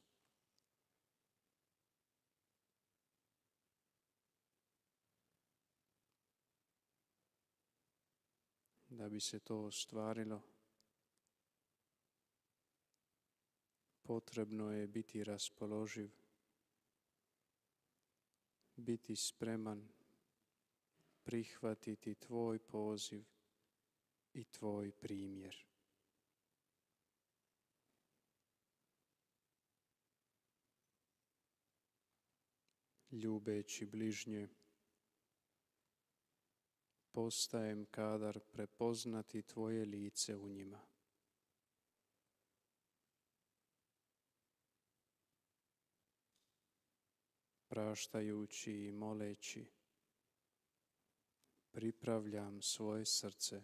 Da bi se to ostvarilo, potrebno je biti raspoloživ, biti spreman prihvatiti tvoj poziv i tvoj primjer. Ljubeći bližnje, postajem kadar prepoznati tvoje lice u njima. Praštajući i moleći, pripravljam svoje srce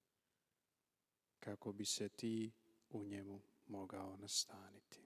kako bi se ti u njemu mogao nastaniti.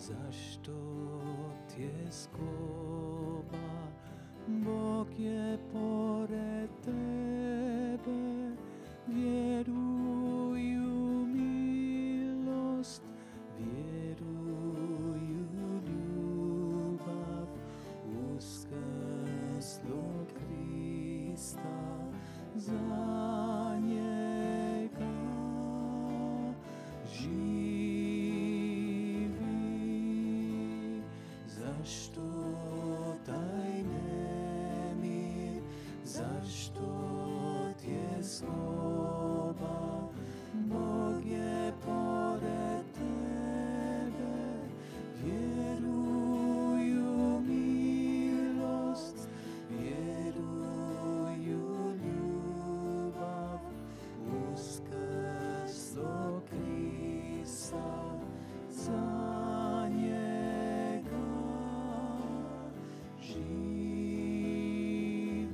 zašto tjeskoba, Bog je pored tebe, vjeruju milost, vjeruju ljubav, uskrslog Krista, za njega živi. Zašto taj nemir, zašto tjeskoba, Bog je pored tebe, vjeruju milost, vjeruju ljubav, uskrslog Krista, za njega živi.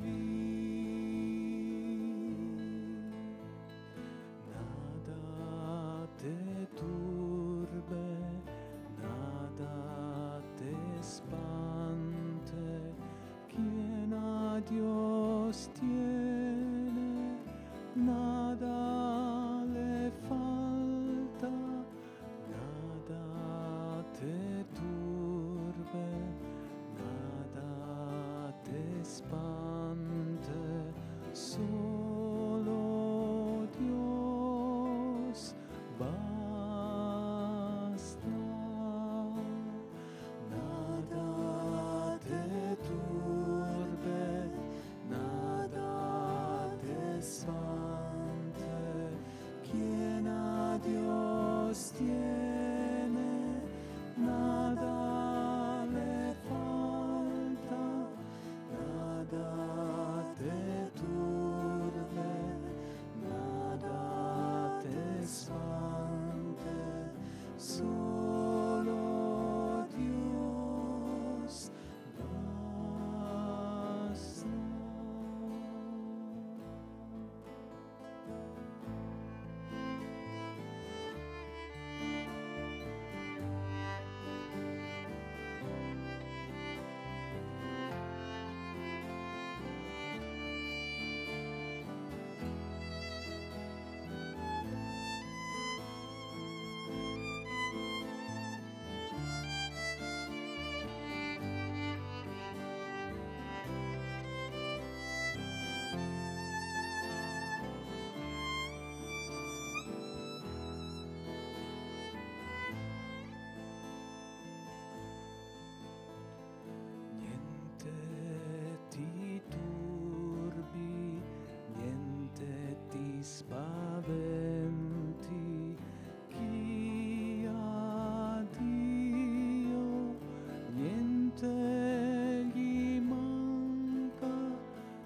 Nada te turbe, nada te spante, quien a Dios tiene, nada le falta, nada te turbe, nada te spante, solo Dios basta. Nada te turbe, nada te spante, quien a Dios tiene, nada le falta, nada te turbe, nada te spante, solo Dios basta. Niente ti turbi, niente ti spaventi, chi ha Dio, niente gli manca,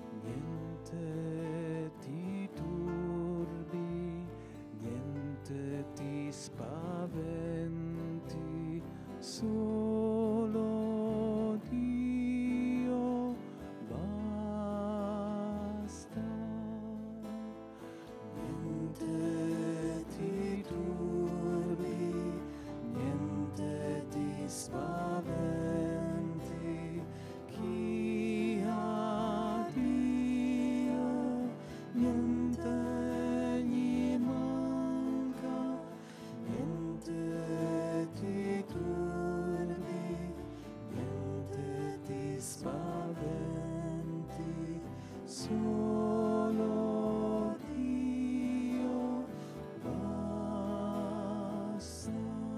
niente ti turbi, niente ti spaventi, solo Dio basta. Niente ti turbi, niente ti spaventi, chi ha Dio, niente gli manca, niente ti turbi, niente ti spaventi, solo Dio basta.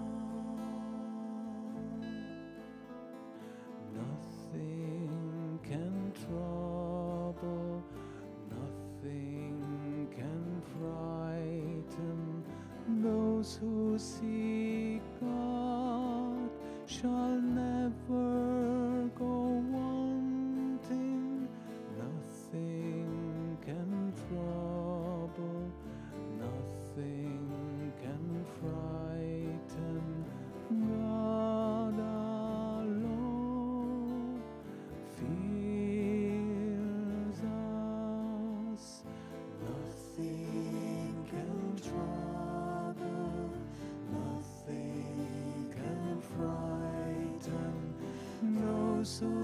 Nothing can trouble, nothing can frighten those who seek God, shall never go wanting. Nothing can trouble, nothing can frighten. God alone fills us. Nothing can trouble, nothing can frighten.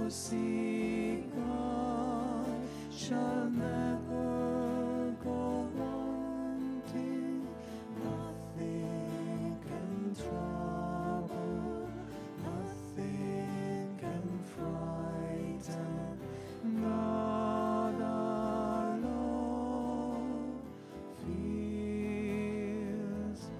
see God shall never go wanting. Nothing can trouble, nothing can frighten. God alone fears us.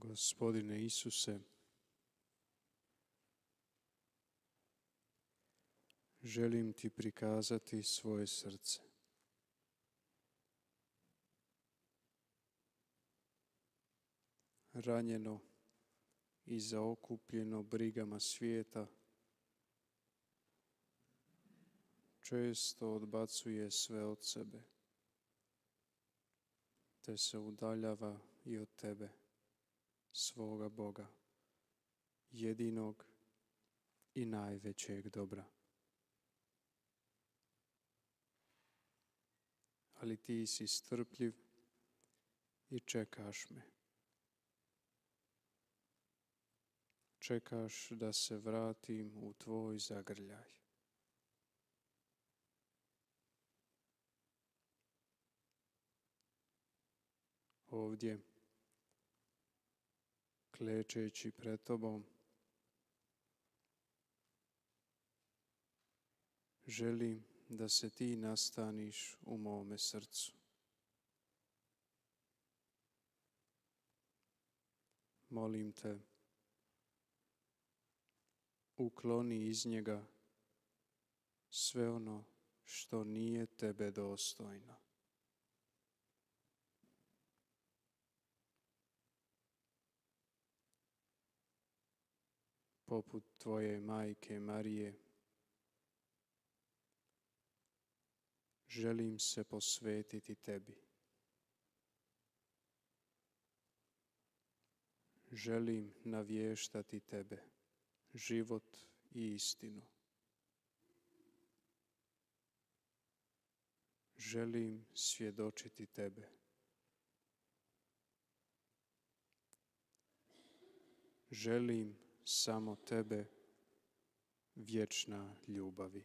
Gospodine Isuse, želim ti prikazati svoje srce. Ranjeno i zaokupljeno brigama svijeta, često odbacuje sve od sebe, te se udaljava i od tebe, svoga Boga, jedinog i najvećeg dobra. Ali ti si strpljiv i čekaš me. Čekaš da se vratim u tvoj zagrljaj. Ovdje, klečeći pred tobom, želim da se ti nastaniš u mome srcu. Molim te, ukloni iz njega sve ono što nije tebe dostojno. Poput tvoje majke Marije, želim se posvetiti tebi. Želim navještati tebe, život i istinu. Želim svjedočiti tebe. Želim samo tebe, vječna ljubavi.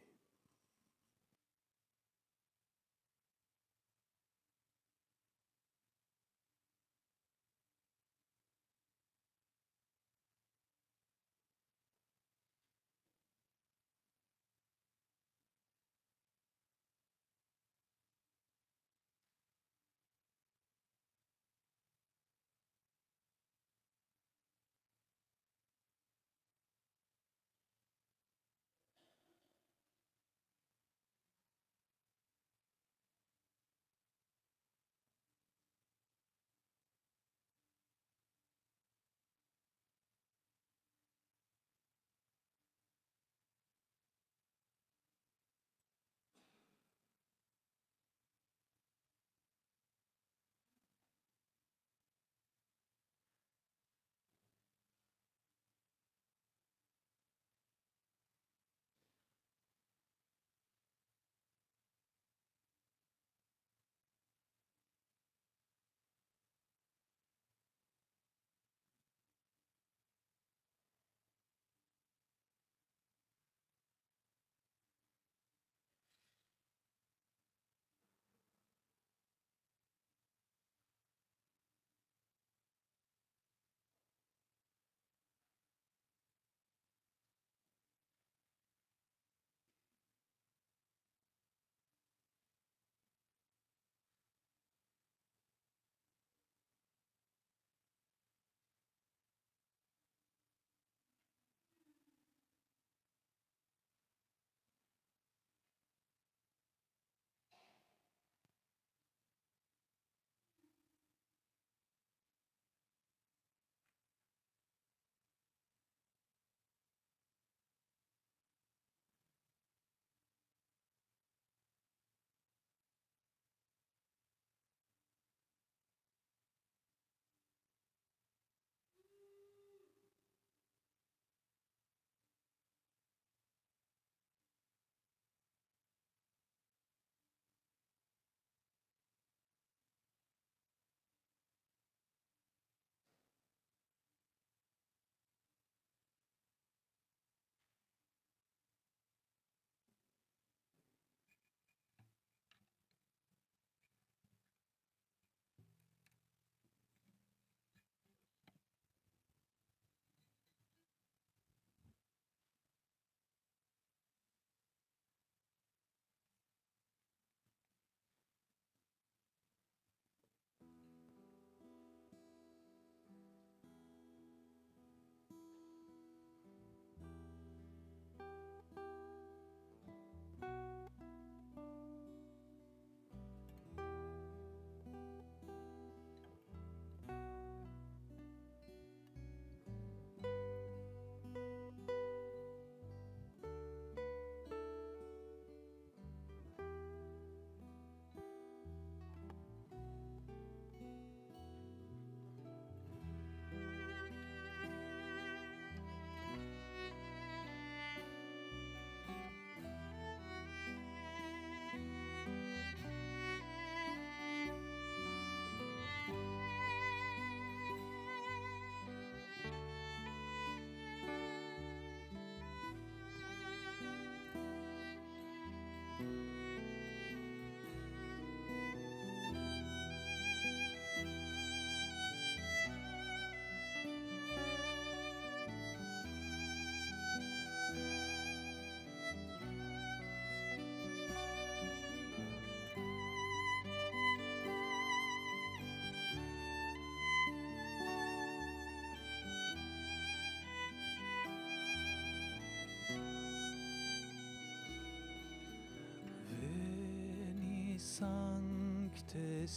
Sancte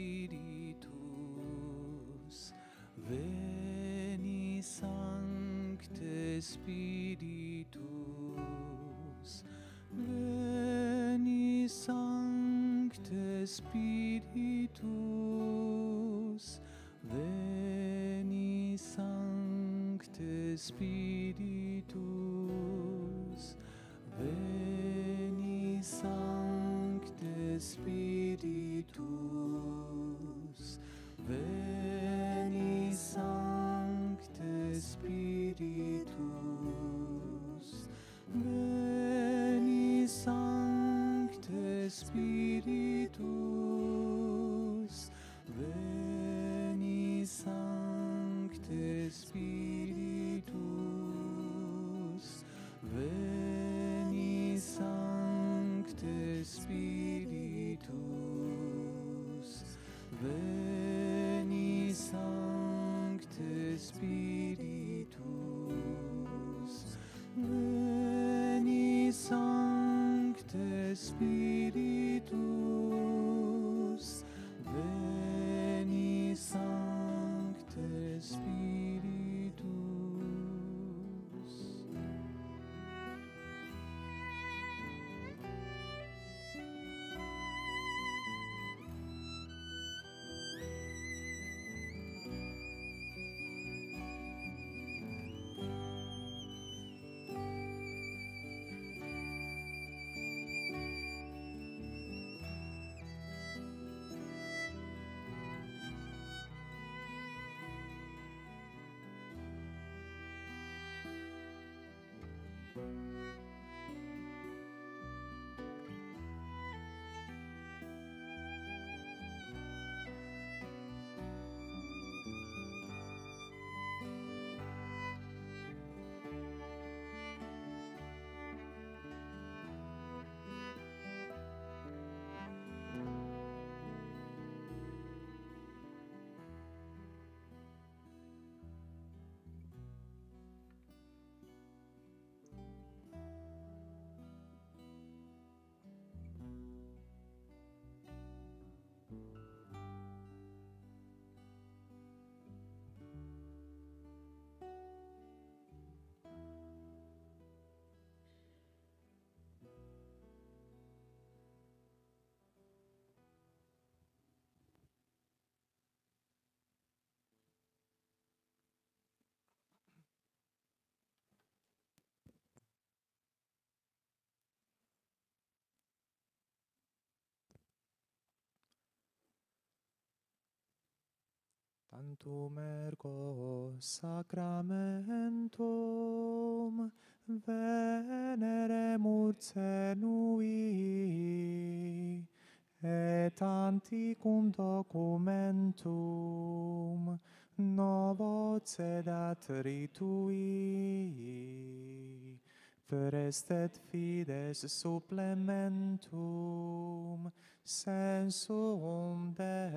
Spiritus, veni Sancte Spiritus, veni Sancte Spiritus, veni Sancte Spiritus, veni Sancte Spiritus, veni Sancte Spiritus, veni Sancte Spiritus, veni Sancte Spiritus, veni Sancte Spiritus, veni Sancte Spiritus, veni Sancte Spiritus, veni Sancte Spiritus. Tantum ergo sacramentum veneremur cenui, et anticum documentum novo cedat ritui, prestet fides supplementum sensum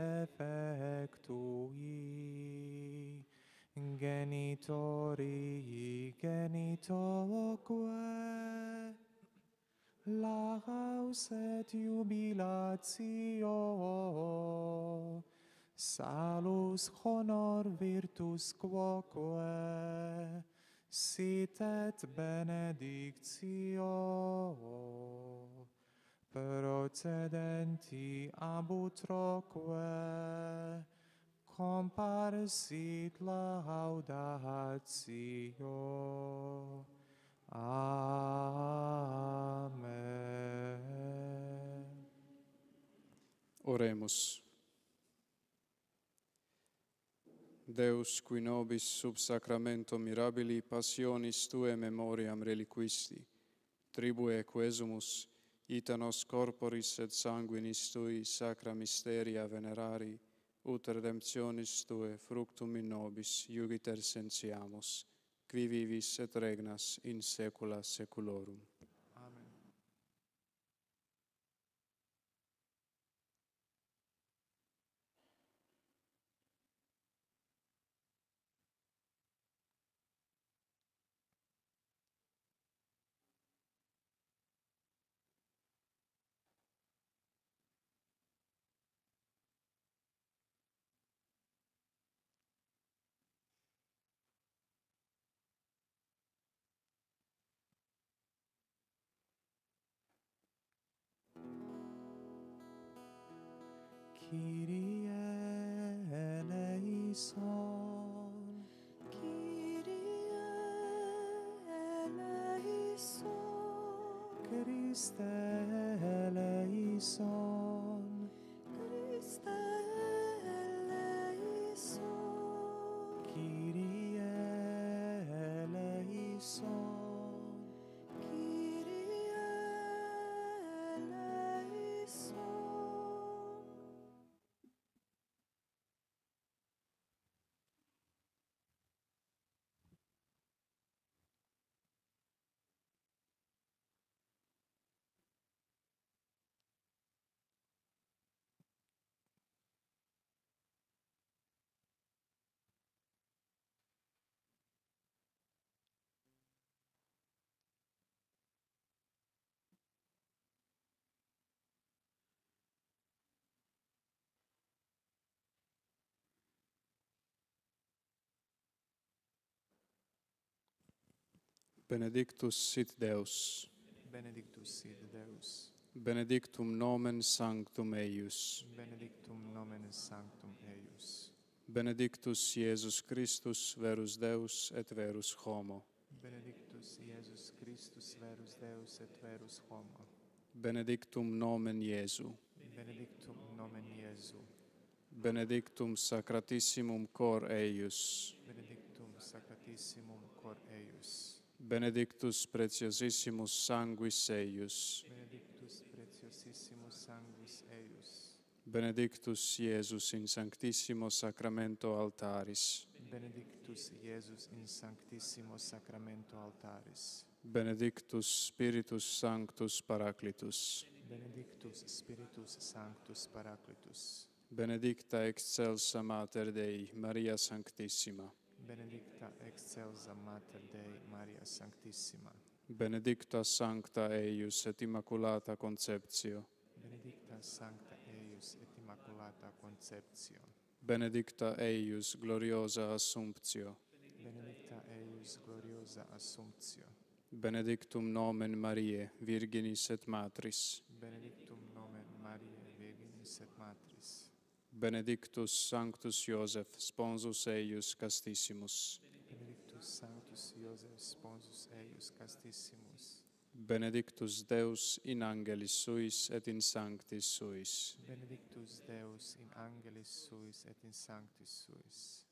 defectui, genitori genitoque, laus et jubilatio, salus honor virtus quoque, sit et benedictio, procedenti ab utroque, comparsit laudatio. Amen. Oremus. Deus, qui nobis sub sacramento mirabili passionis Tuae memoriam reliquisti, tribue quesumus, ita nos corporis et sanguinis Tui sacra mysteria venerari, ut redemptionis Tuae fructum in nobis iugiter sentiamus, qui vivis et regnas in saecula saeculorum. Amen. Kyrie eleison. Kyrie eleison. Christe eleison. Christe eleison. Kyrie eleison. Kyrie eleison. Benedictus sit Deus, Benedictus sit Deus. benedictum nomen sanctum eius, Benedictum nomen sanctum eius. benedictus Iesus Christus, verus Deus et verus homo, Benedictus Iesus Christus, verus Deus et verus homo. benedictum nomen Iesu, Benedictum nomen Iesu. benedictum sacratissimum cor eius, Benedictum sacratissimum cor eius. benedictus preciosissimus sanguis eius, Benedictus preciosissimus sanguis eius. benedictus Iesus in sanctissimo sacramento altaris, Benedictus Iesus in sanctissimo sacramento altaris. benedictus Spiritus Sanctus Paraclitus, Benedictus Spiritus Sanctus Paraclitus. benedicta excelsa Mater Dei, Maria Sanctissima, Benedicta excelsa Mater Dei, Maria Sanctissima. benedicta sancta eius et immaculata conceptio, Benedicta Sancta eius et Immaculata Conceptio. benedicta eius gloriosa Assumptio, Benedicta eius gloriosa Assumptio. benedictum nomen Mariae, Virginis et Matris, Benedictum nomen Mariae Virginis et Matris. benedictus Sanctus Iosef, sponsus eius castissimus, Benedictus Sanctus Iosef, sponsus eius castissimus. benedictus Deus in angelis suis et in sanctis suis, Benedictus Deus in angelis suis et in sanctis suis.